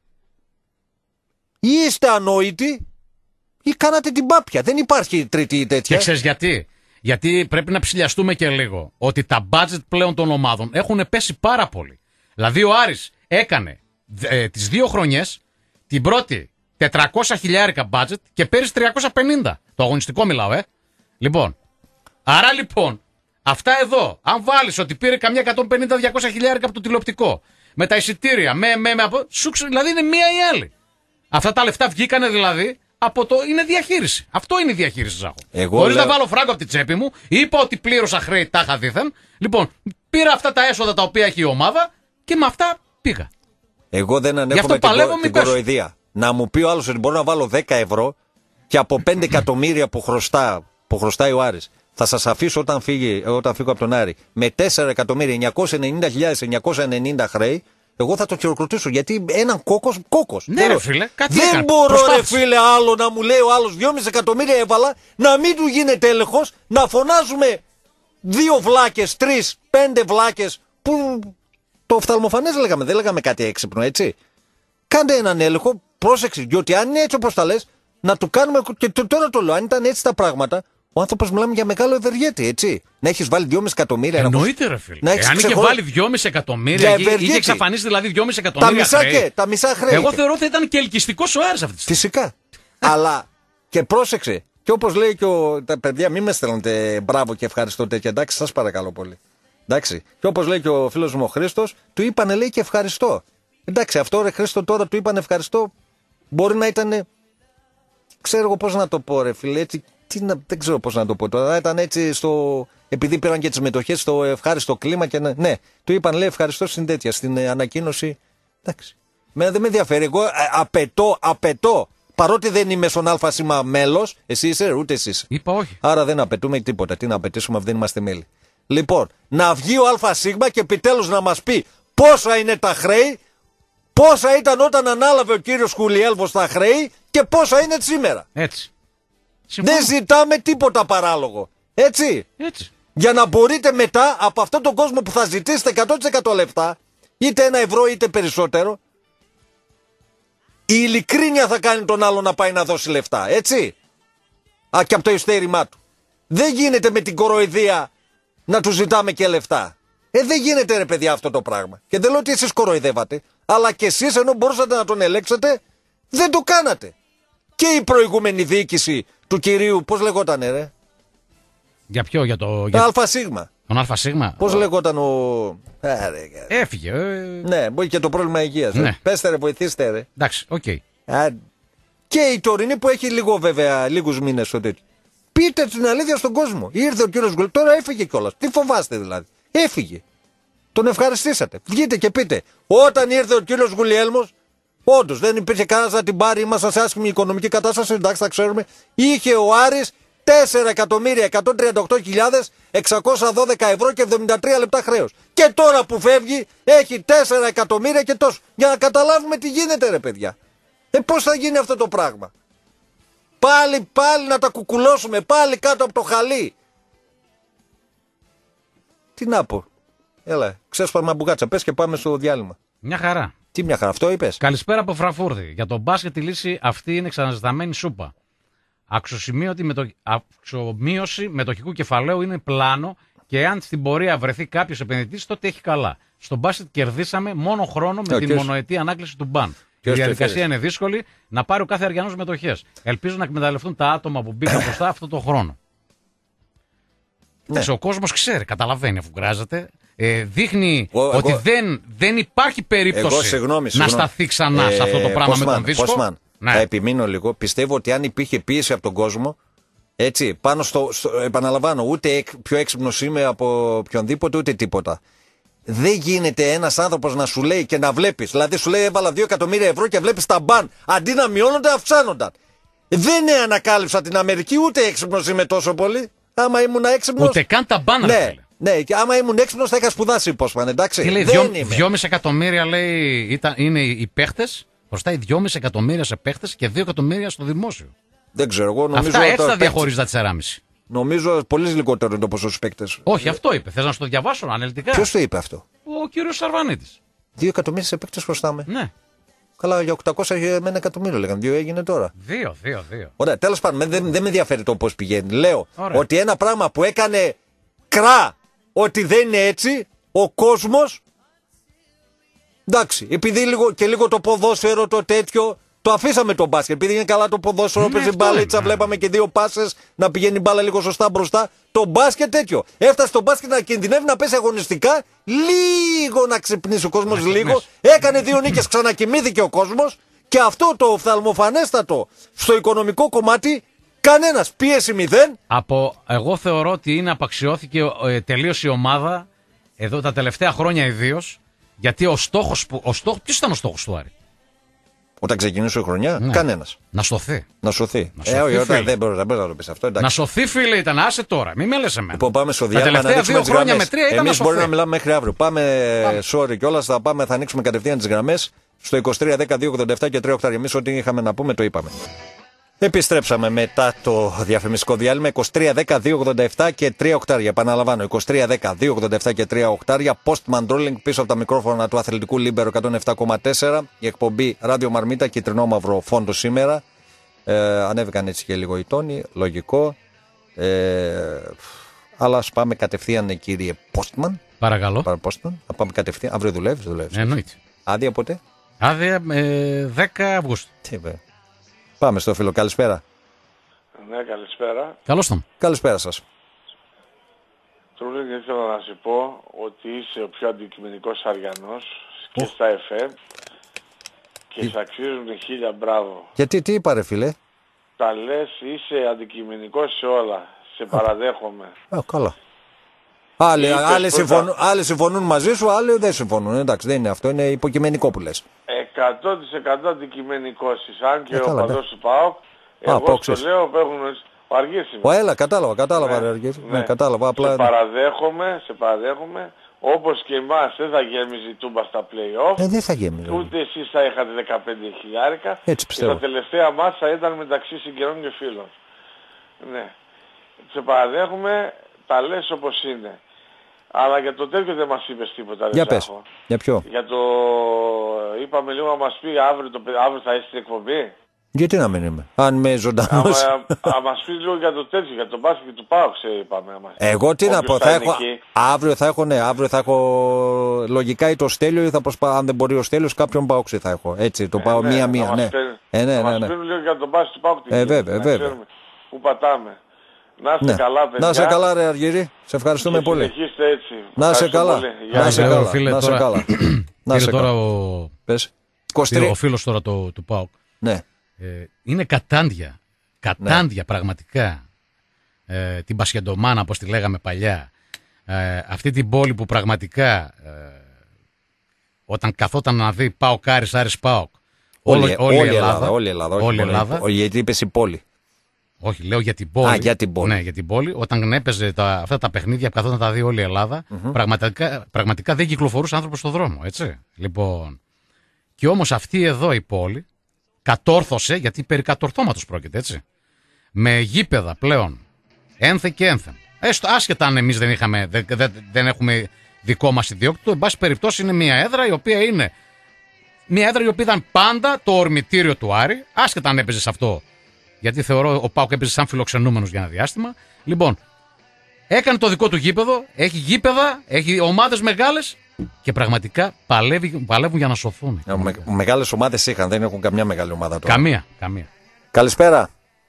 Ή είστε ανόητοι ή κάνατε την πάπια. Δεν υπάρχει τρίτη τέτοια. Και ξέρεις γιατί. Γιατί πρέπει να ψηλιαστούμε και λίγο. Ότι τα budget πλέον των ομάδων έχουν πέσει πάρα πολύ. Δηλαδή ο Άρης έκανε ε, τις δύο χρονιές την πρώτη τετρακόσια χιλιάρικα budget και πέρυσι τριακόσια πενήντα. Το αγωνιστικό μιλάω, ε. Λοιπόν. Άρα λοιπόν, αυτά εδώ, αν βάλεις ότι πήρε καμιά εκατόν πενήντα με διακόσια χιλιάρικα από το τηλεοπτικό, με τα εισιτήρια, με, με, με από... Σούξ, δηλαδή είναι μία ή άλλη. Αυτά τα λεφτά βγήκανε δηλαδή από το. Είναι διαχείριση. Αυτό είναι η διαχείριση, Ζάχο. Χωρίς λέω... να βάλω φράγκο από την τσέπη μου, είπα ότι πλήρωσα χρέη τάχα δίθεν. Λοιπόν, πήρα αυτά τα έσοδα τα οποία έχει η ομάδα και με αυτά πήγα. Εγώ δεν ανέχομαι την, κο... την κοροϊδία. Να μου πει ο άλλος ότι μπορώ να βάλω δέκα ευρώ και από πέντε εκατομμύρια που, χρωστά, που χρωστάει ο Άρης θα σας αφήσω όταν, φύγει, όταν φύγω από τον Άρη με τέσσερα εκατομμύρια εννιακόσιες ενενήντα χιλιάδες εννιακόσια ενενήντα χρέη. Εγώ θα το χειροκροτήσω γιατί έναν κόκκος, κόκκος. Ναι, ρε φίλε, κάτι δεν έκανε. μπορώ, Προσπάθησε. ρε φίλε, άλλο να μου λέει ο άλλος δυόμισι εκατομμύρια έβαλα, να μην του γίνεται έλεγχος, να φωνάζουμε δύο βλάκες, τρεις, πέντε βλάκες, που το οφθαλμοφανές λέγαμε, δεν λέγαμε κάτι έξυπνο, έτσι. Κάντε έναν έλεγχο, πρόσεξε, διότι αν είναι έτσι όπως τα λες, να του κάνουμε, και τώρα το λέω, αν ήταν έτσι τα πράγματα, ο άνθρωπος μιλάμε για μεγάλο ευεργέτη, έτσι. Να έχεις βάλει δυόμισι εκατομμύρια. Εννοείται, ρε φίλε. Να ε, αν είχε βάλει δυόμισι εκατομμύρια, είχε εξαφανίσει δηλαδή δυόμισι εκατομμύρια. Τα μισά χρέη. και, τα μισά χρέη. Εγώ θεωρώ ότι ήταν και ελκυστικός ο Άρης αυτή τη στιγμή. Φυσικά. Αλλά και πρόσεξε. Και όπως λέει και ο. Τα παιδιά, μην με στέλνετε μπράβο και ευχαριστώ τέτοια. Εντάξει, σας παρακαλώ πολύ. Εντάξει. Και όπως λέει και ο φίλος μου ο Χρήστος, του είπανε λέει και ευχαριστώ. Εντάξει, αυτό ρε Χρήστο τώρα του είπαν ευχαριστώ. Μπορεί να ήταν. Ξέρω εγώ πώς να το πω, ρε φίλε, έτσι. Τι να, δεν ξέρω πώς να το πω τώρα. Ήταν έτσι στο. Επειδή πήραν και τις μετοχές στο ευχάριστο κλίμα και. Ναι, ναι του είπαν, λέει, ευχαριστώ στην τέτοια, στην ε, ανακοίνωση. Εντάξει. Μένα δεν με ενδιαφέρει. Εγώ ε, απαιτώ, απαιτώ. Παρότι δεν είμαι στον ΑΣ μέλος, εσύ είσαι, ούτε εσύ είσαι. Είπα όχι. Άρα δεν απαιτούμε τίποτα. Τι να απαιτήσουμε αφού δεν είμαστε μέλη. Λοιπόν, να βγει ο ΑΣ και επιτέλους να μας πει πόσα είναι τα χρέη, πόσα ήταν όταν ανάλαβε ο κύριος Χουλιέλβος τα χρέη και πόσα είναι σήμερα. Έτσι. Συμφωνώ. Δεν ζητάμε τίποτα παράλογο. Έτσι. Έτσι. Για να μπορείτε μετά από αυτόν τον κόσμο που θα ζητήσετε εκατό τοις εκατό λεφτά, είτε ένα ευρώ είτε περισσότερο, η ειλικρίνεια θα κάνει τον άλλο να πάει να δώσει λεφτά. Έτσι. Α, και από το ειστέρημά του. Δεν γίνεται με την κοροϊδία να του ζητάμε και λεφτά. Ε, δεν γίνεται ρε παιδιά αυτό το πράγμα. Και δεν λέω ότι εσείς κοροϊδεύατε, αλλά και εσείς ενώ μπορούσατε να τον ελέγξετε, δεν το κάνατε. Και η προηγούμενη διοίκηση του κυρίου, πώς λεγότανε ρε. Για ποιο, για το... Για... ΑΣ. Τον ΑΣ. Πώς λεγόταν ο... Έφυγε. Ε... Ναι, μπορεί και το πρόβλημα υγείας. Ναι. Πέστε ρε, βοηθήστε ρε. Εντάξει, οκ. Okay. Και η τωρινή που έχει λίγο βέβαια, λίγους μήνες στο τέτοιο. Πείτε την αλήθεια στον κόσμο. Ήρθε ο κύριος Γκουλ, τώρα έφυγε κιόλας. Τι φοβάστε δηλαδή. Έφυγε. Τον ευχαριστήσατε. Βγείτε και πείτε. Όταν ήρθε ο κύριος Γουλιέλμος, όντως δεν υπήρχε κανένας να την πάρει. Ήμασταν σε άσχημη οικονομική κατάσταση. Εντάξει, θα ξέρουμε. Είχε ο Άρης τέσσερα εκατομμύρια εκατόν τριάντα οκτώ χιλιάδες εξακόσια δώδεκα ευρώ και εβδομήντα τρία λεπτά χρέος. Και τώρα που φεύγει έχει τέσσερα εκατομμύρια και τόσο. Για να καταλάβουμε τι γίνεται ρε παιδιά. Ε, πώς θα γίνει αυτό το πράγμα. Πάλι, πάλι να τα κουκουλώσουμε, πάλι κάτω από το χαλί. Τι να πω. Έλα, ξέσπαρμα μπουγάτσα, πες και πάμε στο διάλειμμα. Μια χαρά. Τι μια χαρά, αυτό είπες. Καλησπέρα από Φραγκφούρτη. Για τον μπάσκετ η λύση αυτή είναι ξαναζηταμένη σούπα. Αξιοσημείωτη μετω... Αξιομείωση μετοχικού κεφαλαίου είναι πλάνο και αν στην πορεία βρεθεί κάποιος επενδυτής, τότε έχει καλά. Στο μπάσκετ κερδίσαμε μόνο χρόνο με ε, την ποιος... μονοετή ανάκληση του μπαν. Η διαδικασία είναι δύσκολη να πάρει ο κάθε Αριανός μετοχές. Ελπίζω να εκμεταλλευτούν τα άτομα που μπήκαν μπροστά αυτό το χρόνο. Ναι. Ο κόσμος ξέρει, καταλαβαίνει αφού γράζεται. Ε, δείχνει εγώ, ότι εγώ, δεν, δεν υπάρχει περίπτωση εγώ, συγγνώμη, συγγνώμη. να σταθεί ξανά ε, σε αυτό το πράγμα Postman, με τον δίσκο. Postman, ναι. Θα επιμείνω λίγο. Πιστεύω ότι αν υπήρχε πίεση από τον κόσμο, έτσι, πάνω στο, στο επαναλαμβάνω, ούτε πιο έξυπνος είμαι από οποιονδήποτε, ούτε τίποτα. Δεν γίνεται ένας άνθρωπος να σου λέει και να βλέπεις. Δηλαδή σου λέει έβαλα δύο εκατομμύρια ευρώ και βλέπεις τα μπαν. Αντί να μειώνονται, αυξάνονταν. Δεν ανακάλυψα την Αμερική, ούτε έξυπνος είμαι τόσο πολύ. Άμα ήμουν έξυπνος. Ούτε καν τα μπαν, ναι, ναι, και άμα ήμουν έξυπνος θα είχα σπουδάσει Postman, εντάξει. Τι λέει, δυόμισι εκατομμύρια λέει ήταν, είναι οι παίχτες. Χρωστάει δυόμισι εκατομμύρια σε παίχτες και δύο εκατομμύρια στο δημόσιο. Δεν ξέρω, εγώ νομίζω. Αυτά έτσι θα διαχωρίζει τα τέσσερα κόμμα πέντε. Νομίζω πολύ λιγότερο είναι το ποσό στους παίκτες. Όχι, αυτό είπε. Θες να σου το διαβάσω αναλυτικά. Ποιος το είπε αυτό? Ο κύριος Σαρβανίτης. Δύο εκατομμύρια σε παίκτες χρωστάμε. Ναι. Καλά, για οκτακόσια με ένα εκατομμύριο λέγανε. Δύο έγινε τώρα. Δύο, δύο, δύο. Ωραία, τέλος πάντων, δεν, δεν με ενδιαφέρει το πώς πηγαίνει. Λέω Ωραία. ότι ένα πράγμα που έκανε κρά ότι δεν είναι έτσι, ο κόσμος. Εντάξει, επειδή λίγο, και λίγο το ποδόσφαιρο το τέτοιο. Το αφήσαμε το μπάσκετ. Επειδή είναι καλά το ποδόσφαιρο, ναι, παίζει μπάλιτσα, ναι. Βλέπαμε και δύο πάσες να πηγαίνει μπάλα λίγο σωστά μπροστά. Το μπάσκετ τέτοιο. Έφτασε το μπάσκετ να κινδυνεύει να πέσει αγωνιστικά. Λίγο να ξυπνήσει ο κόσμος, λίγο. Έκανε δύο νίκες, ξανακοιμήθηκε ο κόσμος. Και αυτό το οφθαλμοφανέστατο στο οικονομικό κομμάτι, κανένας. Πίεση μηδέν. Από, εγώ θεωρώ ότι είναι απαξιώθηκε ε, τελείως η ομάδα εδώ τα τελευταία χρόνια ιδίως. Γιατί ο στόχος που. Ο στόχος, ποιος ήταν ο στόχος του Άρη? Όταν ξεκινούσε η χρονιά, ναι. Κανένας. Να σωθεί. Να σωθεί. Να σωθεί ε, όχι, όταν δεν μπορεί να το πει αυτό. Εντάξει. Να σωθεί, φίλε, ήταν. Άσε τώρα. Μην με λες εμένα. Λοιπόν, πάμε στο διάλειμμα. Τα τελευταία δύο χρόνια με τρία ήταν. Εμείς μπορεί να μιλάμε μέχρι αύριο. Πάμε, πάμε. sorry κιόλας, θα πάμε, θα ανοίξουμε κατευθείαν τις γραμμές στο είκοσι τρία δέκα δύο ογδόντα επτά και τρία οκτώ. Εμείς ό,τι είχαμε να πούμε το είπαμε. Επιστρέψαμε μετά το διαφημιστικό διάλειμμα. είκοσι τρία δέκα δύο ογδόντα επτά και τρία οκτώ. Επαναλαμβάνω, είκοσι τρία δέκα δύο ογδόντα επτά και τρία οκτώ. Postman Rolling πίσω από τα μικρόφωνα του Αθλητικού Λίμπερο εκατόν επτά κόμμα τέσσερα. Η εκπομπή Ράδιο Μαρμίτα, κυτρινόμαυρο φόντο σήμερα. Ε, ανέβηκαν έτσι και λίγο οι τόνοι, λογικό. Ε, αλλά ας πάμε κατευθείαν, κύριε Postman. Παρακαλώ. Παρα Postman. Να πάμε κατευθείαν. Αύριο δουλεύεις, δουλεύεις. Εννοείται. Άδεια πότε? Άδεια ε, δέκα Αυγούστου. Τι είπε. Πάμε στο φίλο, καλησπέρα. Ναι, καλησπέρα. Καλώς τον. Καλησπέρα σας. Τρούλη, ήθελα να σου πω ότι είσαι ο πιο αντικειμενικός Αριανός και στα εφ εμ και σε αξίζουν χίλια μπράβο. Γιατί, τι είπα ρε φίλε? τα λες, είσαι αντικειμενικός σε όλα. Σε παραδέχομαι. Ε, καλά. Άλλοι, Είπες άλλοι, πρώτα... συμφωνούν, άλλοι συμφωνούν μαζί σου, άλλοι δεν συμφωνούν. Εντάξει, δεν είναι αυτό, είναι υποκειμενικό που λες. εκατό τοις εκατό αντικειμενικός είσαι. Αν και ε, ο καλά, παδός του ΠΑΟΚ, εγώ στο λέω που έχουν... Ο Αργής είμαι. Ο, έλα, κατάλαβα, κατάλαβα, ναι, Αργής. ναι. Ναι, κατάλαβα, απλά... Σε παραδέχομαι, σε παραδέχομαι. Όπως και εμάς δεν θα γέμιζε η Τούμπα στα play-off. Ε, δεν θα γέμιζε. Ούτε εσείς θα είχατε δεκαπέντε χιλιάρικα. Έτσι πιστεύω. Και τα τελευταία μάτσα ήταν μεταξύ συγγενών και φίλων. Ναι. Σε παραδέχομαι, τα λες όπως είναι. Αλλά για το τέτοιο δεν μας είπες τίποτα. Για πες. Για ποιο? Για το... Είπαμε λίγο να μας πει αύριο, το... αύριο θα είσαι στην εκπομπή. Γιατί να μην είμαι, αν είμαι ζωντανός. Να μας πει λίγο για το τέτοιο, για το μπάσκετ και του ΠΑΟΚ, είπαμε. Εγώ τι να πω, θα έχω, αύριο θα έχω, ναι, αύριο θα έχω λογικά ή το Στέλιο ή θα προσπαθώ, αν δεν μπορεί ο Στέλιος, κάποιον ΠΑΟΚ θα έχω. Έτσι, το πάω μία-μία, ναι. Ε, ναι, ναι, ναι. Να μας πήρουν λίγο για το μπάσκετ του ΠΑΟΚ. Ε, βέβαια, βέβαια. Πού πατάμε. Να είστε ναι. καλά, παιδιά. Να είσαι καλά, ρε Αργύρη. Σε ευχαριστούμε και πολύ. Συνεχίστε έτσι. Να είσαι καλά. Να είσαι καλά. Να είσαι καλά. Να είσαι καλά. Ο φίλος τώρα του ΠΑΟΚ. Ναι. Ε, είναι κατάντια, κατάντια ναι. πραγματικά ε, την Πασχεντομάνα όπως τη λέγαμε παλιά, ε, αυτή την πόλη που πραγματικά ε, όταν καθόταν να δει ΠΑΟΚ Άρης, Άρης ΠΑΟΚ όλη, όλη, όλη, όλη, Ελλάδα, όλη Ελλάδα, όλη όχι, Ελλάδα, όλη, γιατί είπες η πόλη. Όχι, λέω για την πόλη. Α, για την πόλη. Ναι, για την πόλη. Όταν έπαιζε τα, αυτά τα παιχνίδια που καθόταν να τα δει όλη η Ελλάδα, mm-hmm. πραγματικά, πραγματικά δεν κυκλοφορούσε άνθρωπος στον δρόμο, έτσι. Λοιπόν, και όμως αυτή εδώ η πόλη κατόρθωσε, γιατί περί κατορθώματος πρόκειται, έτσι. Με γήπεδα πλέον, ένθε και ένθεν. Έστω, άσχετα αν εμείς δεν, είχαμε, δεν, δεν, δεν έχουμε δικό μας ιδιόκτητο, εν πάση περιπτώσει είναι μια έδρα η οποία είναι μια έδρα η οποία ήταν πάντα το ορμητήριο του Άρη, άσχετα αν έπαιζε σε αυτό. Γιατί θεωρώ ο ΠΑΟΚ έπαιζε σαν φιλοξενούμενος για ένα διάστημα. Λοιπόν, έκανε το δικό του γήπεδο, έχει γήπεδα, έχει ομάδες μεγάλες. Και πραγματικά παλεύει, παλεύουν για να σωθούν. Ε, με, μεγάλες ομάδες είχαν, δεν έχουν καμιά μεγάλη ομάδα τώρα. Καμία, καμία. Καλησπέρα.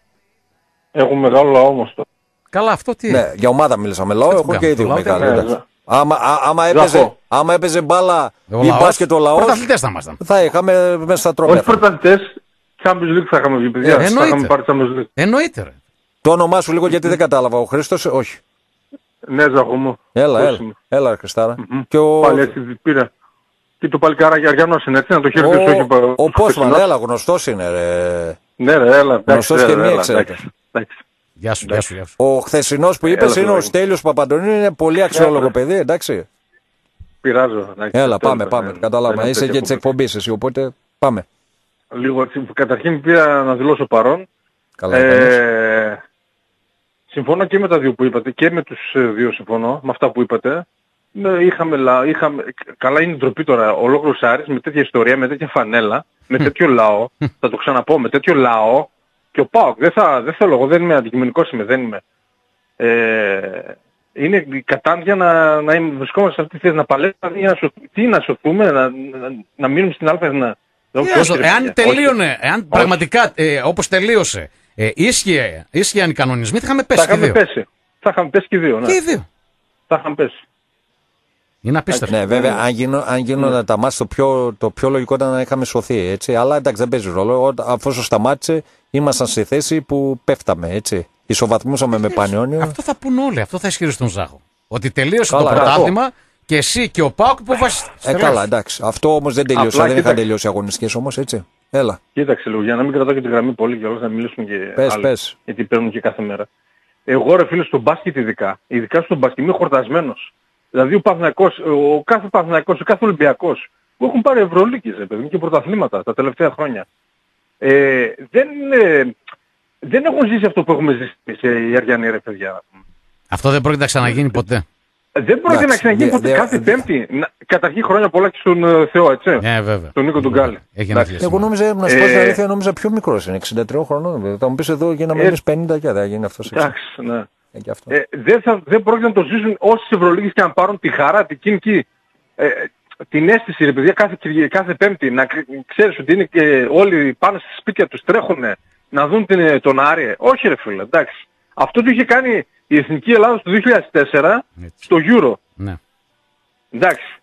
Έχουν μεγάλο λαό όμως τώρα. Καλά, αυτό τι. Ναι, για ομάδα μίλησαμε. Λαό έχουν και οι δύο μεγάλοι. Ναι, άμα, α, άμα, έπαιζε, άμα έπαιζε μπάλα ή μπάσκετ ο λαός, πρωταθλητές θα ήμασταν. Θα είχαμε μέσα στα τρόπια. Όχι πρωταθλητές, Champions League θα είχαμε βγει, παιδιά. Ε, θα είχαμε πάρει Champions League. Εννοείται, ρε. Το όνομά σου λίγο γιατί δεν κατάλαβα. Ο Χρήστος, όχι. Ναι, Ζάχο μου. Έλα, έλα, έλα, Χριστάρα. Mm-hmm. Και ο... Πάλι έτσι πήρα. Και το παλικάράκι Αριανός είναι έτσι, να το χαιρετήσω. Ο, ο, ο Πόσμαν, έλα, γνωστός είναι, ρε. Ναι, ρε, έλα. Γνωστός και μία ξέρετε. Γεια σου, γεια σου, γεια σου. Ο χθεσινός που είπες είναι ο Στέλιος Παπαντονίου, είναι πολύ αξιόλογο παιδί, εντάξει. Πειράζω. Έλα, πάμε, πάμε. Καταλάβαμε. Είσαι και της εκπομπής εσύ, οπότε πάμε. Λίγο, καταρχήν πήρα να δηλώσω παρόν. Καλά, ε, συμφωνώ και με τα δύο που είπατε και με τους δύο συμφωνώ, με αυτά που είπατε. Είχαμε, είχαμε, καλά είναι ντροπή τώρα, ολόκληρος Άρης με τέτοια ιστορία, με τέτοια φανέλα, με τέτοιο λαό, θα το ξαναπώ, με τέτοιο λαό και ο ΠΑΟΚ, δεν, θα, δεν θέλω εγώ, δεν είμαι αντικειμενικός είμαι, δεν είμαι. Ε, είναι κατάντια να, να βρισκόμαστε σε αυτή τη θέση, να παλέψουμε, να σωθούμε, τι να σωθούμε, να, να, να μείνουμε στην άλφα, να... Yeah, εάν τελείωνε, εάν πραγματικά ε, όπως τελείωσε, ε, ίσχυε, ίσχυαν οι κανονισμοί, θα είχαμε πέσει θα και δύο. Πέσει. Θα είχαμε πέσει και δύο, ναι. Και οι δύο. Θα είχαμε πέσει. Είναι απίστευτο. Ναι, βέβαια, αν, γίνω, αν γίνονταν ναι. τα μάτια, το πιο, το πιο λογικό ήταν να είχαμε σωθεί, έτσι. Αλλά εντάξει, δεν παίζει ρόλο. Αφού σταμάτησε, ήμασταν στη θέση που πέφταμε, έτσι. Ισοβαθμούσαμε με Πανιόνιο. Αυτό θα πούν όλοι, αυτό θα ισχυριστούν Ζάχο. Ότι τελείωσε καλά, το πρωτάθλημα και εσύ και ο ΠΑΟΚ που βάζεις. Ε, καλά, εντάξει. Αυτό όμως δεν τελείωσε. Απλά, δεν είχαν τελειώσει οι αγωνιστικές όμως, έτσι. Έλα. Κοίταξε λίγο, για να μην κρατάω και τη γραμμή πολύ και όλους να μιλήσουν και πες, άλλοι, πες. γιατί παίρνουν και κάθε μέρα. Εγώ ρε φίλε στο μπάσκετ ειδικά, ειδικά στο μπάσκετ είμαι χορτασμένος. Δηλαδή ο Παναθηναϊκός, ο κάθε Παναθηναϊκός, ο κάθε Ολυμπιακός που έχουν πάρει Ευρωλίκες και πρωταθλήματα τα τελευταία χρόνια. Ε, δεν, ε, δεν έχουν ζήσει αυτό που έχουμε ζήσει οι Αριανοί ρε παιδιά. Αυτό δεν πρόκειται να ξαναγίνει ποτέ. Δεν πρόκειται να ξαναγίνει ποτέ δε, κάθε δε, Πέμπτη. Να, καταρχήν χρόνια πολλά και στον uh, Θεό, έτσι. Ναι, βέβαια. Τον Νίκο τον Γκάλη. Εγώ νόμιζα, να σου πω την αλήθεια, νόμιζα πιο μικρός είναι, εξήντα τρία χρονών. Θα μου πεις εδώ γίναμε εμείς πενήντα και δεν γίνει αυτός. Εντάξει, ναι. Ε, ε, δεν, θα, δεν πρόκειται να το ζήσουν όσες Ευρωλίγες και να πάρουν τη χαρά, την κοινική, ε, την αίσθηση, ρε παιδιά, κάθε, κάθε Πέμπτη, να ξέρεις ότι είναι και όλοι πάνε στα σπίτια τους, τρέχουν να δουν την, τον Άρη. Όχι ρε φίλε, εντάξει. Αυτό το είχε κάνει η Εθνική Ελλάδα το δύο χιλιάδες τέσσερα έτσι. Στο Euro. Ναι. Εντάξει.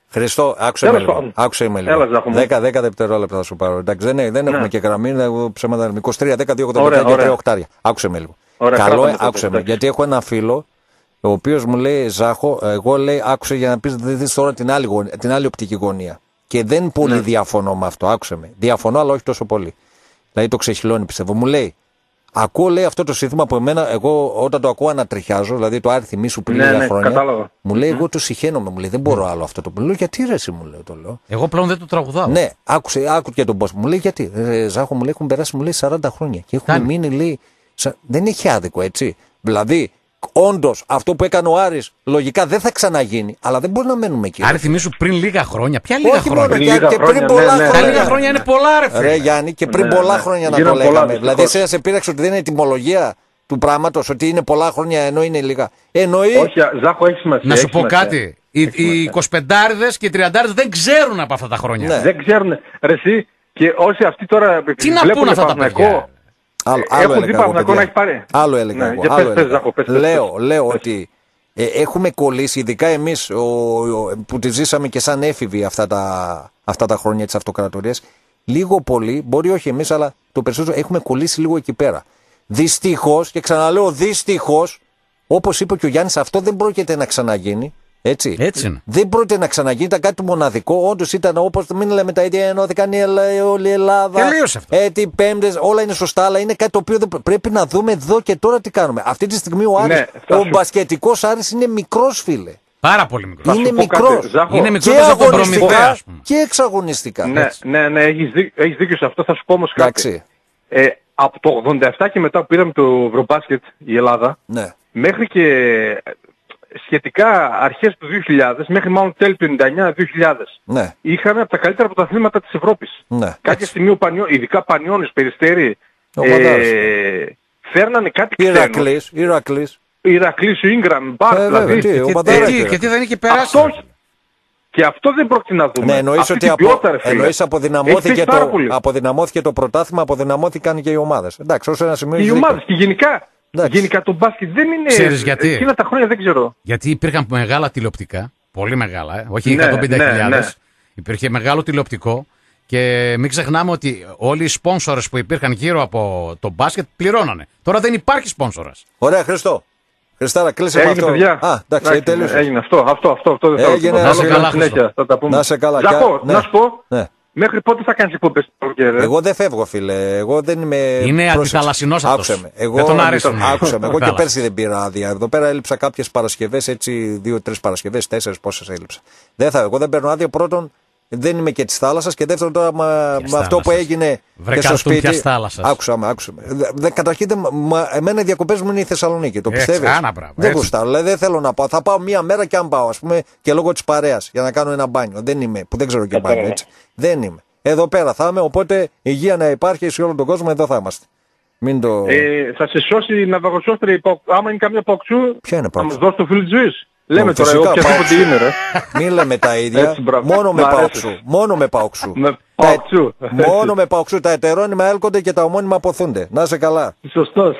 Χριστό, άκουσε με λίγο. Άκουσε με λίγο. δέκα δευτερόλεπτα θα σου πάρω. Εντάξει, δεν, δεν έχουμε ναι. και γραμμή, ψέματα είκοσι τρία δέκα δύο ογδόντα πέντε και τρία οκτάρια. Άκουσε με λίγο. Ωραία, καλό, άκουσε με. Γιατί έχω ένα φίλο, ο οποίος μου λέει, Ζάχο, εγώ λέει, άκουσε για να πεις, δεις τώρα την άλλη, την άλλη οπτική γωνία. Και δεν πολύ ναι. διαφωνώ με αυτό, άκουσε με. Διαφωνώ, αλλά όχι τόσο πολύ. Δηλαδή το ξεχυλώνει, πιστεύω. Μου λέει, ακούω, λέει, αυτό το σύνθημα από εμένα, εγώ όταν το ακούω ανατριχιάζω, δηλαδή το άρθιμί σου πριν λίγα ναι, ναι, χρόνια. Κατάλαβα. Μου λέει, εγώ το συχαίνομαι, μου λέει, δεν μπορώ άλλο αυτό το που λέω. Γιατί ρε, εσύ μου λέει, το λέω. Εγώ πλέον δεν το τραγουδάω. Ναι, άκουσε, άκου και τον boss μου λέει, γιατί. Ρε, Ζάχο μου λέει, έχουν περάσει μου λέει σαράντα χρόνια. Και έχουν μείνει, λέει, σα... δεν έχει άδικο, έτσι. Δηλαδή, όντως αυτό που έκανε ο Άρης λογικά δεν θα ξαναγίνει, αλλά δεν μπορεί να μένουμε εκεί. Άρη, θυμίσου πριν λίγα χρόνια. Ποια λίγα Όχι χρόνια. Μόνο, και, και πριν πολλά ναι, ναι. χρόνια. Τα λίγα χρόνια είναι πολλά, ρε φίλε. Ρε Γιάννη, και πριν ναι, πολλά ναι. χρόνια να το λέγαμε. Δηλαδή, εσένα σε πείραξε ότι δεν είναι ετοιμολογία του πράγματος, ότι είναι πολλά χρόνια ενώ είναι λίγα. Εννοεί. Όχι, Ζάχο, έχει σημασία. Να σου πω κάτι. Οι, οι εικοσιπεντάριδες και οι τριαντάριδες δεν ξέρουν από αυτά τα χρόνια. Ναι. Δεν ξέρουν. Ρε εσύ, και όσοι αυτοί τώρα. Τι να πούν αυτά τα παιδιά. Άλλο, άλλο Έχουν δει Παναθηναϊκό να έχει πάρει. Άλλο έλεγα ναι, εγώ. Άλλο πες, έλεγα. Πες, πες, λέω, πες. λέω ότι ε, έχουμε κολλήσει, ειδικά εμείς ο, ο, που τη ζήσαμε και σαν έφηβοι αυτά τα, αυτά τα χρόνια της αυτοκρατορίας, λίγο πολύ, μπορεί όχι εμείς, αλλά το περισσότερο έχουμε κολλήσει λίγο εκεί πέρα. Δυστυχώς, και ξαναλέω δυστυχώς, όπως είπε και ο Γιάννης, αυτό δεν πρόκειται να ξαναγίνει. Έτσι. Έτσι είναι. Δεν πρόκειται να ξαναγίνει, ήταν κάτι μοναδικό. Όντως ήταν όπως μην λέμε τα ίδια, ενώθηκαν όλη η Ελλάδα. Τελείωσε αυτό. Έτσι, πέμπτες, όλα είναι σωστά, αλλά είναι κάτι το οποίο δεν πρέπει να δούμε εδώ και τώρα τι κάνουμε. Αυτή τη στιγμή ο Άρης, ναι, ο μπασκετικός Άρης είναι μικρός, φίλε. Πάρα πολύ μικρός. Είναι μικρός. Είναι μικρός από τον Προμηθέα, και εξαγωνιστικά. Ναι, ναι, ναι, έχεις δίκιο, έχεις δίκιο σε αυτό. Θα σου πω όμως κάτι. Ε, από το ογδόντα επτά και μετά που πήραμε το Ευρωμπάσκετ η Ελλάδα, ναι. μέχρι και σχετικά αρχές του δύο χιλιάδες, μέχρι μάλλον τέλη του ενενήντα εννιά δύο χιλιάδες, ναι. είχαμε από τα καλύτερα πρωταθλήματα της Ευρώπης. Ναι. Κάποια στιγμή ο Πανιό, ειδικά Πανιώνης, Περιστέρη, ε, φέρνανε κάτι ξένο. Ηρακλής. Ηρακλής, ο Ίγκραμ, Μπάρ, δηλαδή. Και, και, και τι δεν είχε περάσει. Αυτό, και αυτό δεν πρόκειται να δούμε. Ναι, εννοείς ότι απο, εννοείς αποδυναμώθηκε, το, αποδυναμώθηκε το πρωτάθλημα, αποδυναμώθηκαν και οι ομάδες. Εντάξει, όσο ένα σημείο. Οι ομάδες και γενικά. Εντάξει. Γενικά το μπάσκετ δεν είναι. Ξέρεις γιατί? Εκείνα τα χρόνια δεν ξέρω. Γιατί υπήρχαν μεγάλα τηλεοπτικά. Πολύ μεγάλα, ε? όχι ναι, εκατόν πενήντα χιλιάδες. Ναι, ναι. Υπήρχε μεγάλο τηλεοπτικό. Και μην ξεχνάμε ότι όλοι οι σπόνσορες που υπήρχαν γύρω από το μπάσκετ πληρώνανε. Τώρα δεν υπάρχει σπόνσορας. Ωραία, Χριστό. Χριστάρα, κλείσε με αυτό. Παιδιά. Α, εντάξει, έγινε, τέλειωσε. Έγινε αυτό, αυτό, αυτό. αυτό δεν έγινε, θα καλά, συνέχεια, θα τα πούμε. Να σε καλά. Ζαχώ, ναι. να σου πω. Ναι. Μέχρι πότε θα κάνεις εκπομπές το καλοκαίρι? Εγώ δεν φεύγω, φίλε. Εγώ δεν είμαι. Είναι αντιθαλασσινός αυτός. Εγώ, δεν τον άρεσε. Άκουσα με. Εγώ και πέρσι δεν πήρα άδεια. Εδώ πέρα έλειψα κάποιες Παρασκευές, έτσι, δύο-τρεις Παρασκευές, τέσσερις πόσες έλειψα. Δεν θα, εγώ δεν παίρνω άδεια. Πρώτον, δεν είμαι και της θάλασσας και δεύτερον τώρα με, με αυτό που έγινε Βρε και στο σπίτι. Άκουσα με, άκουσα με. Καταρχήν, εμένα οι διακοπές μου είναι η Θεσσαλονίκη. Το πιστεύεις? Μπράβο, δεν γουστάρω. Δηλαδή, δεν θέλω να πάω. Θα πάω μία μέρα και αν πάω, ας πούμε, και λόγω της παρέας για να κάνω ένα μπάνιο. Δεν είμαι, που δεν ξέρω και μπάνιο, έτσι. Δεν είμαι. Εδώ πέρα θα είμαι, οπότε υγεία να υπάρχει σε όλο τον κόσμο, εδώ θα είμαστε. Μην το... ε, θα σε σώσει να βαγοσώστρε, άμα είναι καμία παουξού, ποια είναι θα μας δώσει το φίλο της ζωής. Λέμε τώρα, εγώ οποιαδήποτε είναι, ρε. Μην λέμε τα ίδια, μόνο με παουξού. Μόνο με παουξού. Μόνο με παουξού. Τα ετερόνυμα έλκονται και τα ομώνυμα αποθούνται. Να είσαι καλά. Σωστός.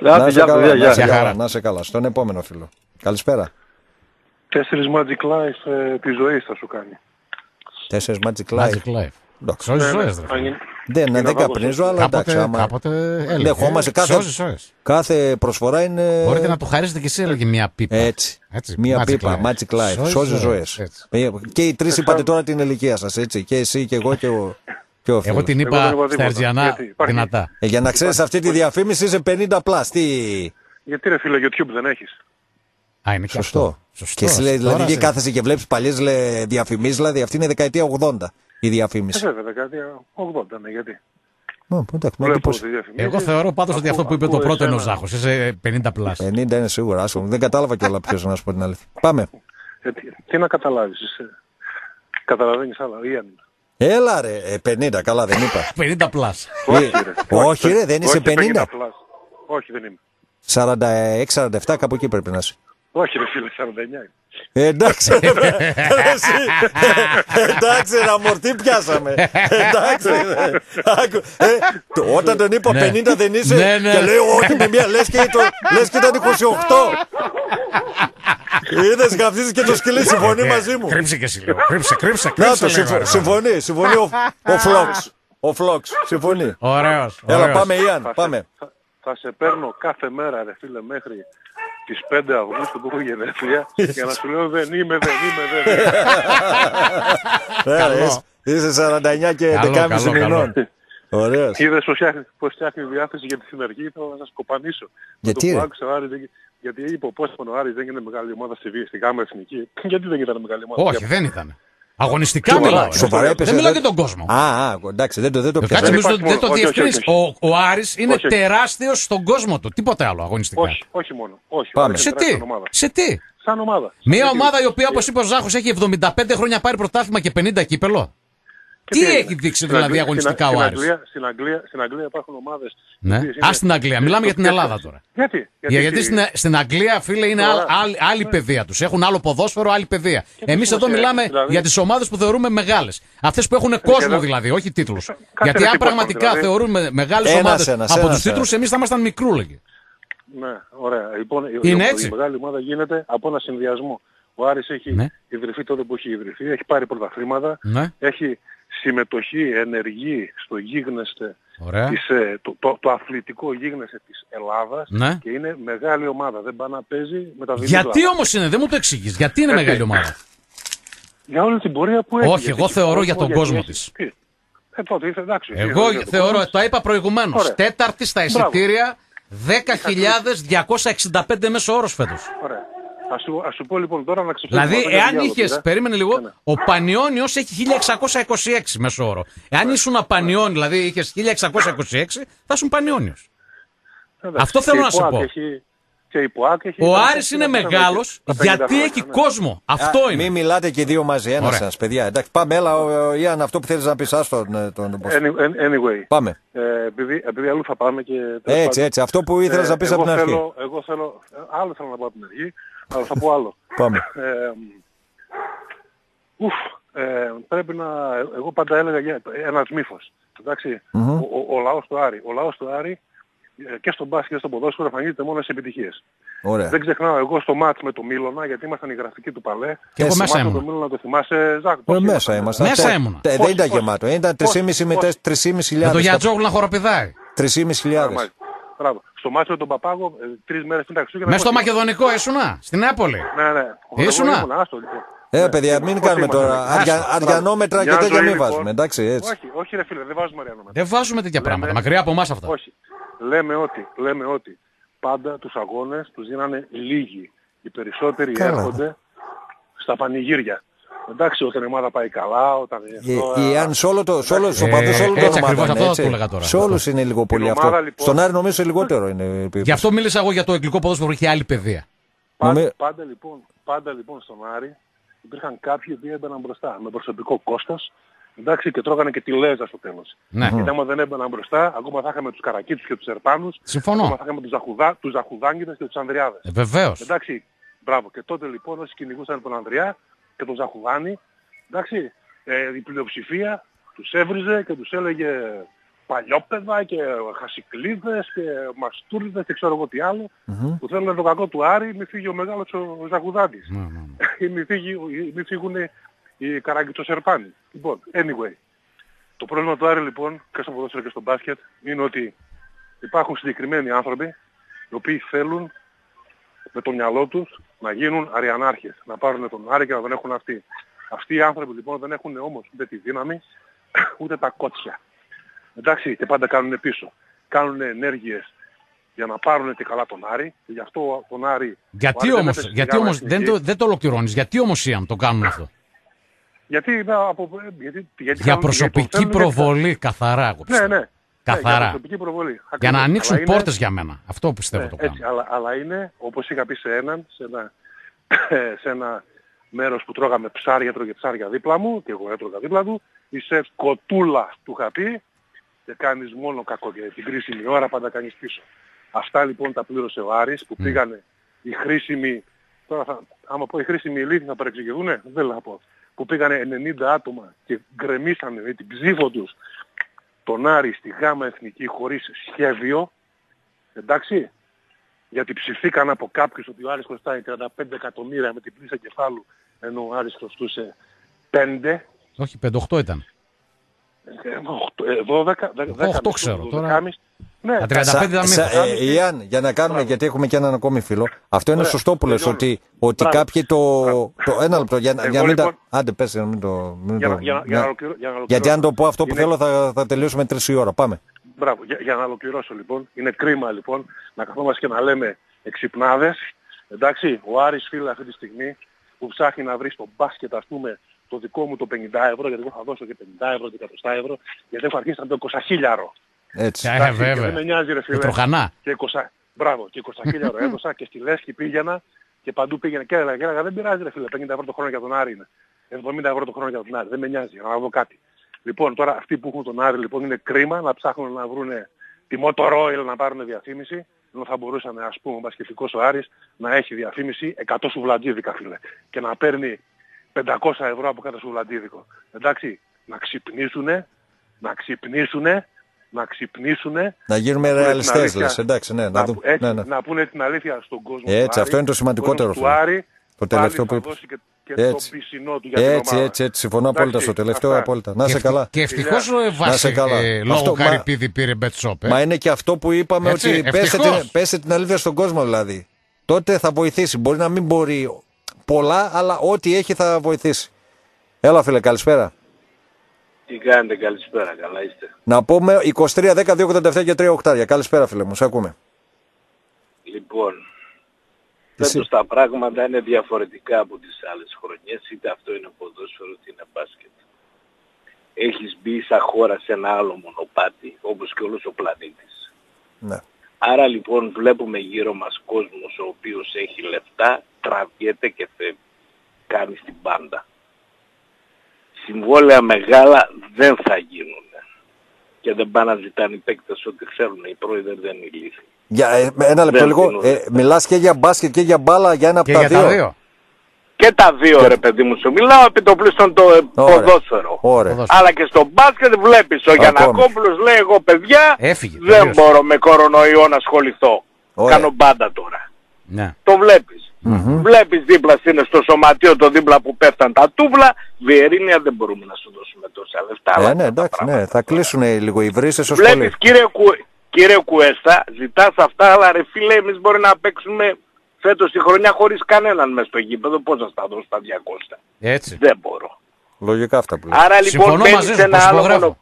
Να είσαι καλά. Στον επόμενο φίλο. Καλησπέρα. Τέσσερις Magic Life ε, της ζωής θα σου κάνει. Τέσσερις Magic Life. Magic Life. Σώζεις ζωές, δεν, δεν καπνίζω, αλλά εντάξει, άμα δεχόμαστε κάθε, κάθε προσφορά είναι... Μπορείτε να του χαρίσετε και εσύ, έλεγε μια πίπα. Έτσι, έτσι μια magic πίπα, life. Magic Life, σώζει ζωές. Και οι τρεις είπατε τώρα την ηλικία σας, έτσι, και εσύ και εγώ και ο, και ο φίλος. Εγώ την είπα στα Ερτζιανά δυνατά. Ε, για να ξέρεις αυτή τη διαφήμιση είσαι πενήντα πλας, τι... Γιατί ρε φίλε, YouTube δεν έχεις? Α, είναι και σωστό. Σωστό. Και εσύ δηλαδή και κάθεσαι και βλέπεις παλιές διαφημίσεις, δηλαδή αυτή είναι δεκαετία ογδόντα η διαφήμιση. Ε, βέβαια, δεκαετία ογδόντα, ναι, γιατί. Oh, εντάξει, εγώ θεωρώ πάντως ότι αυτό που είπε το πρώτο είναι ο Ζάχος. Είσαι πενήντα πλας. πενήντα είναι σίγουρα, άσχομαι. Δεν κατάλαβα κιόλα ποιος να σου πω την αλήθεια. Πάμε. Ε, τι, τι να καταλάβεις, είσαι. Καταλαβαίνεις άλλα, ή αν είναι. Έλα ρε, πενήντα, καλά δεν είπα. πενήντα πλας. Όχι ρε, όχι, ρε δεν είσαι πενήντα. Όχι δεν είμαι. σαράντα έξι σαράντα επτά κάπου εκεί πρέπει να είσαι. Όχι ρε φίλε, σαράντα εννιά. Ε, εντάξει ρε, εντάξει ρε, αμορτή πιάσαμε. Εντάξει ρε. Όταν τον είπα πενήντα δεν είσαι και λέει όχι με μία, λες και ήταν είκοσι οκτώ. Είδες γαυζίζει και το σκυλί, συμφωνεί μαζί μου. Κρύψε και εσύ λίγο. Κρύψε, κρύψε, Να κρύψε. το, συμφω- συμφωνεί, συμφωνεί ο, ο Φλόξ. Ο Φλόξ, συμφωνεί. Ωραίος. Έλα, ωραίος. πάμε Ιαν, Θα, πάμε. σε, θα, θα σε παίρνω κάθε μέρα, ρε φίλε, μέχρι τις πέντε Αυγούστου που έχω γενέθλια για να σου λέω δεν είμαι, δεν είμαι, δεν είμαι. Ε, είσαι- Είσαι σαράντα εννιά και Καλό, δεκάμιση καλό, μηνών. καλό. Ωραίος. Είδες πως φτιάχνει, πως φτιάχνει διάθεση για τη συνεργή, θα σας κοπανίσω. Γιατί, Με το ρε? που άκουσα ο Άρης, δεν- γιατί είπε ο Πόστιμον ο Άρης δεν είναι μεγάλη ομάδα στη Βία, στη Γάμα Εθνική. Γιατί δεν ήταν μεγάλη ομάδα. Όχι, δεν ήταν. Αγωνιστικά Σοβαρά, μιλάω. ε. σοβαρά έπεσε, Δεν μιλάω δεν- για τον κόσμο. Α, α, εντάξει, δεν το, δεν το Κάτσε, πιάσα. εμείς υπάρχει δεν το μόνο. Όχι, όχι, διευκρίνεις. όχι, Ο, ο Άρης είναι Όχι, όχι. τεράστιος στον κόσμο του. Τίποτε άλλο αγωνιστικά. Όχι, όχι μόνο. Όχι, Πάμε. ο Άρης Σε είναι τι, τεράστια ομάδα. σε τι. Σαν ομάδα. Μια Γιατί- ομάδα η οποία, όπως είπε ο Ζάχος, έχει εβδομήντα πέντε χρόνια πάρει πρωτάθλημα και πενήντα κύπελο. Και Τι έγινε? έχει δείξει Στην δηλαδή Αγγλία- αγωνιστικά στην- ο στην Άρης. Αγγλία- Στην Αγγλία, στην Αγγλία υπάρχουν ομάδες. οι Ναι. οποίες είναι- Α, στην Αγγλία. Μιλάμε για την Ελλάδα τώρα. Γιατί, Για- Γιατί εκεί- στην, στην Αγγλία, φίλε, είναι Τώρα. άλλη, άλλη, άλλη παιδεία του. Έχουν άλλο ποδόσφαιρο, άλλη παιδεία. Εμεί εδώ σημασία μιλάμε έχει, δηλαδή? για τι ομάδε που θεωρούμε μεγάλε. Αυτέ που έχουν κόσμο εδώ- δηλαδή, όχι τίτλου. Κάτσε Γιατί ρε, αν τι πραγματικά κόσμο, δηλαδή? θεωρούμε μεγάλε Ένας, ομάδε ένας, από ένας, του τίτλου, ένας. εμεί θα ήμασταν μικρούλεγοι. Ναι, ωραία. Λοιπόν, η- Είναι η, έτσι. η μεγάλη ομάδα γίνεται από ένα συνδυασμό. Ο Άρης έχει Ναι. ιδρυθεί τότε που έχει ιδρυθεί, έχει πάρει πρωταθλήματα, Ναι. έχει συμμετοχή ενεργή στο γίγνεσθε, Ωραία. της, ε, το, το, το αθλητικό γίγνεσθε της Ελλάδας Ναι. και είναι μεγάλη ομάδα. Δεν πάει να παίζει με τα δίπλα. Γιατί όμω είναι, δεν μου το εξηγεί, γιατί είναι Έτσι. μεγάλη ομάδα. Για όλη την πορεία που έχει. Όχι, γιατί εγώ έχει θεωρώ για τον γιατί κόσμο έχει- της. Τι? Ε, τότε ήρθε, εντάξει. Εγώ ήρθε για τον θεωρώ, κόσμο. το είπα προηγουμένω, Ωραία. τέταρτη στα εισιτήρια δέκα χιλιάδες διακόσια εξήντα πέντε μέσο όρο φέτο. Ωραία. Ας σου, ας σου πω λοιπόν τώρα να ξεφύγουμε. Δηλαδή, από το εάν διάλογο, είχε, ε. περίμενε λίγο, Ναι, ναι. ο Πανιόνιος έχει χίλια εξακόσια είκοσι έξι μέσο όρο. Εάν ήσουν Πανιόνι, δηλαδή είχε χίλια εξακόσια είκοσι έξι, θα ήσουν Πανιόνιος. Εντάξει. Αυτό θέλω Και να η σου ΠΟΑΚ πω. έχει- Και η ΠΟΑΚ έχει... Ο τα Άρης είναι πενήντα μεγάλος τα πενήντα γιατί χρόνια, έχει ναι. κόσμο. Αυτό Α, είναι. Μην μιλάτε και οι δύο μαζί, ένα Ωραία. σας, παιδιά. Εντάξει, πάμε, έλα, ο- ο Ιαν, αυτό που θέλεις να πεις, άστο τον, τον, τον Any- Anyway, Πάμε. ε, επειδή, επειδή αλλού θα πάμε και... τέλος Έτσι, πάντων, έτσι, αυτό που ήθελες ε, να πεις εγώ από την αρχή. θέλω, εγώ θέλω... ε, Άλλο θέλω να πω από την αρχή, αλλά θα πω άλλο. Πάμε. Ε, ουφ, ε, πρέπει να... Εγώ πάντα έλεγα για ένας μύθος. Εντάξει, ο, ο, ο λαός του Άρη. Ο λαός του Άρη ε, και στον μπάσκετ και στο ποδόσφαιρο εμφανίζεται μόνο σε επιτυχίες. Ωραία. Δεν ξεχνάω εγώ στο μάτς με το Μίλωνα, γιατί ήμασταν οι γραφικοί του Παλέ. Και εγώ Στο μέσα μάτς με ήμουν. το Μίλωνα το θυμάσαι, Ζάκ? Ε, πώς μέσα ήμασταν? ήμασταν. Μέσα Τε- ήμουνα. τε- Δεν Πόσοι, ήταν πόσοι. γεμάτο. Ήταν τρεις και μισή με Πόσοι. τεσ- τρεις και μισή Με τον χιλιάδες. Γιατζόγλου να χοροπηδάει. τρεις και μισή χιλιάδες. Μάλιστα. Μπράβο. Στο μάτσο με τον Παπάγο, ε, τρεις μέρες πριν τα Χριστούγεννα. Μέσα στο πώς Μακεδονικό ήσουνα, στην Νεάπολη. ήμασταν? Ναι, ναι. Ήσουνα? Εγώ ήμουν, άστο, λοιπόν. Ε, Ναι. παιδιά, μην Πώς κάνουμε ήμασταν, τώρα λοιπόν. αρια- Άστο. αριανόμετρα και Μια τέτοια ζωή, μην λοιπόν. βάζουμε, εντάξει, έτσι. Όχι, όχι ρε φίλε, δεν βάζουμε αριανόμετρα. Δεν βάζουμε τέτοια Λέμε- πράγματα. Μακριά από εμά αυτά. Όχι. Λέμε ότι, λέμε ότι πάντα τους αγώνες τους δίνανε λίγοι. Οι περισσότεροι Καλά. έρχονται στα πανηγύρια. Εντάξει, όταν η ομάδα πάει καλά, όταν... Ε, η Ιαν σε όλο το, σε όλους τους Ε, οπαδούς όλων των έτσι ακριβώς, ομάδων, αυτό θα έτσι. του έλεγα τώρα. Σε όλους είναι λίγο πολύ ομάδα, αυτό. λοιπόν- Στον Άρη νομίζω λιγότερο είναι. η επίπτωση. Γι' αυτό μίλησα εγώ για το αγγλικό ποδόσφαιρο που έχει άλλη παιδεία. Πάντα, Νομι- πάντα, λοιπόν, πάντα λοιπόν στον Άρη υπήρχαν κάποιοι που έμπαιναν μπροστά με προσωπικό κόστος, εντάξει, και τρώγανε και τη λέζα στο τέλος. Ναι. Γιατί άμα δεν έμπαιναν μπροστά, ακόμα θα είχαμε τους Καρακίτσους και τους Ερπάνους, Συμφωνώ. ακόμα θα είχαμε τους, Ζαχουδά, τους Ζαχουδάνγκηδες και τους Ανδριάδες. Ε, Βεβαίω. Εντάξει, μπράβο. Και τότε λοιπόν όσοι κυνηγούσαν τον Ανδριά και τον Ζαχουδάνη, εντάξει, ε, η πλειοψηφία τους έβριζε και τους έλεγε παλιόπαιδα και χασικλίδες και μαστούριδες και ξέρω εγώ τι άλλο, που θέλουν το κακό του Άρη, μη φύγει ο μεγάλος ο Ζαχουδάνης. Ναι, ναι, ναι. Ή μη, φύγει, ή μη φύγουν οι Καράγκητσος-Ερπάνοι. Λοιπόν, anyway, το πρόβλημα του Άρη λοιπόν και στο ποδόσφαιρο και στο μπάσκετ είναι ότι υπάρχουν συγκεκριμένοι άνθρωποι οι οποίοι θέλουν με το μυαλό τους να γίνουν αριανάρχες, να πάρουν τον Άρη και να τον έχουν αυτοί. Αυτοί οι άνθρωποι λοιπόν δεν έχουν όμως ούτε τη δύναμη ούτε τα κότσια. Εντάξει, και πάντα κάνουν πίσω. Κάνουν ενέργειες για να πάρουν και καλά τον Άρη. Και γι' αυτό τον Άρη... ο Γιατί Άρης δεν όμως, έπεσε στη γιατί Γάμα όμως δεν, Εθνική. το, δεν το ολοκληρώνεις, γιατί όμως Ιαν το κάνουν αυτό. Γιατί, ε, από, γιατί, γιατί Για κάνουν- προσωπική γιατί τον θέλουν προβολή, καθαρά εγώ Ναι, πιστεύω. ναι. Καθαρά. Ναι, για προσωπική προβολή. Για Ακριβώς. να ανοίξουν Αλλά είναι- πόρτες για μένα. Αυτό πιστεύω ναι, το έτσι, κάνουν. αλλά, αλλά είναι, όπως είχα πει σε έναν, σε ένα, σε ένα μέρος που τρώγαμε ψάρια, έτρωγε ψάρια δίπλα μου και εγώ έτρωγα δίπλα του, είσαι κοτούλα, του είχα πει, και κάνεις μόνο κακό και την κρίσιμη ώρα πάντα κάνεις πίσω. Αυτά λοιπόν τα πλήρωσε ο Άρης που πήγανε οι χρήσιμοι, τώρα θα, άμα πω οι χρήσιμοι ηλίθιοι θα παρεξηγηθούνε, δεν θα πω, που πήγανε ενενήντα άτομα και γκρεμίσανε με την ψήφο τους τον Άρη στη Γάμα Εθνική χωρίς σχέδιο, εντάξει, γιατί ψηθήκαν από κάποιους ότι ο Άρης χρωστάει τριάντα πέντε εκατομμύρια με την πλήσα κεφάλου, ενώ ο Άρης χρωστούσε πέντε. Όχι, πέντε οκτώ ήταν. δώδεκα, οκτώ ξέρω τώρα. Ναι. Τα τριάντα πέντε ήταν Σα- μήπως. ε, Ιαν, για να κάνουμε, γιατί έχουμε και έναν ακόμη φίλο. Αυτό είναι Ωραία. σωστό που λες, Τελειώνω. ότι, ότι Μπράβο. κάποιοι το, το. Ένα λεπτό, για, να- Εγώ για να μην τα. λοιπόν- Άντε, πες, για να μην το. Μην Για το- να- για να- για ναι. να ολοκληρώ- για να Γιατί αν ολοκληρώσω. το πω αυτό που Είναι- θέλω θα, θα τελειώσουμε τρεις η ώρα. Πάμε. Μπράβο, για, για να ολοκληρώσω λοιπόν, είναι κρίμα λοιπόν να καθόμαστε και να λέμε εξυπνάδες. Εντάξει, ο Άρης φίλε αυτή τη στιγμή που ψάχνει να βρει στο μπάσκετ ας πούμε το δικό μου το πενήντα ευρώ, γιατί εγώ θα δώσω και πενήντα ευρώ, και εκατό ευρώ, γιατί έχω αρχίσει να το είκοσι χιλιάρο. Έτσι. Ε, Εντάξει, και βέβαια. δεν με νοιάζει ρε Και φίλε. τροχανά. Και είκοσι, μπράβο, και είκοσι χιλιάρο έδωσα και στη Λέσχη πήγαινα και παντού πήγαινα και έλεγα, και έλεγα δεν πειράζει ρε φίλε, πενήντα ευρώ το χρόνο για τον Άρη είναι. εβδομήντα ευρώ το χρόνο για τον Άρη, δεν με νοιάζει, για να δω κάτι. Λοιπόν, τώρα αυτοί που έχουν τον Άρη λοιπόν είναι κρίμα να ψάχνουν να βρουν τη Motorola να πάρουν διαφήμιση, ενώ θα μπορούσαν ας πούμε ο μπασκετικός ο Άρης να έχει διαφήμιση εκατό σουβλαντίδικα φίλε και να παίρνει πεντακόσια ευρώ από κάθε σουβλαντίδικο. Εντάξει, να ξυπνήσουνε, να ξυπνήσουνε, να ξυπνήσουνε. Να γίνουμε πούνε την ρεαλιστές, αλήθεια. λες. Εντάξει, ναι, να Να, δούμε. έτσι, Ναι, ναι. να πούνε την αλήθεια στον κόσμο του Έτσι, Άρη. αυτό είναι το σημαντικότερο, Ο κόσμος φίλε. του Άρη Το τελευταίο πάλι που θα είπες. δώσει και, και Έτσι. το πισινό του για την Έτσι, ομάδα. έτσι, έτσι. Συμφωνώ απόλυτα Εντάξει, στο τελευταίο, αυτά. απόλυτα. Να Και είσαι ευτυ- καλά. Και ευτυχώς Φιλιά. ε, βάσει σε καλά. ε, λόγω Αυτό, μα- Καρυπίδη πήρε μπετσόπ. Μα είναι και αυτό που είπαμε, Έτσι, ότι πέστε ευτυχώς. την, πέστε την αλήθεια στον κόσμο δηλαδή. Τότε θα βοηθήσει. Μπορεί να μην μπορεί πολλά, αλλά ό,τι έχει θα βοηθήσει. Έλα φίλε, καλησπέρα. Τι κάνετε, καλησπέρα, καλά είστε. Να πούμε είκοσι τρία δέκα δύο ογδόντα επτά και τρία οκτάρια. Καλησπέρα φίλε μου, σε ακούμε. Λοιπόν, Εσύ. φέτος τα πράγματα είναι διαφορετικά από τις άλλες χρονιές, είτε αυτό είναι ποδόσφαιρο είτε είναι μπάσκετ. Έχεις μπει σαν χώρα σε ένα άλλο μονοπάτι, όπως και όλος ο πλανήτης. Ναι. Άρα λοιπόν βλέπουμε γύρω μας κόσμος ο οποίος έχει λεφτά, τραβιέται και φεύγει. Κάνει την πάντα. Συμβόλαια μεγάλα δεν θα γίνουν. Και δεν πάνε να ζητάνε οι παίκτες ό,τι ξέρουν. Οι πρόεδροι δεν είναι ηλίθιοι. Για, ε, ένα λεπτό Δεν λίγο. δίνουν. Ε, μιλάς και για μπάσκετ και για μπάλα, για ένα από Και τα για δύο. τα δύο. Και τα δύο Και- ρε παιδί μου σου. Μιλάω επί το πλήστον το ε, Ωραία. ποδόσφαιρο. Ωραία. Ποδόσφαιρο. Αλλά και στο μπάσκετ βλέπεις ο Ακόμη. Γιαννακόπουλος λέει εγώ παιδιά Έφυγε, δεν τελείωσε. μπορώ με κορονοϊό να ασχοληθώ. Ωραία. Κάνω μπάντα τώρα. Ναι. Το βλέπεις. Βλέπεις δίπλα στην, στο σωματείο το δίπλα που πέφταν τα τούβλα. Βιερίνια δεν μπορούμε να σου δώσουμε τόσα λεφτά. Ε, αλλά ναι, αυτά τα εντάξει, πράγματα ναι. Θα τώρα. κλείσουν λίγο οι βρύσες στο Βλέπεις σχολείο. κύριε, Κου... κύριε Κουέστα, ζητάς αυτά, αλλά ρε φίλε εμείς μπορεί να παίξουμε φέτος τη χρονιά χωρίς κανέναν μες στο γήπεδο. Πώς θα στα δώσω τα διακόσια. Έτσι. Δεν μπορώ. Λογικά αυτά που λέω. Άρα λοιπόν Συμφωνώ μπαίνεις μαζί σε σου, ένα άλλο προσυπογράφω. μονο...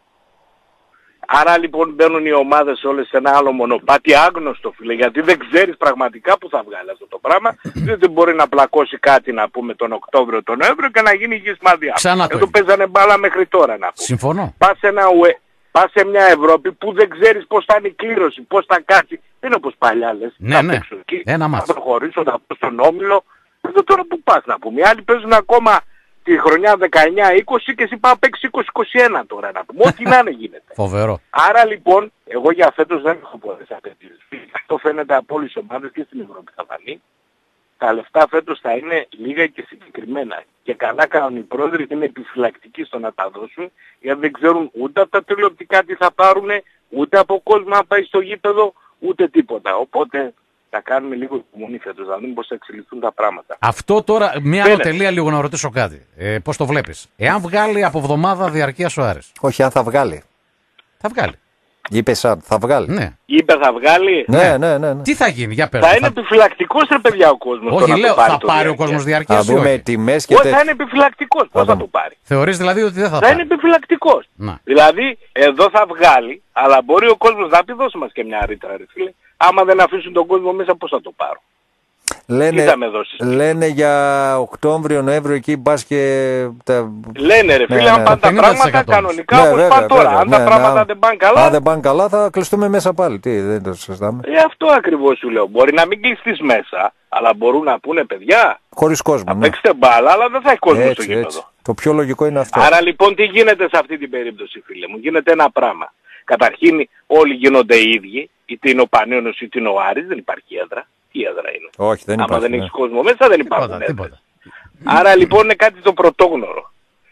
Άρα λοιπόν μπαίνουν οι ομάδες όλες σε ένα άλλο μονοπάτι άγνωστο φίλε, γιατί δεν ξέρεις πραγματικά που θα βγάλει αυτό το πράγμα, διότι μπορεί να πλακώσει κάτι να πούμε τον Οκτώβριο, τον Νοέμβριο και να γίνει γης μαδιά. Ξανά το Εδώ ίδιο. παίζανε μπάλα μέχρι τώρα να πούμε. Συμφωνώ. Πας σε, ένα ουε... Πας σε μια Ευρώπη που δεν ξέρεις πώς θα είναι η κλήρωση, πώς θα κάτσει. Δεν είναι όπως παλιά λες. Ναι, θα ναι. παίξω εκεί, Ένα μάτς. θα προχωρήσω, θα πω στον Όμιλο. Εδώ τώρα που πας να πούμε. Οι άλλοι παίζουν ακόμα τη χρονιά δεκαεννιά είκοσι και εσύ πάει να παίξεις είκοσι είκοσι ένα τώρα να πούμε. Ό,τι να είναι γίνεται. Φοβερό. Άρα λοιπόν, εγώ για φέτος δεν έχω πολλές απαιτήσεις. Αυτό φαίνεται από όλες τις ομάδες και στην Ευρώπη θα φανεί. Τα λεφτά φέτος θα είναι λίγα και συγκεκριμένα. Και καλά κάνουν οι πρόεδροι και είναι επιφυλακτικοί στο να τα δώσουν, γιατί δεν ξέρουν ούτε από τα τηλεοπτικά τι θα πάρουν, ούτε από κόσμο να πάει στο γήπεδο, ούτε τίποτα. Οπότε θα κάνουμε λίγο υπομονή φέτος, να δούμε πώς θα εξελιχθούν τα πράγματα. Αυτό τώρα, μια Φαίνεται. άλλο τελεία λίγο να ρωτήσω κάτι. Ε, πώς το βλέπεις. Εάν βγάλει από εβδομάδα διαρκείας ο Άρης. Όχι, αν θα βγάλει. Θα βγάλει. Είπε σαν, θα βγάλει. Ναι. Είπε θα βγάλει. Ναι, ναι, ναι. ναι. Τι θα γίνει, για πες. Θα μου, είναι επιφυλακτικός ρε παιδιά ο κόσμος. το Όχι, να λέω, το πάρει θα το πάρει ο διαρκές. κόσμος Θα διαρκείας ή δούμε όχι. τιμές και Όχι, θα τέτοια. είναι επιφυλακτικός. Πώς Θα θα δούμε. το πάρει. Θεωρείς δηλαδή ότι δεν θα Θα είναι πάρει. επιφυλακτικός. Να. Δηλαδή, εδώ θα βγάλει, αλλά μπορεί ο κόσμος να πει δώσε μας και μια ρήτρα ρε φίλε. Άμα δεν αφήσουν τον κόσμο μέσα πώς θα το πάρω. Λένε, Τι θα με δώσεις. λένε για Οκτώβριο, Νοέμβριο εκεί μπας και... Τα... Λένε ρε φίλε, Ναι, αν ναι. πάνε τα πενήντα τοις εκατό πράγματα κανονικά Ναι, όπως βέβαια, πάνε τώρα. βέβαια, Αν ναι, τα πράγματα ναι. δεν πάνε Αν καλά, δεν πάνε καλά θα κλειστούμε μέσα πάλι. Τι, δεν το συζητάμε. ε, αυτό ακριβώς σου λέω. Μπορεί να μην κλειστείς μέσα, αλλά μπορούν να πούνε παιδιά, Χωρίς κόσμο. θα Ναι. παίξετε μπάλα, αλλά δεν θα έχει κόσμο στο Έτσι, γήπεδο. έτσι. Το πιο λογικό είναι αυτό. Άρα λοιπόν τι γίνεται σε αυτή την περίπτωση φίλε μου. Γίνεται ένα πράγμα. Καταρχήν όλοι γίνονται οι ίδιοι, είτε είναι ο Πανίωνος είτε είναι ο Άρης, δεν υπάρχει έδρα. Τι έδρα είναι. Όχι, δεν Άμα υπάρχει. δεν ναι. έχεις κόσμο μέσα δεν υπάρχουν Τίποτα, έδρες. τίποτα. Άρα λοιπόν είναι κάτι το πρωτόγνωρο.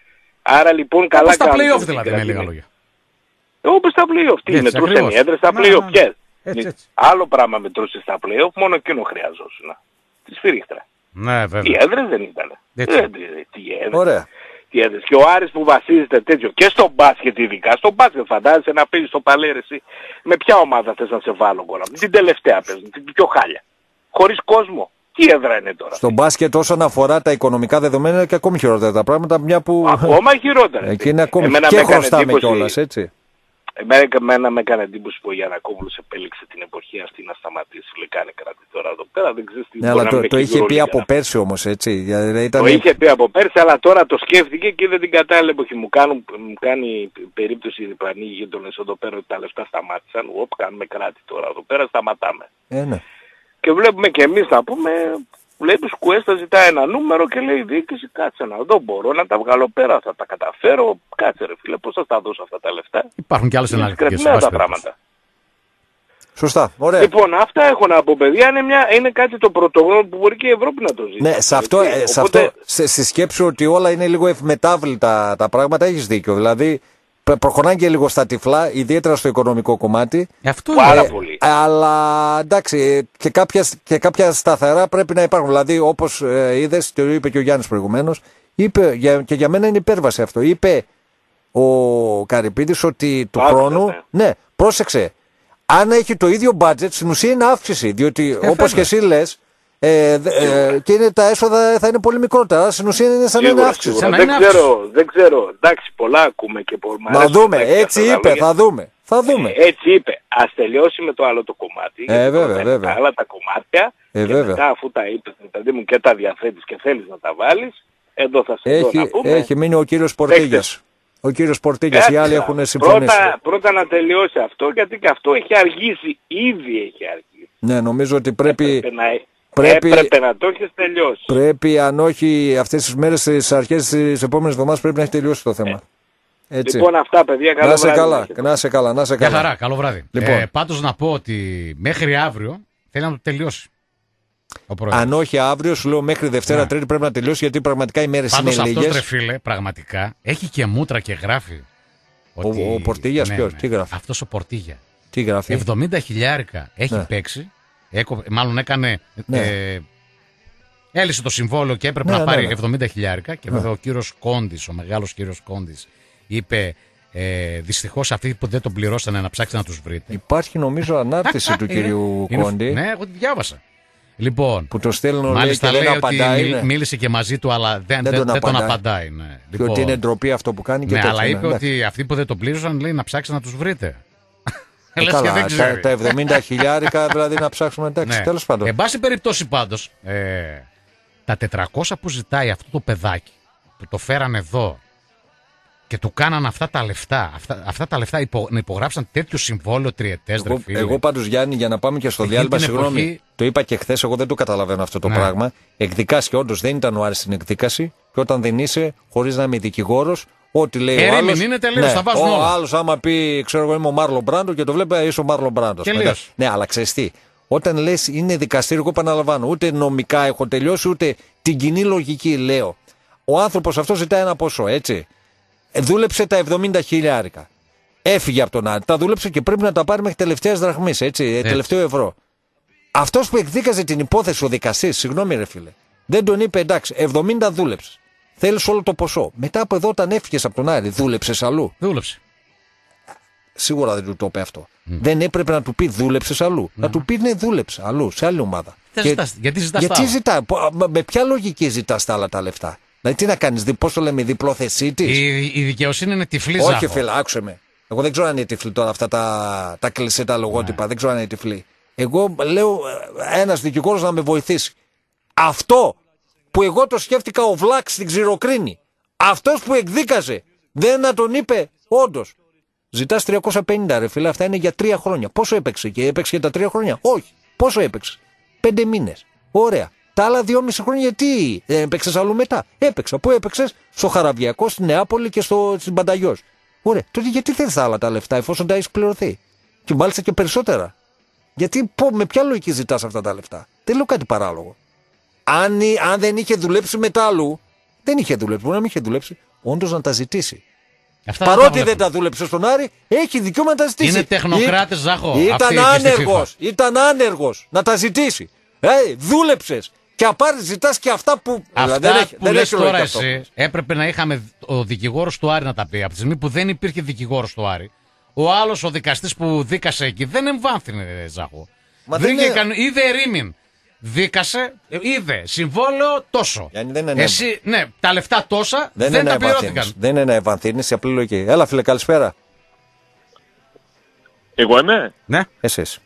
Άρα λοιπόν καλά Όπως τα κάνουν play-off και δηλαδή, με λίγα συγκρατημένοι. λόγια. Ε, Όπως τα play-off. Τι Έτσι, μετρούσαν ακριβώς. οι έδρες στα Να, play-off. να. Ποιες. Έτσι, έτσι. Άλλο πράγμα μετρούσε στα play-off, μόνο εκείνο χρειαζόσουν. Τη σφυρίχτρα. Ναι, βέβαια. Οι έδρες δεν ήταν. Έτσι. Ε, τι έδρες. Ωραία. Τι έδρες. Και ο Άρης που βασίζεται τέτοιο και στο μπάσκετ ειδικά. Στο μπάσκετ φαντάζεσαι να παίζεις στο Παλέρεση. Με ποια ομάδα θες να σε βάλω τώρα. Την τελευταία παίζουν. Την πιο χάλια. Χωρίς κόσμο. Τι έδρα είναι τώρα. Στο μπάσκετ όσον αφορά τα οικονομικά δεδομένα είναι και ακόμη χειρότερα τα πράγματα. Μια που... Ακόμα χειρότερα. Εκεί είναι ακόμη Εμένα και με έκανε χρωστάμε εντύπωση- κιόλας, έτσι. Εμένα με έκανε εντύπωση που ο Γιαννακόπουλος επέλεξε την εποχή αυτή να σταματήσει. Λέει κάνει κάτι τώρα εδώ πέρα, δεν ξέρεις τι Ναι, μπορεί αλλά να το, είναι το και είχε πει Euroleague από να- πέρσι όμως, έτσι. Δηλαδή ήταν... Το είχε πει από πέρσι, αλλά τώρα το σκέφτηκε και είδε την κατάλληλη εποχή. Μου, κάνουν, μου κάνει περίπτωση οι διπλανοί γείτονες εδώ πέρα ότι τα λεφτά σταμάτησαν. Οπ, κάνουμε κράτη τώρα εδώ πέρα, σταματάμε. Ε, ναι. Και βλέπουμε και εμείς να πούμε, βλέπει Κουέστα ζητάει ένα νούμερο και λέει η διοίκηση κάτσε να δω, μπορώ να τα βγάλω πέρα, θα τα καταφέρω. Κάτσε ρε φίλε, πώς θα τα δώσω αυτά τα λεφτά. Υπάρχουν και άλλες Είναι εναλλακτικές. συγκρατημένα τα πράγματα. Σωστά, ωραία. Λοιπόν, αυτά έχω να πω, παιδιά. Είναι, μια, είναι κάτι το πρωτογνώριο που μπορεί και η Ευρώπη να το ζήσει. Ναι, σε αυτό, Έτσι. ε, σε Οπότε, αυτό σε, στη σκέψη ότι όλα είναι λίγο ευμετάβλητα τα πράγματα, έχεις δίκιο. Δηλαδή, προ- προχωράνε και λίγο στα τυφλά, ιδιαίτερα στο οικονομικό κομμάτι. Αυτό Πάρα είναι. πολύ. Αλλά εντάξει, και κάποια, και κάποια σταθερά πρέπει να υπάρχουν. Δηλαδή, όπως ε, είδες, το είπε και ο Γιάννης προηγουμένως, είπε, για, και για μένα είναι υπέρβαση αυτό. Είπε ο Καρυπίδης ότι του Άκουσα, χρόνου. ναι. Ναι, πρόσεξε. Αν έχει το ίδιο budget, στην ουσία είναι αύξηση. Διότι Ε, όπως και εσύ λες, ε, δε- ε, και είναι, τα έσοδα θα είναι πολύ μικρότερα. Στην ουσία είναι σαν να είναι σίγουρα, αύξηση. σίγουρα. Σαν να Δεν είναι ξέρω, δεν ξέρω. Εντάξει, πολλά ακούμε και πολλά. μ' Να αρέσουν δούμε, τα και έτσι αυτά τα είπε, λόγια. θα δούμε. Θα δούμε. Έτσι είπε. Ας τελειώσει με το άλλο το κομμάτι. Ε, γιατί βέβαια, πρώτα είναι βέβαια. Τα άλλα τα κομμάτια. Ε, και βέβαια. μετά αφού τα είπες, δηλαδή μου και τα διαθέτεις και θέλεις να τα βάλεις, εδώ θα σε δω να Έχει, πούμε. έχει μείνει ο κύριος Πορτίγιας. Ο κύριος Πορτίγιας, οι Κάτσε, άλλοι έχουν συμφωνήσει. Πρώτα, πρώτα να τελειώσει αυτό, γιατί και αυτό έχει αργήσει. Ήδη έχει αργήσει. Ναι, νομίζω ότι πρέπει, Έπρεπε να, πρέπει- έπρεπε να το έχεις τελειώσει. πρέπει αν όχι αυτές τις μέρες, στις αρχές της επόμενης εβδομάδας πρέπει να έχει τελειώσει το θέμα. Έτσι. Λοιπόν, αυτά παιδιά, καλό Να σε βράδυ. καλά, να σε καλά, να σε Για καλά. χαρά, καλό βράδυ. Λοιπόν. Ε, πάντως να πω ότι μέχρι αύριο θέλει να το τελειώσει. Ο πρόεδρος. Αν όχι αύριο, σου λέω μέχρι Δευτέρα Ναι. Τρίτη πρέπει να τελειώσει γιατί πραγματικά οι μέρες είναι Πάντως αυτός λίγες. ρε φίλε, πραγματικά έχει και μούτρα και γράφει. Ο- ο Πορτίγιας ποιος, τι γράφει? Αυτός ο Πορτίγια. Τι γράφει. εβδομήντα χιλιάρικα έχει Ναι. παίξει. Έκο, μάλλον έκανε. Ναι. Ε, έλυσε το συμβόλαιο και έπρεπε Ναι, να ναι, πάρει ναι. εβδομήντα χιλιάρικα. Και βέβαια ο κύριος Κόντης, ο μεγάλος κύριος Κόντης, είπε ε, δυστυχώς αυτοί που δεν τον πληρώσανε να ψάξετε να τους βρείτε. Υπάρχει νομίζω ανάρτηση του Είναι- κυρίου είναι- Κόντι Ναι, εγώ τη διάβασα. Λοιπόν, που το στέλνω λέει, μάλιστα και λέει δεν ότι απαντάει μίλ- ναι. μίλησε και μαζί του, αλλά δεν, Δεν δεν, τον δεν τον απαντάει. απαντάει. Ναι. και ότι είναι ντροπή αυτό που κάνει και ναι, τέτοια, αλλά είπε ναι. ότι αυτοί που δεν τον πλήρωσαν λέει να ψάξετε να τους βρείτε. Ε, Λες και καλά, δεν τα, ξέρει. τα εβδομήντα χιλιάρικα δηλαδή να ψάξουμε εντάξει, Ναι. τέλος πάντων. Εν πάση περιπτώσει πάντως, ε, τα τετρακόσια που ζητάει αυτό το παιδάκι, που το φέραν εδώ και του κάναν αυτά τα λεφτά, αυτά, αυτά τα λεφτά υπο, να υπογράψαν τέτοιο συμβόλαιο τριετές, ρε Εγώ, φίλε. εγώ πάντως Γιάννη για να πάμε και στο Εκείνη διάλειμμα, την συγγνώμη, εποχή- το είπα και χθες, εγώ δεν το καταλαβαίνω αυτό το Ναι. πράγμα. Εκδικάστηκε, όντως δεν ήταν ο Άρης στην εκδίκαση και όταν δεν είσαι, χωρίς να είμαι δικηγόρος, ό,τι λέει ο Ερήμην άλλος. είναι τελείως, τα βάζουν ο όλα. άλλος άμα πει, ξέρω εγώ είμαι ο Μάρλο Μπράντο και το βλέπει, είσαι ο Μάρλο Μπράντο. Τελείως. Ναι, αλλά ξέρεις τι, όταν λες είναι δικαστήριο, εγώ επαναλαμβάνω, ούτε νομικά έχω τελειώσει, ούτε την κοινή λογική λέω. Ο άνθρωπος αυτό ζητάει ένα ποσό, έτσι. Ε, Δούλεψε τα εβδομήντα χιλιάρικα. Έφυγε από τον Άρη. Τα δούλεψε και πρέπει να τα πάρει μέχρι τελευταίας δραχμής, έτσι, ε, τελευταίο ευρώ. Αυτός που εκδίκαζε την υπόθεση, ο δικαστής, συγγνώμη ρε φίλε, δεν τον είπε εντάξει, εβδομήντα δούλεψε. Θέλεις όλο το ποσό. Μετά από εδώ, όταν έφυγες από τον Άρη, δούλεψες αλλού. Δούλεψε. Σίγουρα δεν του το είπε αυτό. Δεν έπρεπε να του πει δούλεψες αλλού. Να του πει ναι, δούλεψε αλλού, σε άλλη ομάδα. Δεν Και- ζητάς- γιατί ζητάς γιατί τα άλλα? ζητά, πο- με- με ποια λογική ζητάς τα άλλα τα λεφτά. Δηλαδή τι να κάνεις, δι- πώς το λέμε, διπλό θεσίτης. Η, η δικαιοσύνη είναι τυφλή, Όχι, Ζάχο. φίλε, άκουσε με. Εγώ δεν ξέρω αν είναι τυφλή τώρα αυτά τα, τα κλισέ, τα λογότυπα. Ναι. Δεν ξέρω αν είναι τυφλή. Εγώ λέω ένας δικηγόρος να με βοηθήσει. Αυτό που εγώ το σκέφτηκα ο Βλάκ στην Ξηροκρίνη. Αυτός που εκδίκαζε δεν να τον είπε όντως. Ζητάς τριακόσια πενήντα ρε φίλε, αυτά είναι για τρία χρόνια. Πόσο έπαιξε και έπαιξε για τα τρία χρόνια? Όχι. Πόσο έπαιξε? Πέντε μήνες. Ωραία. Τα άλλα δυόμιση χρόνια γιατί δεν έπαιξες αλλού μετά? Έπαιξα. Πού έπαιξες? Στο Χαραβιακό, στη Νεάπολη και στο, στην Πανταγιός. Ωραία. Τότε γιατί θέλεις τα άλλα τα λεφτά εφόσον τα έχεις πληρωθεί? Και μάλιστα και περισσότερα. Γιατί πω, με ποια λογική ζητάς αυτά τα λεφτά? Δεν λέω κάτι παράλογο. Αν, εί- αν δεν είχε δουλέψει μετά αλλού, δεν είχε δουλέψει. Μπορεί να μην είχε δουλέψει. Όντως να τα ζητήσει. Αυτά παρότι δεν, δεν τα δούλεψε στον Άρη, έχει δικαίωμα να τα ζητήσει. Είναι τεχνοκράτες, Ζάχο. Ήταν άνεργος. Ήταν άνεργος να τα ζητήσει. Ε, δούλεψες. Και απάρει ζητάς και αυτά που. Αυτά δεν έχει, που δεν λες έχει τώρα αυτό. εσύ, έπρεπε να είχαμε ο δικηγόρος του Άρη να τα πει. Από τη στιγμή που δεν υπήρχε δικηγόρος του Άρη, ο άλλος ο δικαστής που δίκασε εκεί δεν εμβάνθηνε, Ζάχο. Βρήκε, είναι... είδε ερήμην. Δίκασε, είδε συμβόλαιο τόσο. Δεν είναι εσύ, ναι, τα λεφτά τόσα δεν, δεν τα πληρώθηκαν. Δεν είναι να ευανθύνεις, η απλή λογική. Έλα, φίλε, καλησπέρα. Εγώ είμαι. Ναι. Εσείς.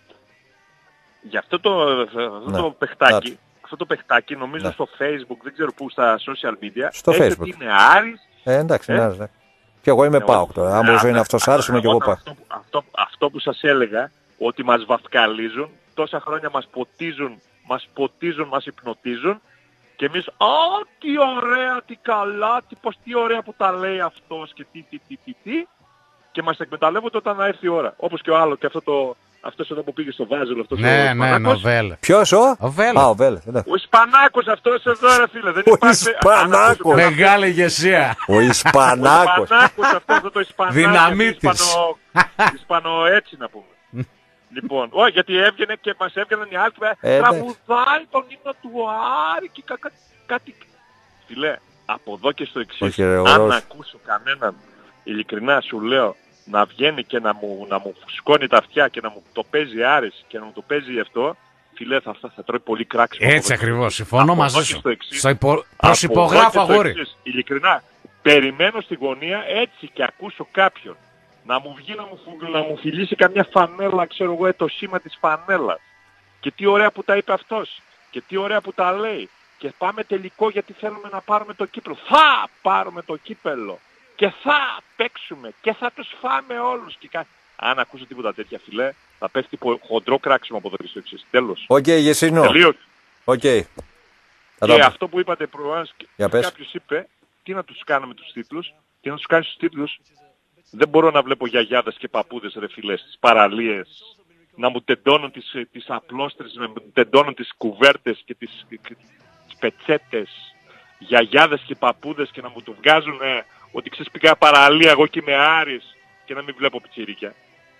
Για αυτό το, αυτό ναι. το παιχτάκι, ναι. αυτό το παιχτάκι νομίζω ναι. στο Facebook, δεν ξέρω πού, στα social media. Στο Facebook. Είναι Άρης. Ε, εντάξει, ε? ναι, ναι. Και εγώ είμαι ε, ΠΑΟΚ τώρα. Αν μπορούσε να είναι αυτός Άρης, είμαι και εγώ ΠΑΟΚ. Αυτό, αυτό, αυτό που σας έλεγα, ότι μας βαφκαλίζουν, τόσα χρόνια μας ποτίζουν, μας ποτίζουν, μας υπνοτίζουν και εμείς, α, τι ωραία, τι καλά, τι, πως, τι ωραία που τα λέει αυτός και τι, τι, τι, τι, τι και μας εκμεταλλεύονται όταν έρθει η ώρα. Όπως και ο άλλο και αυτό το, αυτός εδώ που πήγε στο Βάζελο, αυτός ναι, ο ναι, ναι, ο Βέλε. Ποιος ο? Ο Βέλε. Α, ο Βέλε. Ο Ισπανάκος αυτός εδώ ρε φίλε. Δεν ο υπάρχει... Ισπανάκος. Μεγάλη ηγεσία. Ο Ισπανάκος. Ο Ισπανάκος αυτός το Ισπανάκος. Δυναμίτης. Ισπανο... Ισπανο έτσι να πούμε. Λοιπόν, όχι, γιατί έβγαινε και μας έβγαιναν οι άλλοι και τραγουδάει τον ύμνο του Άρη και κάτι, κάτι... Φιλέ, από εδώ και στο εξής, αν ακούσω κανέναν, ειλικρινά σου λέω, να βγαίνει και να μου, να μου φουσκώνει τα αυτιά και να μου το παίζει Άρης και να μου το παίζει αυτό, φιλέ, θα, θα, θα τρώει πολύ κράξιμο. Έτσι ακριβώς, συμφωνώ μαζί σου. Στο υπο... Προσυπογράφω αγόρι. Ειλικρινά, περιμένω στη γωνία έτσι και ακούσω κάποιον να μου βγει να μου, να μου φιλήσει καμιά φανέλα, ξέρω εγώ, το σήμα της φανέλας. Και τι ωραία που τα είπε αυτός. Και τι ωραία που τα λέει. Και πάμε τελικό γιατί θέλουμε να πάρουμε το κύπελο. Θα πάρουμε το κύπελο. Και θα παίξουμε. Και θα τους φάμε όλους. Και κα... Αν ακούσω τίποτα τέτοια, φιλέ, θα πέφτει χοντρό κράξιμο από εδώ και στο εξής. Τέλος. Οκ, okay, Γεσίνο. Τελείως. Οκ. Okay. Και αυτό που είπατε προηγουμένως, κάποιος είπε, τι να τους κάνουμε τους τίτλους. Και να τους κάνεις τους τίτλους. Δεν μπορώ να βλέπω γιαγιάδες και παππούδες ρε φίλες, τις παραλίες, να μου τεντώνουν τις, τις απλώστρες, να μου τεντώνουν τις κουβέρτες και τις, τις πετσέτες, γιαγιάδες και παππούδες και να μου το βγάζουν ε, ότι ξέρεις πήγα παραλία εγώ και είμαι Άρης και να μην βλέπω πιτσιρίκια.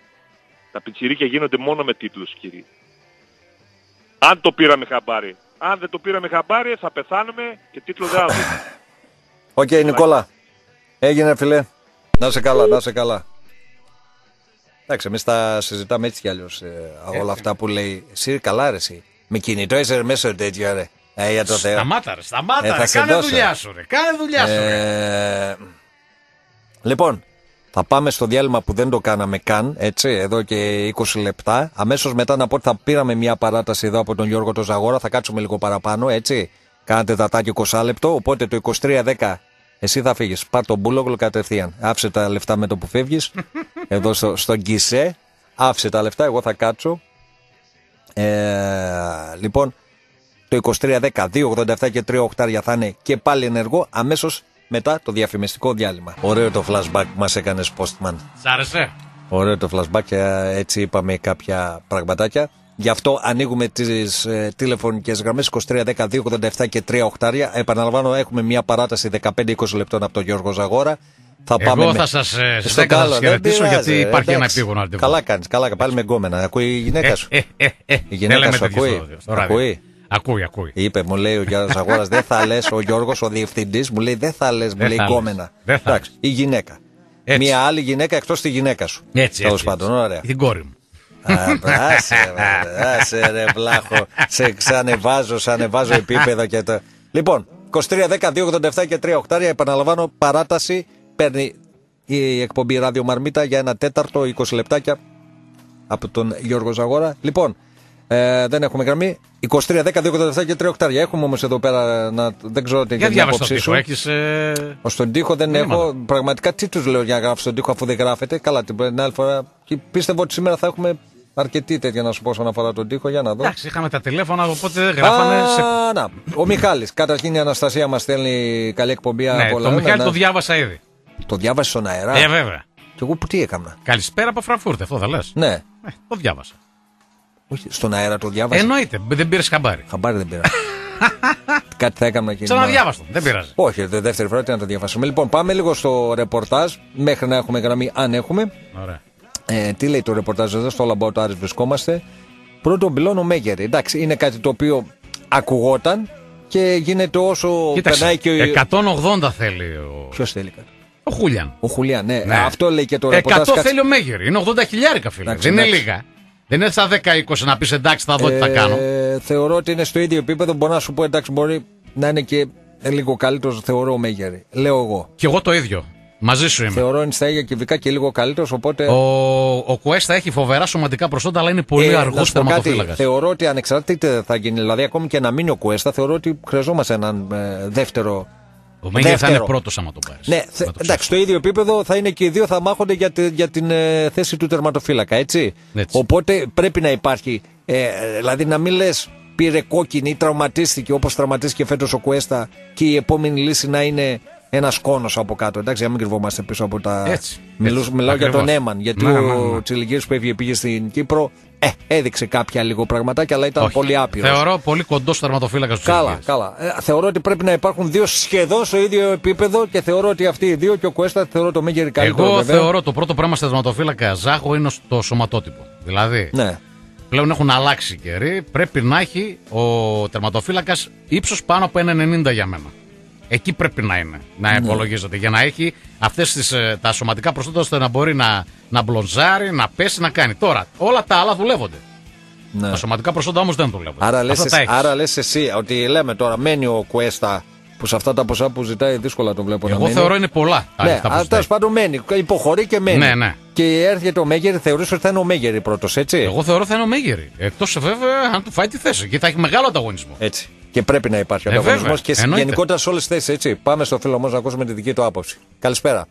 Τα πιτσιρίκια γίνονται μόνο με τίτλους κύριοι. Αν το πήραμε χαμπάρι. Αν δεν το πήραμε χαμπάρι θα πεθάνουμε και τίτλο δεν θα δούμε. Οκ, okay, Νικόλα. Έγινε φίλε. Να σε καλά, να σε καλά. Εντάξει, εμείς τα συζητάμε έτσι κι αλλιώς ε, όλα αυτά που λέει. Εσύ καλά ρε εσύ. Με κινητό είσαι μέσα τέτοιο ρε. Ε, για το Θεό. Σταμάτα ρε, σταμάτα ε, ρε. Κάνε δώσω. δουλειά σου ρε. Κάνε δουλειά σου ρε. Ε, λοιπόν, θα πάμε στο διάλειμμα που δεν το κάναμε καν, έτσι, εδώ και είκοσι λεπτά. Αμέσως μετά να πω ότι θα πήραμε μια παράταση εδώ από τον Γιώργο το Ζαγόρα. Θα κάτσουμε λίγο παραπάνω, έτσι. Κάνατε τατάκι είκοσι λεπτό, οπότε το είκοσι τρία δέκα εσύ θα φύγεις. Πάρ' τον Μπούλογλου κατευθείαν. Άφησε τα λεφτά με το που φεύγεις. Εδώ στο, στον γκισέ. Άφησε τα λεφτά, εγώ θα κάτσω. Ε, λοιπόν, το είκοσι τρία δέκα, δύο ογδόντα επτά και τρία οχτάρια θα είναι και πάλι ενεργό αμέσως μετά το διαφημιστικό διάλειμμα. Ωραίο το flashback που μας έκανες, Postman. Σ' άρεσε? Ωραίο το flashback και έτσι είπαμε κάποια πραγματάκια. Γι' αυτό ανοίγουμε τις ε, τηλεφωνικές γραμμές είκοσι τρία δέκα, δύο ογδόντα επτά και τρία οχτάρια. Επαναλαμβάνω, έχουμε μια παράταση δεκαπέντε είκοσι λεπτών από τον Γιώργο Ζαγόρα. Θα Εγώ πάμε θα με... σας ε, χαιρετήσω γιατί υπάρχει εντάξει. ένα επίγον ραντεβού. Καλά κάνεις, καλά πάλι με γκόμενα. Ακούει η γυναίκα σου. Ε, ε, ε, ε, η γυναίκα σου ακούει. Ακούει. Ακούει, ακούει. Είπε, μου λέει ο Γιώργος Ζαγόρας, δεν θα λες, ο Γιώργος, ο διευθυντής, μου λέει δεν θα λες, μου λέει γκόμενα. Εντάξει, η γυναίκα. Μια άλλη γυναίκα εκτός τη γυναίκα σου. Έτσι, τέλος πάντων, ωραία. Την κόρη μου. Άσε ρε βλάχο, σε ξανεβάζω, σε ανεβάζω επίπεδο και το... Λοιπόν, είκοσι τρία δέκα, δύο ογδόντα επτά και τρία οχτάρια, επαναλαμβάνω, παράταση, παίρνει η εκπομπή Ράδιο Μαρμίτα για ένα τέταρτο, είκοσι λεπτάκια από τον Γιώργο Ζαγόρα. Λοιπόν, ε, δεν έχουμε γραμμή. είκοσι τρία δέκα, δύο ογδόντα επτά και τρία οχτάρια. Έχουμε όμως εδώ πέρα, να, δεν ξέρω τι είναι η άποψή σου. Έχεις, ε... Στον τοίχο δεν Μήνυμα. έχω. Πραγματικά τι τους λέω για να γράψω στον τοίχο αφού δεν γράφεται. Καλά, την άλλη φορά. Και πίστευω ότι σήμερα θα έχουμε αρκετή τέτοια να σου πω όσον αφορά τον τοίχο. Για να δω. Εντάξει, είχαμε τα τηλέφωνα, οπότε γράφανε. Α, σε... να. Ο Μιχάλης. Καταρχήν η Αναστασία μας στέλνει καλή εκπομπή ναι, από όλα. Το Μιχάλη να... το διάβασα ήδη. Το διάβασε στον αέρα. Ε, βέβαια. Και εγώ που τι έκανα. Καλησπέρα από Φραγκφούρτη, αυτό θα λες. Ναι. Ε, το διάβασα. Όχι, στον αέρα το διάβασα. Εννοείται, δεν πήρες χαμπάρι. Χαμπάρι δεν πήρα. Κάτι θα έκανα εκεί. Ξαναδιάβαστο, δεν πειράζει. Όχι, δε, δεύτερη φορά τι να το διαβάσουμε. Λοιπόν, πάμε λίγο στο ρεπορτάζ μέχρι να έχουμε γραμμή, αν έχουμε. Ωραία. Ε, τι λέει το ρεπορτάζ εδώ, στο All About Aris βρισκόμαστε. Πρώτον πυλών ο Μέγερη. Εντάξει, είναι κάτι το οποίο ακουγόταν και γίνεται όσο Κοίταξε, περνάει και ο. εκατόν ογδόντα θέλει ο. Ποιος θέλει κάτι. Ο Χούλιαν. Ο Χουλιάν, ναι. Ναι. Αυτό λέει και το ρεπορτάζ. εκατό κάτσε... θέλει ο Μέγερη. Είναι ογδόντα χιλιάρικα, φίλε. Εντάξει, δεν είναι εντάξει. λίγα. Δεν είναι στα δέκα είκοσι να πει εντάξει, θα δω τι θα κάνω. Ε, θεωρώ ότι είναι στο ίδιο επίπεδο. Μπορώ να σου πω εντάξει, μπορεί να είναι και λίγο καλύτερο. Θεωρώ ο Μέγερη. Λέω εγώ. Κι εγώ το ίδιο. Μαζί σου είμαι. Θεωρώ είναι στα ίδια κυβικά και λίγο καλύτερο. Οπότε. Ο, ο Κουέστα έχει φοβερά σωματικά προσόντα, αλλά είναι πολύ ε, αργό τερματοφύλακα. Θεωρώ ότι ανεξάρτητα θα γίνει. Δηλαδή, ακόμη και να μείνει ο Κουέστα, θεωρώ ότι χρειαζόμαστε έναν ε, δεύτερο. Ο Μέγερη θα είναι πρώτο άμα το πάρει. Ναι, θε, εντάξει, στο ίδιο επίπεδο θα είναι και οι δύο, θα μάχονται για, τη, για την ε, θέση του τερματοφύλακα, έτσι. έτσι. Οπότε πρέπει να υπάρχει. Ε, δηλαδή, να μην λες πήρε κόκκινη ή τραυματίστηκε όπως τραυματίστηκε φέτος ο Κουέστα και η επόμενη λύση να είναι ένα κόνος από κάτω. Εντάξει, για να μην κρυβόμαστε πίσω από τα. Έτσι, Μιλούς, έτσι, μιλάω ακριβώς. για τον Έμαν. Γιατί να, ο να, να. Τσιλιγύρης που έφυγε πήγε στην Κύπρο, ε, έδειξε κάποια λίγο πραγματάκια, αλλά ήταν Όχι. πολύ άπειρο. Θεωρώ πολύ κοντό τερματοφύλακα του Καλά, καλά. Ε, θεωρώ ότι πρέπει να υπάρχουν δύο σχεδόν στο ίδιο επίπεδο και θεωρώ ότι αυτοί οι δύο και ο Κουέστα θεωρώ το Μέγερη καλύτερο. Εγώ βέβαια. θεωρώ το πρώτο πράγμα στα τερματοφύλακα Ζάχο είναι το σωματότυπο. Δηλαδή, Ναι. πλέον έχουν αλλάξει οι καιροί. Πρέπει να έχει ο τερματοφύλακα ύψος πάνω από ένα ενενήντα για μένα. Εκεί πρέπει να είναι, να Ναι. υπολογίζεται. Για να έχει αυτές τα σωματικά προσόντα ώστε να μπορεί να, να μπλονζάρει, να πέσει, να κάνει. Τώρα, όλα τα άλλα δουλεύονται. Ναι. Τα σωματικά προσόντα όμως δεν δουλεύουν. Άρα λες, Αυτά τα εσύ, έχεις. άρα λες εσύ ότι λέμε τώρα μένει ο Κουέστα που σε αυτά τα ποσά που ζητάει δύσκολα το βλέπω να Εγώ μένει. θεωρώ είναι πολλά τα Ναι, λεφτά που αλλά ζητάει. τέλος πάντων μένει. Υποχωρεί και μένει. Ναι, ναι. Και έρχεται ο Μέγερη, θεωρείς ότι θα είναι ο Μέγερη πρώτος, έτσι. Εγώ θεωρώ θα είναι ο Μέγερη. Εκτός βέβαια αν του φάει τη θέση. Και θα έχει μεγάλο ανταγωνισμό. Έτσι. Και πρέπει να υπάρχει ο Ε, ανταγωνισμός βέβαια. και Εννοείται. γενικότερα σε όλες τις θέσεις, έτσι. Πάμε στο φίλο μας να ακούσουμε τη δική του άποψη. Καλησπέρα.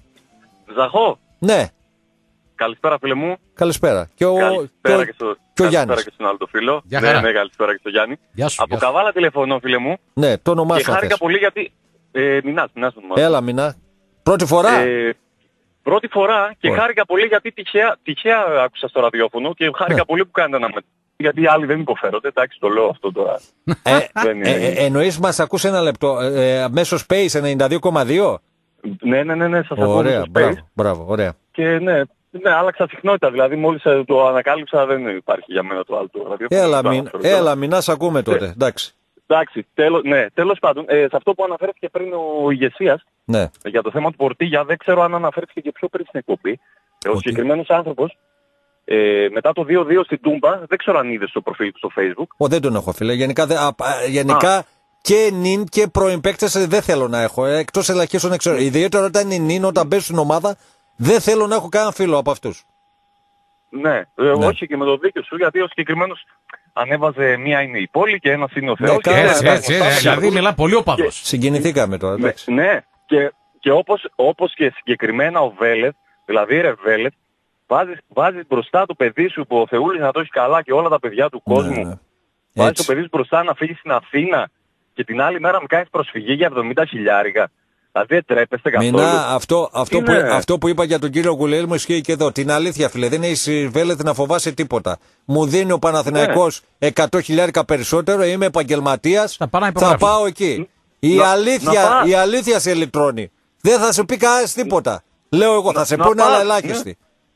Ζαχό, Ναι, καλησπέρα φίλε μου. καλησπέρα. Και ο, Καλησπέρα και και, ο, στο, και ο καλησπέρα Γιάννης. και στον άλλο το φίλο. Γεια ναι, χαρά. ναι, καλησπέρα και στο Γιάννη. Γεια σου. Από γεια σου. Καβάλα τηλεφωνώ φίλε μου. Ναι, το όνομά Και σου. αν χάρηκα θες. πολύ γιατί... Ε, Μινάς, Μινάς το όνομά. Έλα, Μινά. Πρώτη φορά. Ε, πρώτη φορά και Ωραία. χάρηκα πολύ γιατί τυχαία, τυχαία άκουσα στο ραδιόφωνο και χάρηκα Ναι. πολύ που κάνετε ένα με... Γιατί οι άλλοι δεν υποφέρονται, εντάξει το λέω αυτό τώρα. Ε, Δεν είναι- ε, ε, εννοείς μας ακούς ένα λεπτό. Ε, μέσω Space ενενήντα δύο κόμμα δύο. Ναι, ναι, ναι, ναι, σας ακούω Ωραία, στο Space. μπράβο, μπράβο, ωραία. Και ναι, ναι, άλλαξα συχνότητα. Δηλαδή μόλις ε, το ανακάλυψα δεν υπάρχει για μένα το άλλο το ραδιόφωνο. Έλα, Το μην, αναφέρω τώρα. έλα, μην ας ακούμε τότε. Ε. Εντάξει. Εντάξει, τέλος, ναι, τέλος πάντων, ε, σε αυτό που αναφέρθηκε πριν ο ηγεσίας, Ναι. για το θέμα του Πορτίγια, δεν ξέρω αν αναφέρθηκε και πιο πριν στην εκπομπή. Ε, Ο Ότι. συγκεκριμένος άνθρωπος, ε, μετά το δύο δύο στην Τούμπα, δεν ξέρω αν είδε στο προφίλ του στο Facebook. Ο, δεν τον έχω, φίλε. Γενικά, δε- α, α, γενικά και νυν και πρώην παίκτες ε, δεν θέλω να έχω. Ε, εκτός ελαχίστων ξέρω. Ιδιαίτερα όταν είναι νυν, όταν μπαίνουν στην ομάδα, δεν θέλω να έχω κανένα φίλο από αυτούς. Ναι, ε, Ναι. όχι και με το δίκιο σου, γιατί ο συγκεκριμένος ανέβαζε μία είναι η πόλη και ένας είναι ο Θεός. και καλά, ένας Έτσι, είναι έτσι, ο έτσι. Στάθος. Δηλαδή μιλά πολύ ο παδός. Συγκινηθήκαμε τώρα. Ναι, Εντάξει. ναι, και, και όπως, όπως και συγκεκριμένα ο Βέλετ, δηλαδή ρε Βέλετ, βάζεις, βάζεις μπροστά το παιδί σου που ο Θεούλης να το έχει καλά και όλα τα παιδιά του κόσμου. Ναι, ναι. Βάζεις Έτσι. το παιδί σου μπροστά να φύγει στην Αθήνα και την άλλη μέρα με κάνεις προσφυγή για εβδομήντα χιλιάρικα. Δηλαδή δεν τρέπεστε καθόλου. Μινά, αυτό, αυτό, που, Είναι. αυτό που είπα για τον κύριο Γκουλέλ μου ισχύει και εδώ. Την αλήθεια, φίλε, δεν έχει Βέλετ να φοβάσαι τίποτα. Μου δίνει ο Παναθηναϊκός εκατό χιλιάρικα περισσότερο, είμαι επαγγελματίας, Θα πάω να θα υπογράψω. πάω εκεί. Η, Να- αλήθεια, να πας. η αλήθεια σε λυτρώνει. Δεν θα σου πει κανένας τίποτα. Λέω εγώ, θα σε να πούνε πας, αλλά ελάχιστοι.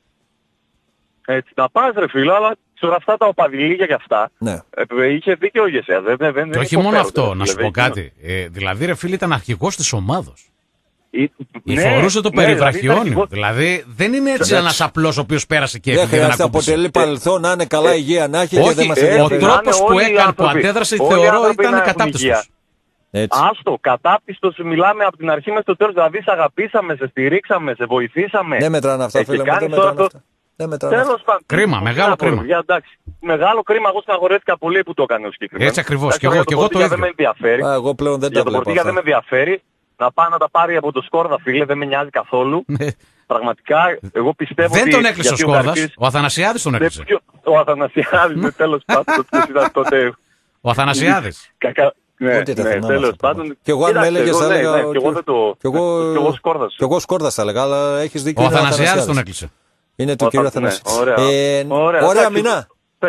Έτσι, να πας ρε φίλο, αλλά τώρα αυτά τα οπαδηλίγια και αυτά. Ναι. Ε, είχε δίκιο ο ηγεσία. Δεν, δεν, δεν Και όχι μόνο υποφέρονται, αυτό, ρε να σου φίλε, πω δεν κάτι. Ε, δηλαδή, ρε φίλε, ήταν αρχηγός της ομάδος. είναι- Η φορούσε το ναι, δηλαδή, περιβραχιόνιο. αρχηγός- Δηλαδή, δεν είναι έτσι ένας απλός ο οποίος πέρασε και Δεν έφυγε δεν χρειάζεται ακούμπησε. αποτελεί παρελθόν να είναι καλά υγεία να έχει και Όχι, δεν μας ε, ο ενδιαφέρει. τρόπος- τρόπος είναι που όλοι οι έκανε, που άνθρωποι. αντέδρασε, Όλοι οι θεωρώ άνθρωποι ήταν να έχουν κατάπτυστος. υγεία. Έτσι. Άστο, κατάπτυστος μιλάμε από την αρχή μέχρι το τέλος. Δηλαδή, σε αγαπήσαμε, σε στηρίξαμε, σε βοηθήσαμε. Δεν μετράνε αυτά, Ε, και φίλε μου. Δεν κάνεις μετράνε τώρα το- αυτά. Δεν μετράνε αυτά. Τέλος πάντων. Κρίμα, Τι μεγάλο να πω, κρίμα. παιδιά, εντάξει. Μεγάλο κρίμα, εγώ στεναχωρέθηκα πολύ που το έκανε ο συγκεκριμένος. Έτσι ακριβώς, Εντάξει, και εγώ- για και τον εγώ το Πορτίγια ίδιο. Δεν με ενδιαφέρει. Α, εγώ πλέον δεν Για τα τον βλέπω Πορτίγια δεν με αυτά. ενδιαφέρει. Να πάει να τα πάρει από το Σκόρδα, φίλε, δεν με νοιάζει καθόλου. Πραγματικά, εγώ πιστεύω Δεν ότι... τον έκλεισε ο γιατί Σκόρδας, Καρκής- ο Αθανασιάδης τον δεν- έκλεισε. ποιο- Ο Αθανασιάδης, ναι, τέλος πάντων, ποιος ήταν τότε... Ο Αθανασιάδης. Κακά... Ναι, Ούτε τα ναι, θυμάμαι τέλος αυτά. πάντων. Κι εγώ αν με Κοίταξε, έλεγες εγώ, θα ναι, έλεγα ναι, ότι- κι εγώ δεν το... Κι εγώ, κι εγώ Σκόρδας. κι εγώ Σκόρδας θα έλεγα, αλλά έχεις δίκιο. Ο είναι Αθανασιάδης Αθανασιάδης. τον έκλεισε. Είναι του Ο κύριου Αθα- ναι, Αθανασιάδη. ωραία. Ε, Ωραία, Ωραία εντάξει. μηνά. Πε-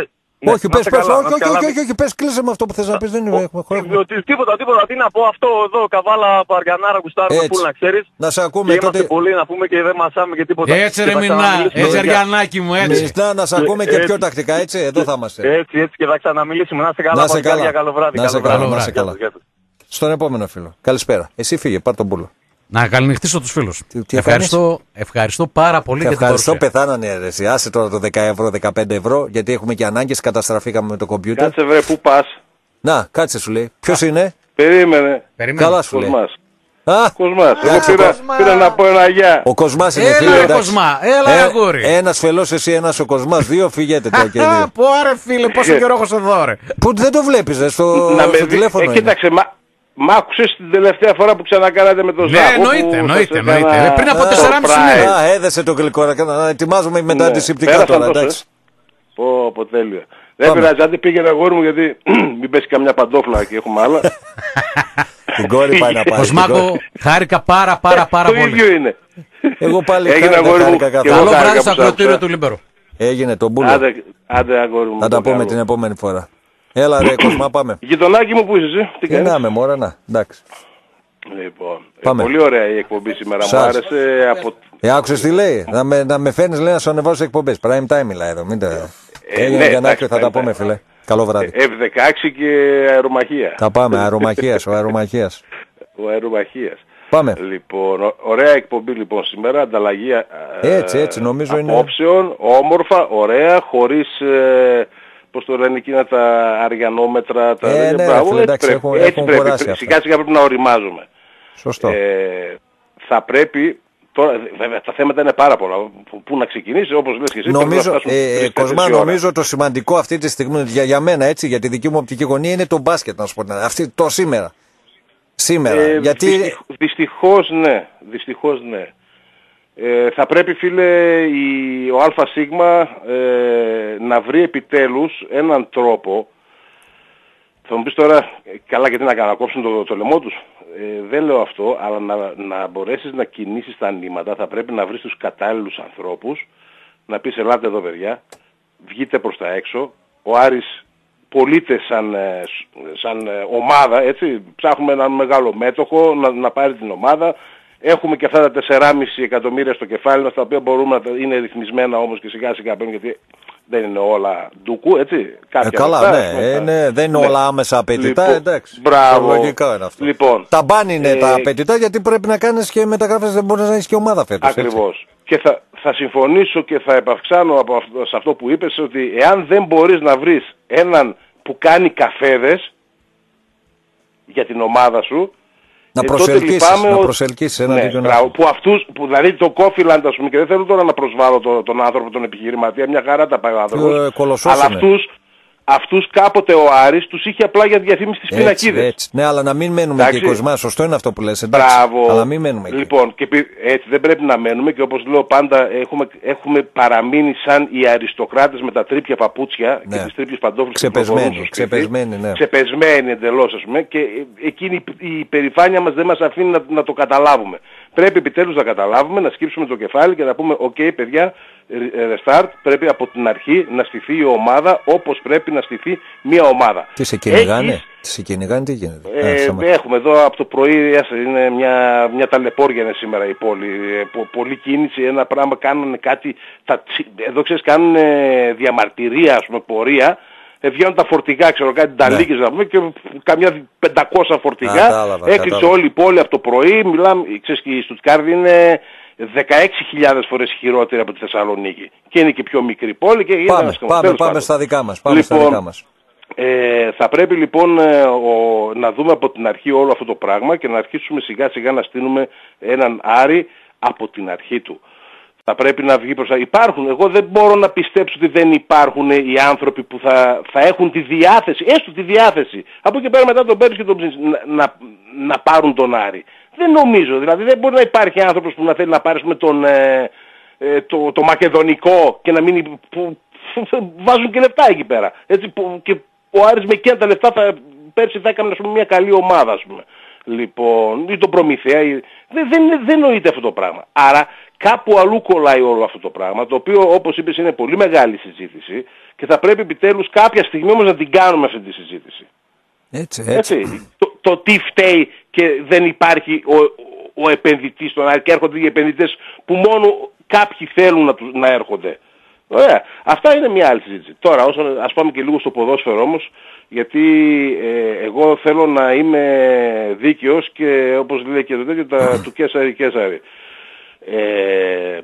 Όχι, πες, πες, όχι, όχι, όχι, όχι, πες, κλείσε με αυτό που θες να πεις, δεν έχουμε χρόνο. Τίποτα, τίποτα, τι να πω, αυτό εδώ, Καβάλα, Παριανάρα, Γουστάρουμε, πού να ξέρεις. Να σε ακούμε και τότε. Είμαστε πολλοί να πούμε και δεν μασάμε και τίποτα. Έτσι ρε Μινά, έτσι Αριανάκι μου, έτσι. Μινά, να σε ακούμε και πιο τακτικά, έτσι, εδώ θα είμαστε. Έτσι, έτσι και θα ξαναμιλήσουμε, να είστε καλά, καλό βράδυ. Να σε καλά. Στον επόμενο φίλο. Καλησπέρα. Εσύ φύγε, πάρ' τον πούλο. Να καληνυχτήσω τους φίλους. Ευχαριστώ, ευχαριστώ πάρα πολύ για την παρουσία. Ευχαριστώ, πεθάνανε οι αιρεσίες. Άσε τώρα το δέκα ευρώ, δεκαπέντε ευρώ, γιατί έχουμε και ανάγκες, καταστραφήκαμε με το κομπιούτερ. Κάτσε βρε, πού πας. Να, κάτσε σου λέει. Ποιος είναι? Περίμενε. Καλά σου λέει. Κοσμάς. Α, Κοσμάς. Εγώ πήρα, πήρα να πω ένα γεια. Ο Κοσμάς είναι φίλε. Έλα Κοσμά, έλα ε, αγόρι. Ένας φελός εσύ, ένας ο Κοσμάς, δύο φυγέτε τώρα και δύο. Πω ρε φίλε, πόσο καιρό έχω εδώ ρε. Που δεν το βλέπεις ρε, στο, στο τηλέφωνο. Ε, κοίταξε, μα... Μ' άκουσες την τελευταία φορά που ξανακάνατε με τον Ζάκο. Ναι, εννοείται, εννοείται, εννοείται. Πριν από τεσσεράμισι μήνες. Α, έδεσε το γλυκό, να ετοιμάζουμε με τα αντισηπτικά τώρα, εντάξει. Πω, πω, τέλεια. Δεν πειράζει, άντε πήγαινε αγόρι μου γιατί μην πέσει καμιά παντόφλα και έχουμε άλλα. Την κόρη πάει να πάρει. Κοσμάκο, χάρηκα πάρα πάρα πάρα πολύ. Το ίδιο είναι. Εγώ πάλι χάρηκα καθόλου. Καλό βράδυ στο ακροτήριο του Λίμπερο. Έγινε τον μπούλο. Άντε αγόρι μου. Θα τα πούμε την επόμενη φορά. Έλα ρε Κοσμά, πάμε. Γειτονάκι μου που είσαι εσύ, τι κάνεις? Να με μόρα, να, εντάξει. Λοιπόν, ε, πολύ ωραία η εκπομπή σήμερα, μου άρεσε. Από... Ε, άκουσες τι λέει, να με, να με φαίνεις λέει να σου ανεβάσω εκπομπές, prime time μιλάει εδώ, μην τα... Ε, έγινε ναι, για να άκρη, θα τα πούμε φίλε. Καλό βράδυ. εφ δεκαέξι και αερομαχία. Θα πάμε, αερομαχίας, ο αερομαχίας. Ο αερομαχίας. Πάμε. Λοιπόν, ωραία εκπομπή λοιπόν σήμερα, ανταλλαγή έτσι, έτσι, νομίζω απόψεων, είναι... όμορφα, ωραία, χωρίς... Ε, πώς το λένε εκείνα τα αριανόμετρα, τα ε, ναι, πράγμα, εντάξει, πρέπει, έχουν, έτσι έχουν πρέπει, αυτά. σιγά σιγά πρέπει να οριμάζουμε. Σωστό. Ε, θα πρέπει, τώρα βέβαια τα θέματα είναι πάρα πολλά, που, που να ξεκινήσει όπως λες και εσύ. Νομίζω, ε, Κοσμά, νομίζω το σημαντικό αυτή τη στιγμή, για, για μένα έτσι, για τη δική μου οπτική γωνία είναι το μπάσκετ να σου πω, αυτή, το σήμερα. Σήμερα, ε, γιατί... Δυστυχ, δυστυχώς ναι, δυστυχώς ναι. Ε, θα πρέπει φίλε η, ο ΑΣ ε, να βρει επιτέλους έναν τρόπο. Θα μου πεις τώρα καλά γιατί να κάνω, να κόψουν το, το λαιμό τους. Ε, δεν λέω αυτό, αλλά να, να μπορέσεις να κινήσεις τα νήματα θα πρέπει να βρεις τους κατάλληλους ανθρώπους, να πεις ελάτε εδώ παιδιά, βγείτε προς τα έξω. Ο Άρης πωλείται σαν, σαν ομάδα, έτσι, ψάχνουμε έναν μεγάλο μέτοχο να, να πάρει την ομάδα. Έχουμε και αυτά τα τέσσερα κόμμα πέντε εκατομμύρια στο κεφάλι μας, τα οποία μπορούμε να είναι ρυθμισμένα όμως και σιγά σιγά παίρνουν, γιατί δεν είναι όλα ντούκου, έτσι. Ε, καλά, λεπτά, ναι, ε, ναι, δεν είναι ναι. όλα άμεσα απαιτητά, λοιπόν, εντάξει. Μπράβο. Λογικά είναι αυτό. Λοιπόν, τα μπαν είναι ε, τα απαιτητά, γιατί πρέπει να κάνεις και μεταγράφες, δεν μπορείς να έχεις και ομάδα φέτος. Ακριβώς. Έτσι. Και θα, θα συμφωνήσω και θα επαυξάνω από αυτό, σε αυτό που είπες, ότι εάν δεν μπορείς να βρεις έναν που κάνει καφέδες για την ομάδα σου, να ε, προσελκύσεις, να προσελκύσεις ένα ναι, τέτοιο πράγμα, που αυτούς, που δηλαδή το Κόφιλαντ ας πούμε, και δεν θέλω τώρα να προσβάλλω το, τον άνθρωπο, τον επιχειρηματία, μια χαρά τα πάει ο άνθρωπος, ε, αλλά αυτούς, αυτούς κάποτε ο Άρης τους είχε απλά για διαφήμιση στις πινακίδες. Έτσι, ναι, αλλά να μην μένουμε εντάξει. Και Κοσμά, σωστό είναι αυτό που λες, εντάξει, μπράβο. Αλλά μην μένουμε εκεί. Λοιπόν, και έτσι δεν πρέπει να μένουμε και όπως λέω πάντα έχουμε, έχουμε παραμείνει σαν οι αριστοκράτες με τα τρίπια παπούτσια ναι. και τις τρίπιες παντόφλες. Ξεπεσμένοι, ξεπεσμένοι, ναι. Ξεπεσμένοι εντελώς ας πούμε, και εκείνη η υπερηφάνεια μας δεν μας αφήνει να, να το καταλάβουμε. Πρέπει επιτέλους να καταλάβουμε, να σκύψουμε το κεφάλι και να πούμε οκ okay, παιδιά, restart, πρέπει από την αρχή να στηθεί η ομάδα όπως πρέπει να στηθεί μια ομάδα. Τι σε κυνηγάνε, Έχεις... τι σε κυνηγάνε, τι γίνεται. Ε, ε, έχουμε εδώ από το πρωί, είναι μια, μια ταλαιπώρια είναι σήμερα η πόλη, ε, πολλή κίνηση, ένα πράγμα, κάνουν κάτι, τα, εδώ ξέρεις κάνουν διαμαρτυρία, ας πούμε, πορεία, ε, βγαίνουν τα φορτηγά, ξέρω κάτι, τα ναι. λύκες να πούμε και καμιά πεντακόσια φορτηγά, έκλεισε όλη η πόλη από το πρωί, μιλάμε, ξέρεις και η Στουτγκάρδη είναι δεκαέξι χιλιάδες φορές χειρότερη από τη Θεσσαλονίκη και είναι και πιο μικρή πόλη και πάμε, πάμε, πάμε στα δικά μας, πάμε λοιπόν, στα δικά μας. Ε, θα πρέπει λοιπόν ε, ο, να δούμε από την αρχή όλο αυτό το πράγμα και να αρχίσουμε σιγά σιγά να στείλουμε έναν Άρη από την αρχή του. Θα πρέπει να βγει προς τα... Υπάρχουν, εγώ δεν μπορώ να πιστέψω ότι δεν υπάρχουν οι άνθρωποι που θα, θα έχουν τη διάθεση, έστω τη διάθεση, από εκεί πέρα μετά τον Πέρις και τον Ψήνης, να, να, να πάρουν τον Άρη. Δεν νομίζω, δηλαδή δεν μπορεί να υπάρχει άνθρωπος που να θέλει να πάρει με τον, ε, ε, το, το μακεδονικό και να μην που, που, βάζουν και λεφτά εκεί πέρα. Έτσι, που, και ο Άρης με εκείνα τα λεφτά θα, πέρσι θα έκανε πούμε, μια καλή ομάδα, ας πούμε. Λοιπόν, ή τον Προμηθέα, ή... δεν, δεν, δεν νοείται αυτό το πράγμα. Άρα κάπου αλλού κολλάει όλο αυτό το πράγμα, το οποίο όπως είπες είναι πολύ μεγάλη συζήτηση και θα πρέπει επιτέλους κάποια στιγμή όμως να την κάνουμε αυτή τη συζήτηση. Έτσι, έτσι. έτσι. Το, το τι φταίει και δεν υπάρχει ο, ο επενδυτής στον Άρη και έρχονται οι επενδυτές που μόνο κάποιοι θέλουν να, τους, να έρχονται. Ωραία. Αυτά είναι μια άλλη συζήτηση. Τώρα, όσο, ας πάμε και λίγο στο ποδόσφαιρο όμως, γιατί ε, εγώ θέλω να είμαι δίκαιος και όπως λέει και το τέτοιο, τα, του Κέσαρη Κέσαρη. Ε,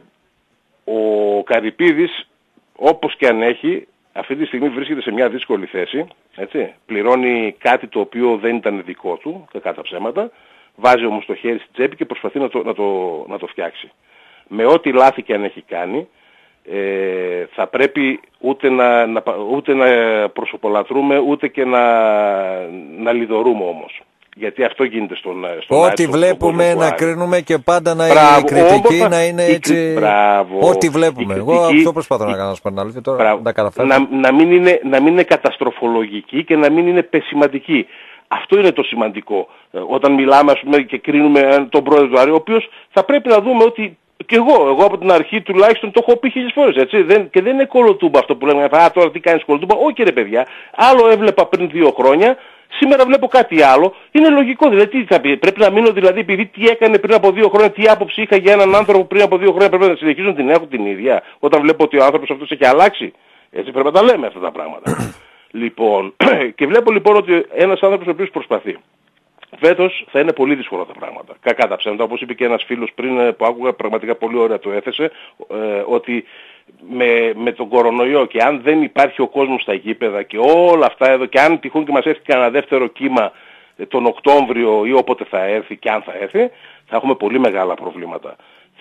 ο Καρυπίδης, όπως και αν έχει, αυτή τη στιγμή βρίσκεται σε μια δύσκολη θέση, έτσι. Πληρώνει κάτι το οποίο δεν ήταν δικό του, κακά τα ψέματα, βάζει όμως το χέρι στην τσέπη και προσπαθεί να το, να το, να το φτιάξει. Με ό,τι λάθη και αν έχει κάνει, ε, θα πρέπει ούτε να, να, ούτε να προσωπολατρούμε, ούτε και να, να λιδωρούμε όμως. Γιατί αυτό γίνεται στον, στον Ό,τι Άρη, βλέπουμε στον να Άρη. κρίνουμε και πάντα να Μπράβο, η κριτική όμως, να είναι η, έτσι. Μπράβο, ό,τι βλέπουμε. κριτική, Εγώ αυτό προσπαθώ να κάνω σπανάλη αλήθεια τώρα. Μπράβο, Να, τα να, να, μην είναι, να μην είναι καταστροφολογική και να μην είναι πεσηματική. Αυτό είναι το σημαντικό. Ε, όταν μιλάμε ας πούμε, και κρίνουμε τον πρόεδρο του Άρη, ο οποίος θα πρέπει να δούμε ότι και εγώ, εγώ από την αρχή τουλάχιστον το έχω πει χίλιες φορές, έτσι. Δεν, και δεν είναι κολοτούμπα αυτό που λέμε, α, τώρα τι κάνεις κολοτούμπα. Όχι ρε παιδιά, άλλο έβλεπα πριν δύο χρόνια, σήμερα βλέπω κάτι άλλο. Είναι λογικό, δηλαδή τι θα πει, πρέπει να μείνω δηλαδή επειδή τι έκανε πριν από δύο χρόνια, τι άποψη είχα για έναν άνθρωπο πριν από δύο χρόνια, πρέπει να συνεχίζω να την έχω την ίδια, όταν βλέπω ότι ο άνθρωπος αυτός έχει αλλάξει. Έτσι πρέπει να τα λέμε αυτά τα πράγματα. Λοιπόν, και βλέπω λοιπόν ότι ένας άνθρωπος ο οποίος προσπαθεί. Φέτος θα είναι πολύ δύσκολα τα πράγματα. Κακά τα ψέματα, όπως είπε και ένας φίλος πριν που άκουγα, πραγματικά πολύ ωραία το έθεσε, ε, ότι με, με τον κορονοϊό και αν δεν υπάρχει ο κόσμος στα γήπεδα και όλα αυτά εδώ και αν τυχόν και μας έρθει κανένα δεύτερο κύμα τον Οκτώβριο ή όποτε θα έρθει και αν θα έρθει, θα έχουμε πολύ μεγάλα προβλήματα.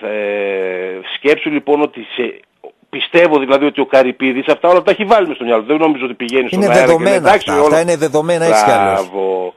Ε, σκέψου λοιπόν ότι σε... Πιστεύω δηλαδή ότι ο Καρυπίδης αυτά όλα τα έχει βάλει μες στο μυαλό. Δεν νομίζω ότι πηγαίνει στον αέρα. Είναι δεδομένα αυτά. Όλα... Αυτά είναι δεδομένα έτσι κι αλλιώς.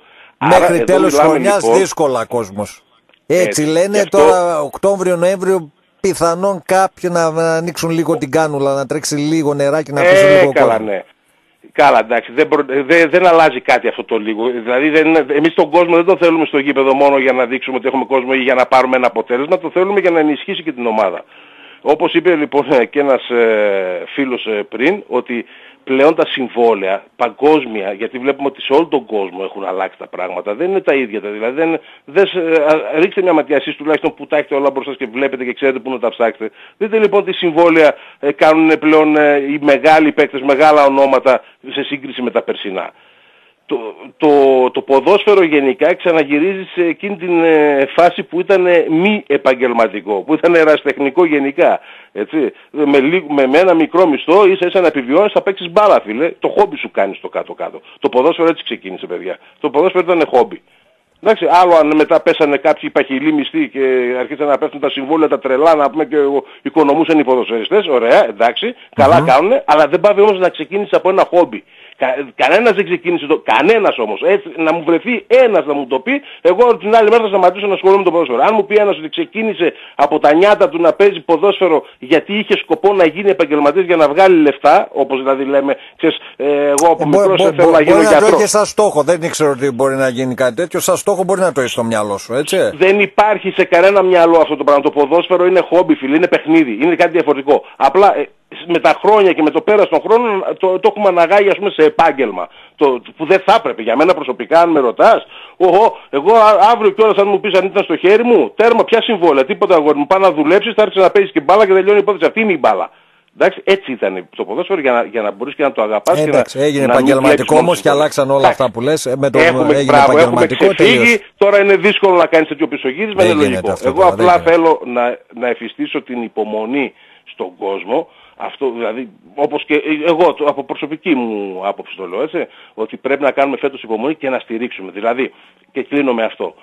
Μέχρι τέλος χρονιάς λοιπόν... δύσκολα κόσμος. Έτσι, έτσι λένε αυτό... τώρα Οκτώβριο-Νοέμβριο πιθανόν κάποιοι να, να ανοίξουν λίγο την κάνουλα, να τρέξει λίγο νεράκι, να αφήσουν ε, λίγο καλά, κόσμο. Ναι. Καλά εντάξει, δεν, προ... δεν, δεν αλλάζει κάτι αυτό το λίγο. Δηλαδή δεν... εμείς τον κόσμο δεν τον θέλουμε στο γήπεδο μόνο για να δείξουμε ότι έχουμε κόσμο ή για να πάρουμε ένα αποτέλεσμα, το θέλουμε για να ενισχύσει και την ομάδα. Όπως είπε λοιπόν και ένας ε, φίλος ε, πριν, ότι πλέον τα συμβόλαια παγκόσμια, γιατί βλέπουμε ότι σε όλο τον κόσμο έχουν αλλάξει τα πράγματα, δεν είναι τα ίδια. Δηλαδή δεν, δεν, ε, ρίξτε μια ματιά εσείς τουλάχιστον που τα έχετε όλα μπροστά και βλέπετε και ξέρετε πού να τα ψάξετε. Δείτε λοιπόν τι συμβόλαια ε, κάνουν πλέον ε, οι μεγάλοι παίκτες, μεγάλα ονόματα σε σύγκριση με τα περσινά. Το, το, το ποδόσφαιρο γενικά ξαναγυρίζει σε εκείνη την ε, φάση που ήταν ε, μη επαγγελματικό, που ήταν ερασιτεχνικό γενικά. Έτσι. Με, με, με ένα μικρό μισθό ίσα ίσα να επιβιώνεις, θα παίξεις μπάλα φίλε, το χόμπι σου κάνεις το κάτω-κάτω. Το ποδόσφαιρο έτσι ξεκίνησε παιδιά. Το ποδόσφαιρο ήταν χόμπι. Εντάξει, άλλο αν μετά πέσανε κάποιοι παχυλοί μισθοί και αρχίσαν να πέφτουν τα συμβόλαια, τα τρελά, να πούμε και οικονομούσαν οι ποδοσφαιριστές, ωραία, εντάξει, καλά mm-hmm. κάνουνε, αλλά δεν πάει όμως να ξεκίνησε από ένα χόμπι. Κα, κανένας δεν ξεκίνησε το, κανένας όμως, έτσι, να μου βρεθεί ένας να μου το πει, εγώ την άλλη μέρα θα σταματήσω να ασχολούμαι με το ποδόσφαιρο. Αν μου πει ένας ότι ξεκίνησε από τα νιάτα του να παίζει ποδόσφαιρο γιατί είχε σκοπό να γίνει επαγγελματής για να βγάλει λεφτά, όπως δηλαδή λέμε, ξέρεις, ε, εγώ από μικρός θέλω να γίνω γιατρός. Μπορεί να το έχει σαν στόχο, δεν ήξερα ότι μπορεί να γίνει κάτι τέτοιο, σαν στόχο μπορεί να το έχει στο μυαλό σου, έτσι. Δεν υπάρχει σε κανένα μυαλό αυτό το πράγμα. Το ποδόσφαιρο είναι χόμπι, φίλε, είναι παιχνίδι, είναι κάτι διαφορετικό. Απλά ε, με τα χρόνια και με το πέρας των χρόνων το, το έχουμε αναγάγει ας πούμε σε επάγγελμα. Το, που δεν θα έπρεπε. Για μένα προσωπικά αν με ρωτάς, εγώ, εγώ αύριο κιόλας αν μου πεις αν ήταν στο χέρι μου, τέρμα πια συμβόλαια, τίποτα αγόρι μου, πάω να δουλέψεις, θα έρθεις να παίζεις και μπάλα και τελειώνει η υπόθεση. Αυτή είναι η μπάλα. Εντάξει, έτσι ήταν το ποδόσφαιρο για να, για να μπορείς και να το αγαπάς. Εντάξει, και να, έγινε να επαγγελματικό όμως και αλλάξαν όλα αυτά που λες. Με το έχουμε, έγινε μπράβο, επαγγελματικό έχουμε ξεφύγει, τώρα είναι δύσκολο να κάνεις τέτοιο πισωγύρισμα, είναι λογικό. Εγώ απλά θέλω να, να εφιστήσω την υπομονή στον κόσμο. Αυτό δηλαδή, όπως και εγώ από προσωπική μου άποψη το λέω έτσι, ότι πρέπει να κάνουμε φέτος υπομονή και να στηρίξουμε. Δηλαδή, και κλείνω με αυτό,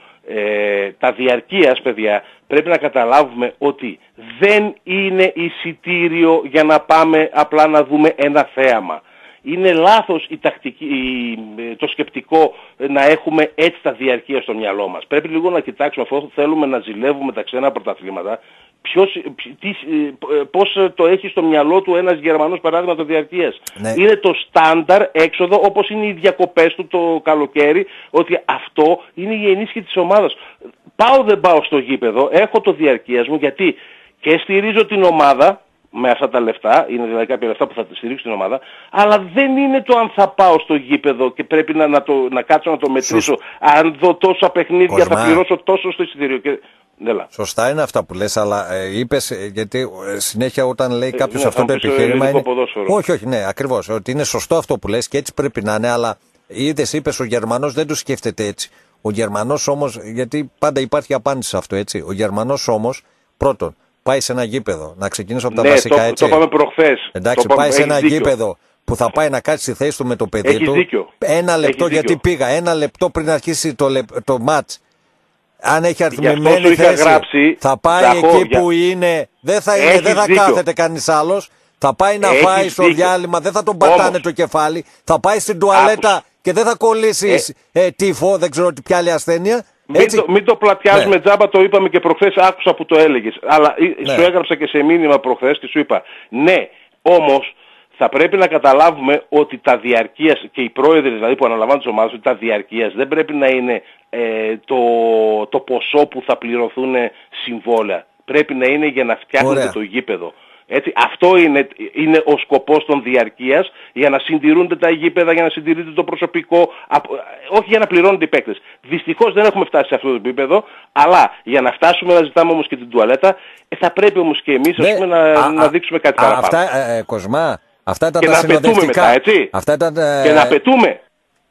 ε, τα διαρκείας παιδιά πρέπει να καταλάβουμε ότι δεν είναι εισιτήριο για να πάμε απλά να δούμε ένα θέαμα. Είναι λάθος η τακτική, η, το σκεπτικό να έχουμε έτσι τα διαρκεία στο μυαλό μας. Πρέπει λίγο να κοιτάξουμε αφού θέλουμε να ζηλεύουμε τα ξένα πρωταθλήματα. Ποιος, τι, πώς το έχει στο μυαλό του ένας Γερμανός παράδειγμα το διαρκείας. Ναι. Είναι το στάνταρ έξοδο όπως είναι οι διακοπές του το καλοκαίρι, ότι αυτό είναι η ενίσχυση της ομάδας. Πάω δεν πάω στο γήπεδο, έχω το διαρκείας μου γιατί και στηρίζω την ομάδα με αυτά τα λεφτά, είναι δηλαδή κάποια λεφτά που θα στηρίξω την ομάδα, αλλά δεν είναι το αν θα πάω στο γήπεδο και πρέπει να, να, το, να κάτσω να το μετρήσω. Σωστ... αν δω τόσα παιχνίδια Κοσμά. θα πληρώσω τόσο στο εισιτήριο. Και... Σωστά είναι αυτά που λες, αλλά ε, είπες, ε, γιατί ε, συνέχεια όταν λέει κάποιος ε, ναι, αυτό το επιχείρημα είναι... Όχι, όχι, ναι, ακριβώς, ότι είναι σωστό αυτό που λες και έτσι πρέπει να είναι, αλλά είδες, είπες, ο Γερμανός δεν το σκέφτεται έτσι. Ο Γερμανός όμως, γιατί πάντα υπάρχει απάντηση σε αυτό, έτσι, ο Γερμανός όμως, πρώτον, πάει σε ένα γήπεδο, να ξεκινήσω από τα ναι, βασικά, το, έτσι. το είπαμε προχθές. Εντάξει, το πάει σε ένα δίκιο. γήπεδο που θα πάει να κάτσει στη θέση του με το παιδί Έχεις του. Δίκιο. Ένα λεπτό, Έχεις γιατί δίκιο. πήγα, ένα λεπτό πριν αρχίσει το, το μάτς. Αν έχει αριθμημένη θέση, γράψει, θα πάει εκεί χώρια. Που είναι, δεν θα, είναι, δεν θα κάθεται κανείς άλλος. Θα πάει να Έχεις φάει στο δίκιο. διάλειμμα, δεν θα τον πατάνε Όμως. το κεφάλι. Θα πάει στην τουαλέτα Άκουσα. και δεν θα κολλήσει ε. ε, τύφο, δεν ξέρω τι ποια άλλη ασθένεια. Μην το, μην το πλατιάζουμε ναι. τζάμπα, το είπαμε και προχθές, άκουσα που το έλεγες. Αλλά ναι. σου έγραψα και σε μήνυμα προχθές και σου είπα, ναι, όμως θα πρέπει να καταλάβουμε ότι τα διαρκείας, και οι πρόεδροι δηλαδή που αναλαμβάνουν τις ομάδες, ότι τα διαρκείας δεν πρέπει να είναι ε, το, το ποσό που θα πληρωθούν συμβόλαια. Πρέπει να είναι για να φτιάχνετε το γήπεδο. Έτσι, αυτό είναι, είναι ο σκοπός των διαρκείας, για να συντηρούνται τα γήπεδα, για να συντηρείται το προσωπικό, όχι για να πληρώνονται οι παίκτες. Δυστυχώς δεν έχουμε φτάσει σε αυτό το επίπεδο, αλλά για να φτάσουμε να ζητάμε όμως και την τουαλέτα, ε, θα πρέπει όμως και εμείς ναι, ας πούμε, να, α, να δείξουμε κάτι α, παραπάνω. Αυτά, ε, Κοσμά, αυτά ήταν και τα να πετούμε μετά, έτσι. Αυτά ήταν, ε... Και να πετούμε.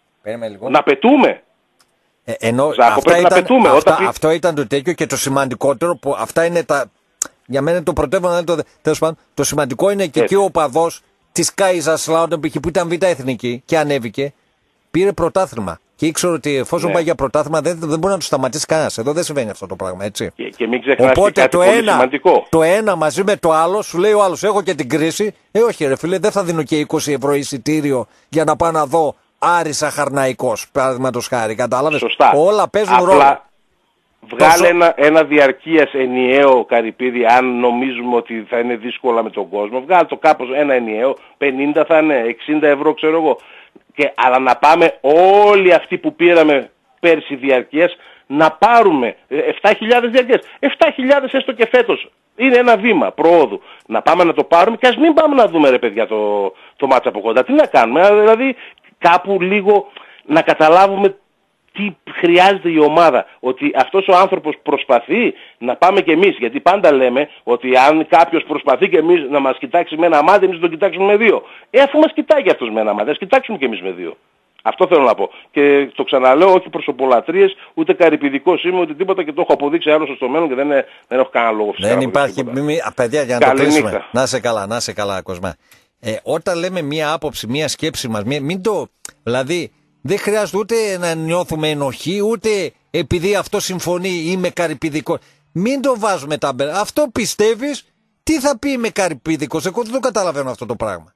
Να πετούμε. Ε, ενώ Ζάκο, αυτά ήταν, να πετούμε, αυτά, όταν... αυτό ήταν το τέτοιο και το σημαντικότερο που αυτά είναι τα... Για μένα το πρωτεύον, το, τέλος πάντων, το σημαντικό είναι και εκεί ο παδός της Kaiserslautern που ήταν β' εθνική και ανέβηκε, πήρε πρωτάθλημα. Και ήξερε ότι εφόσον ναι. πάει για πρωτάθλημα δεν, δεν μπορεί να του σταματήσει κανένας. Εδώ δεν συμβαίνει αυτό το πράγμα, έτσι. Και, και μην ξεχνάς Οπότε και κάτι το, πολύ ένα, σημαντικό. το ένα μαζί με το άλλο, σου λέει ο άλλος, έχω και την κρίση. Ε, όχι, ρε φίλε, δεν θα δίνω και είκοσι ευρώ εισιτήριο για να πάω να δω Άρης Χαρναϊκός, παραδείγματος χάρη. Κατάλαβες. Σωστά. Όλα παίζουν Απλά... ρόλο. Βγάλε Τόσο... ένα, ένα διαρκείας ενιαίο καρυπίδι, αν νομίζουμε ότι θα είναι δύσκολα με τον κόσμο. Βγάλε το κάπως ένα ενιαίο, πενήντα θα είναι, εξήντα ευρώ ξέρω εγώ. Και, αλλά να πάμε όλοι αυτοί που πήραμε πέρσι διαρκείας, να πάρουμε επτά χιλιάδες διαρκείας. επτά χιλιάδες έστω και φέτος. Είναι ένα βήμα προόδου. Να πάμε να το πάρουμε και ας μην πάμε να δούμε ρε παιδιά το, το μάτσα από κοντά. Τι να κάνουμε, δηλαδή κάπου λίγο να καταλάβουμε τι χρειάζεται η ομάδα. Ότι αυτός ο άνθρωπος προσπαθεί να πάμε κι εμείς. Γιατί πάντα λέμε ότι αν κάποιος προσπαθεί κι εμείς να μας κοιτάξει με ένα μάτι, εμείς να τον κοιτάξουμε με δύο. Ε, αφού μας κοιτάει αυτός με ένα μάτι, ας κοιτάξουμε κι εμείς με δύο. Αυτό θέλω να πω. Και το ξαναλέω, όχι προσωπολατρίες, ούτε καρυπηδικός είμαι, ούτε τίποτα, και το έχω αποδείξει άλλο στο μέλλον και δεν, είναι, δεν έχω κανένα λόγο φυσικά. Δεν υπάρχει. Μη, μη, παιδιά, για να Καλή το κλείσουμε. Νύχτα. Να σε καλά, να σε καλά, Κοσμά. Ε, όταν λέμε μία άποψη, μία σκέψη μας, μία, μην το. Δηλαδή, δεν χρειάζεται ούτε να νιώθουμε ενοχή, ούτε επειδή αυτό συμφωνεί είμαι καρυπηδικός. Μην το βάζουμε τα μπέρα. Αυτό πιστεύεις, τι θα πει είμαι καρυπηδικός. Εγώ δεν το καταλαβαίνω αυτό το πράγμα.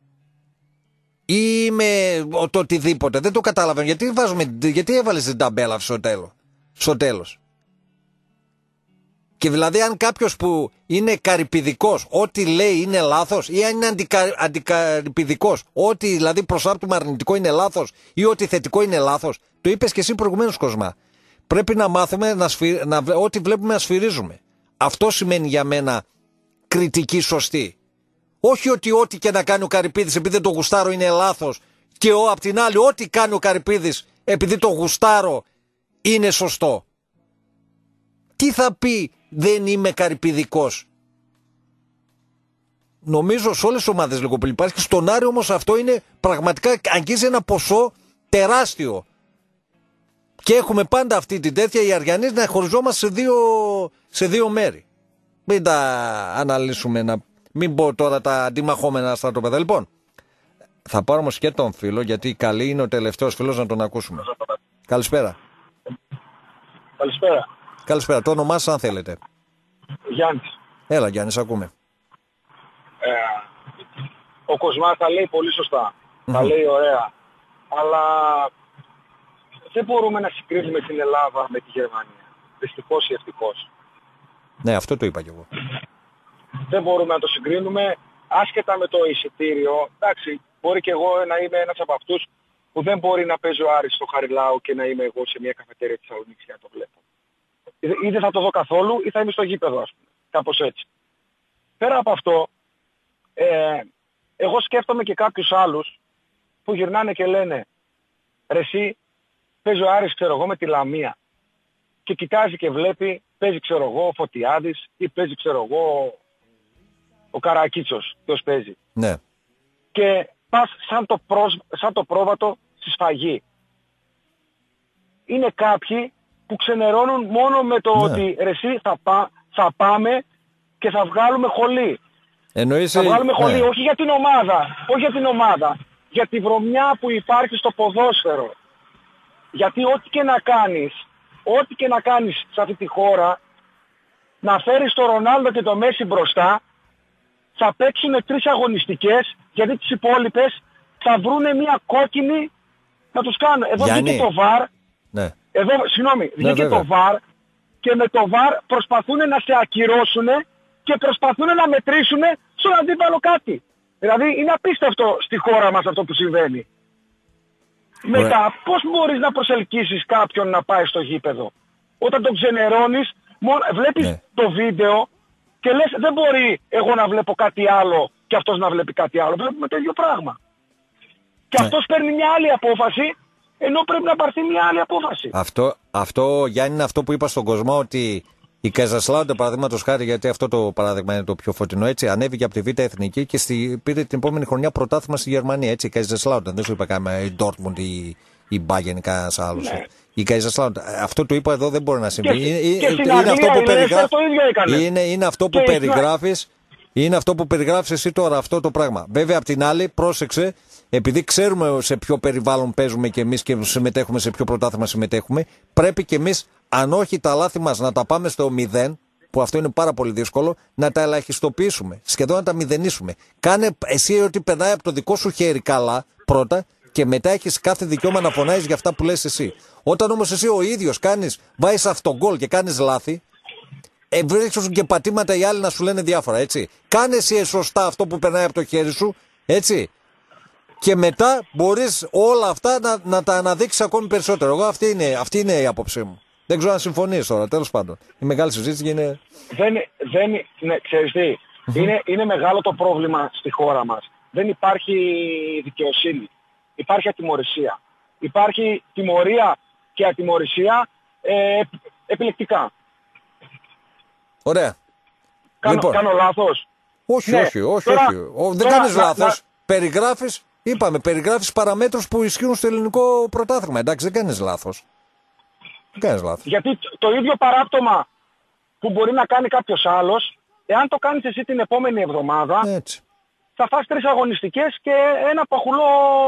Ή είμαι το οτιδήποτε. Δεν το καταλαβαίνω. Γιατί, βάζουμε, γιατί έβαλες την ταμπέλα στο τέλος. Στο τέλος. Και δηλαδή αν κάποιος που είναι καρυπηδικός, ό,τι λέει είναι λάθος, ή αν είναι αντικα, αντικαρυπηδικός, ό,τι δηλαδή προσάπτουμε αρνητικό είναι λάθος, ή ό,τι θετικό είναι λάθος, το είπες και εσύ προηγουμένως, Κοσμά. Πρέπει να μάθουμε να σφυ, να, ό,τι βλέπουμε να σφυρίζουμε. Αυτό σημαίνει για μένα κριτική σωστή. Όχι ότι ό,τι και να κάνει ο Καρυπίδης επειδή δεν το γουστάρω είναι λάθος, και ο, απ' την άλλη ό,τι κάνει ο Καρυπίδης επειδή το γουστάρω είναι σωστό. Τι θα πει δεν είμαι καρυπηδικός. Νομίζω σε όλες τις ομάδες λίγο πολύ υπάρχει. Στον Άρη όμως αυτό είναι πραγματικά, αγγίζει ένα ποσό τεράστιο. Και έχουμε πάντα αυτή την τέτοια οι Αριανείς να χωριζόμαστε σε δύο, σε δύο μέρη. Μην τα αναλύσουμε, να μην πω τώρα τα αντιμαχόμενα στρατόπεδα. Λοιπόν, θα πάρω όμως και τον φίλο, γιατί καλή είναι ο τελευταίος φίλος, να τον ακούσουμε. Καλησπέρα. Καλησπέρα. Καλησπέρα. Το όνομά σας αν θέλετε. Γιάννης. Έλα Γιάννη, σ' ακούμε. Ε, ο Κοσμάς τα λέει πολύ σωστά. Mm-hmm. Τα λέει ωραία. Αλλά δεν μπορούμε να συγκρίνουμε την Ελλάδα με τη Γερμανία. Δυστυχώς ή ευτυχώς. Ναι, αυτό το είπα κι εγώ. Δεν μπορούμε να το συγκρίνουμε. Άσχετα με το εισιτήριο. Εντάξει, μπορεί και εγώ να είμαι ένας από αυτούς που δεν μπορεί να παίζω Άρη στο Χαριλάου και να είμαι εγώ σε μια καφετέρια της Θεσσαλονίκης για να το βλέπω. Ή δεν θα το δω καθόλου ή θα είμαι στο γήπεδο, ας πούμε. Κάπως έτσι. πέρα από αυτό, ε, εγώ σκέφτομαι και κάποιους άλλους που γυρνάνε και λένε ρε εσύ, παίζει ο Άρης ξέρω εγώ με τη Λαμία και κοιτάζει και βλέπει, παίζει ξέρω εγώ ο Φωτιάδης ή παίζει ξέρω εγώ ο Καρακίτσος, ποιος παίζει. Ναι. Και πας σαν το, προσ... σαν το πρόβατο στη σφαγή. Είναι κάποιοι που ξενερώνουν μόνο με το ναι. ότι ρε εσύ θα, πά... θα πάμε και θα βγάλουμε χολή. Εννοείς... Θα βγάλουμε χολή, ναι. όχι για την ομάδα, όχι για την ομάδα, για τη βρωμιά που υπάρχει στο ποδόσφαιρο. Γιατί ό,τι και να κάνεις, ό,τι και να κάνεις σε αυτή τη χώρα, να φέρεις τον Ρονάλντο και τον Μέση μπροστά, θα παίξουν τρεις αγωνιστικές, γιατί τις υπόλοιπες θα βρούνε μια κόκκινη να τους κάνουν. Εδώ Γιάννη. βγήκε το βαρ, Ναι. εδώ, συγγνώμη, Ναι, βγήκε βέβαια. το βαρ και με το βαρ προσπαθούν να σε ακυρώσουν και προσπαθούν να μετρήσουν στον αντίπαλο κάτι. Δηλαδή είναι απίστευτο στη χώρα μας αυτό που συμβαίνει. Ωραία. Μετά πώς μπορείς να προσελκύσεις κάποιον να πάει στο γήπεδο. Όταν τον ξενερώνεις, μόνο, βλέπεις Ναι. το βίντεο και λες δεν μπορεί εγώ να βλέπω κάτι άλλο και αυτός να βλέπει κάτι άλλο. Βλέπουμε το ίδιο πράγμα. Και Ναι. αυτός παίρνει μια άλλη απόφαση, ενώ πρέπει να πάρθει μια άλλη απόφαση. Αυτό, αυτό, Γιάννη, είναι αυτό που είπα στον κόσμο, ότι η Καϊζασλάουντε, παραδείγματος χάρη, γιατί αυτό το παράδειγμα είναι το πιο φωτεινό, έτσι, ανέβηκε από τη Β' Εθνική και στη, πήρε την επόμενη χρονιά πρωτάθλημα στη Γερμανία. Έτσι, η Καϊζασλάουντε, δεν σου είπα καν η Ντόρτμουντ ή η Bayern ή κανένας άλλος. Ναι. Η Καϊζασλάουντε, αυτό το είπα εδώ, δεν μπορεί να συμβεί. Και, είναι, και είναι, στην είναι Αγγλία, αυτό που η Leicester περιγράφει. το ίδιο έκανε. Είναι, είναι αυτό που Και- περιγράφεις. Είναι αυτό που περιγράφεις εσύ τώρα, αυτό το πράγμα. Βέβαια, απ' την άλλη, πρόσεξε, επειδή ξέρουμε σε ποιο περιβάλλον παίζουμε και εμείς και συμμετέχουμε, σε ποιο πρωτάθλημα συμμετέχουμε, πρέπει και εμείς, αν όχι τα λάθη μας να τα πάμε στο μηδέν, που αυτό είναι πάρα πολύ δύσκολο, να τα ελαχιστοποιήσουμε, σχεδόν να τα μηδενίσουμε. Κάνε εσύ ότι περνάει από το δικό σου χέρι καλά, πρώτα, και μετά έχεις κάθε δικαίωμα να φωνάζεις για αυτά που λες εσύ. Όταν όμως εσύ ο ίδιος κάνεις, βάζεις αυτογκόλ και κάνεις λάθη, ε, βρίσκουν και πατήματα οι άλλοι να σου λένε διάφορα, έτσι. Κάνε εσύ σωστά αυτό που περνάει από το χέρι σου, έτσι. Και μετά μπορείς όλα αυτά να, να τα αναδείξεις ακόμη περισσότερο. Εγώ αυτή είναι, αυτή είναι η άποψή μου. Δεν ξέρω αν συμφωνείς τώρα, τέλος πάντων. Η μεγάλη συζήτηση είναι... Δεν, δεν, ναι, ξέρεις τι, είναι, είναι μεγάλο το πρόβλημα στη χώρα μας. Δεν υπάρχει δικαιοσύνη. Υπάρχει ατιμωρησία. Υπάρχει τιμωρία και ατιμωρησία ε, επιλεκτικά. Ωραία. Κάνω, Λοιπόν. κάνω λάθος. Όχι, Ναι, όχι, όχι, τώρα- όχι. Ο, δεν τώρα κάνεις να- λάθος. να- Περιγράφεις, είπαμε, περιγράφεις παραμέτρους που ισχύουν στο ελληνικό πρωτάθλημα. Εντάξει, δεν κάνεις λάθος. Δεν κάνεις λάθος. Γιατί το- το ίδιο παράπτωμα που μπορεί να κάνει κάποιος άλλος, εάν το κάνεις εσύ την επόμενη εβδομάδα, Έτσι. θα φας τρεις αγωνιστικές και ένα παχουλό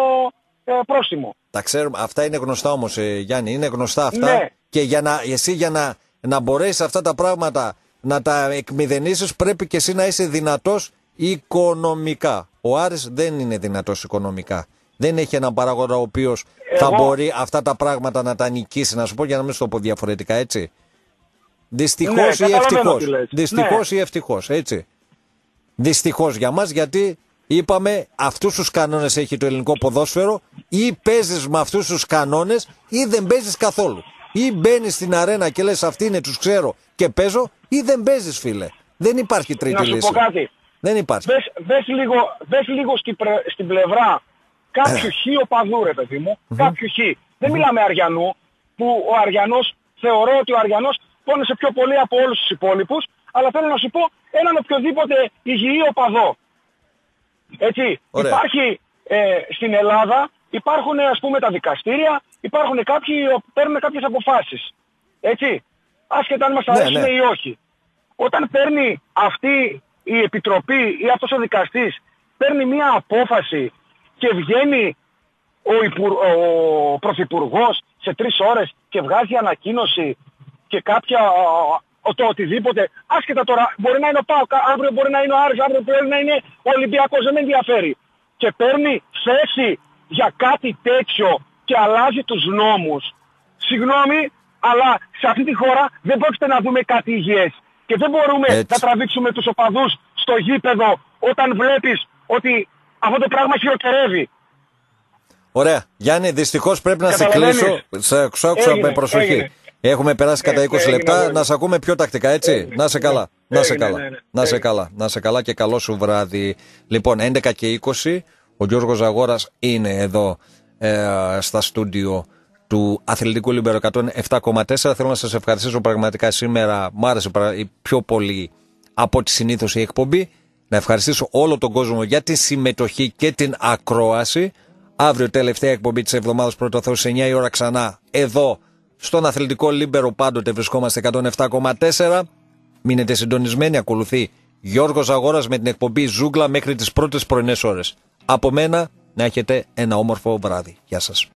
ε, πρόστιμο. Τα ξέρουμε. Αυτά είναι γνωστά όμως, ε, Γιάννη. Είναι γνωστά αυτά. Ναι. Και για να, εσύ για να, να μπορέσεις αυτά τα πράγματα να τα εκμηδενήσεις, πρέπει και εσύ να είσαι δυνατός οικονομικά. Ο Άρης δεν είναι δυνατός οικονομικά. Δεν έχει έναν παράγοντα ο οποίος θα Εγώ- μπορεί αυτά τα πράγματα να τα νικήσει. Να σου πω για να μην σου το πω διαφορετικά, έτσι. Δυστυχώς Ναι, ή καταλαβαίνω ευτυχώς. τι λες. Δυστυχώς Ναι. ή ευτυχώς, έτσι. Δυστυχώς για μας, γιατί είπαμε αυτούς τους κανόνες έχει το ελληνικό ποδόσφαιρο, ή παίζεις με αυτούς τους κανόνες ή δεν παίζεις καθόλου. Ή μπαίνεις στην αρένα και λες αυτοί είναι, τους ξέρω και παίζω, ή δεν παίζεις, φίλε. Δεν υπάρχει τρίτη Να σου λύση. πω κάτι. Δεν υπάρχει. Δες, δες λίγο, δες λίγο στην, πρε- στην πλευρά κάποιου χ οπαδού, ρε παιδί μου, κάποιου χ. Δεν μιλάμε Αριανού, που ο Αριανός, θεωρώ ότι ο Αριανός πόνεσε πιο πολύ από όλους τους υπόλοιπους, αλλά θέλω να σου πω έναν οποιοδήποτε υγιή οπαδό. Έτσι, Ωραία. υπάρχει ε, στην Ελλάδα, υπάρχουν ας πούμε τα δικαστήρια, υπάρχουν κάποιοι που παίρνουν κάποιες αποφάσεις. Έτσι, άσχετα αν μας Ναι, αρέσουν ναι. ή όχι. Όταν παίρνει αυτή η επιτροπή ή αυτός ο δικαστής, παίρνει μια απόφαση και βγαίνει ο, υπουρ, ο πρωθυπουργός σε τρεις ώρες και βγάζει ανακοίνωση και κάποια ο, το οτιδήποτε, άσχετα τώρα, μπορεί να είναι ο ΠΑΟΚ, αύριο μπορεί να είναι ο Άρης, αύριο μπορεί να είναι ο Ολυμπιακός, δεν με ενδιαφέρει. Και παίρνει θέση για κάτι τέτοιο και αλλάζει τους νόμους. Συγγνώμη, αλλά σε αυτή τη χώρα δεν πρόκειται να δούμε κάτι υγιές. Και δεν μπορούμε Έτσι. να τραβήξουμε τους οπαδούς στο γήπεδο όταν βλέπεις ότι αυτό το πράγμα χειροτερεύει. Ωραία. Γιάννη, δυστυχώς πρέπει να σε Καταλαβαίνεις. κλείσω. Σε σε άκουσα Έγινε, με προσοχή. έγινε. Έχουμε περάσει κατά Ε, είκοσι έγινε, λεπτά. έγινε. Να σε ακούμε πιο τακτικά, έτσι. Να σε καλά. Να σε καλά. Ναι, ναι. Να σε καλά. Να σε καλά και καλό σου βράδυ. Λοιπόν, έντεκα και είκοσι, ο Γιώργος Ζαγόρας είναι εδώ ε, στα στούντιο του Αθλητικού Λίμπερο εκατόν επτά κόμμα τέσσερα. Θέλω να σας ευχαριστήσω πραγματικά σήμερα. Μ' άρεσε πιο πολύ από ό,τι συνήθως η εκπομπή. Να ευχαριστήσω όλο τον κόσμο για τη συμμετοχή και την ακρόαση. Αύριο τελευταία εκπομπή της εβδομάδας, πρώτο Θεός, σε εννιά η ώρα ξανά εδώ στον Αθλητικό Λίμπερο. Πάντοτε βρισκόμαστε εκατόν επτά κόμμα τέσσερα. Μείνετε συντονισμένοι. Ακολουθεί Γιώργος Ζαγόρας με την εκπομπή Ζούγκλα μέχρι τις πρώτες πρωινές ώρες. Από μένα να έχετε ένα όμορφο βράδυ. Γεια σας.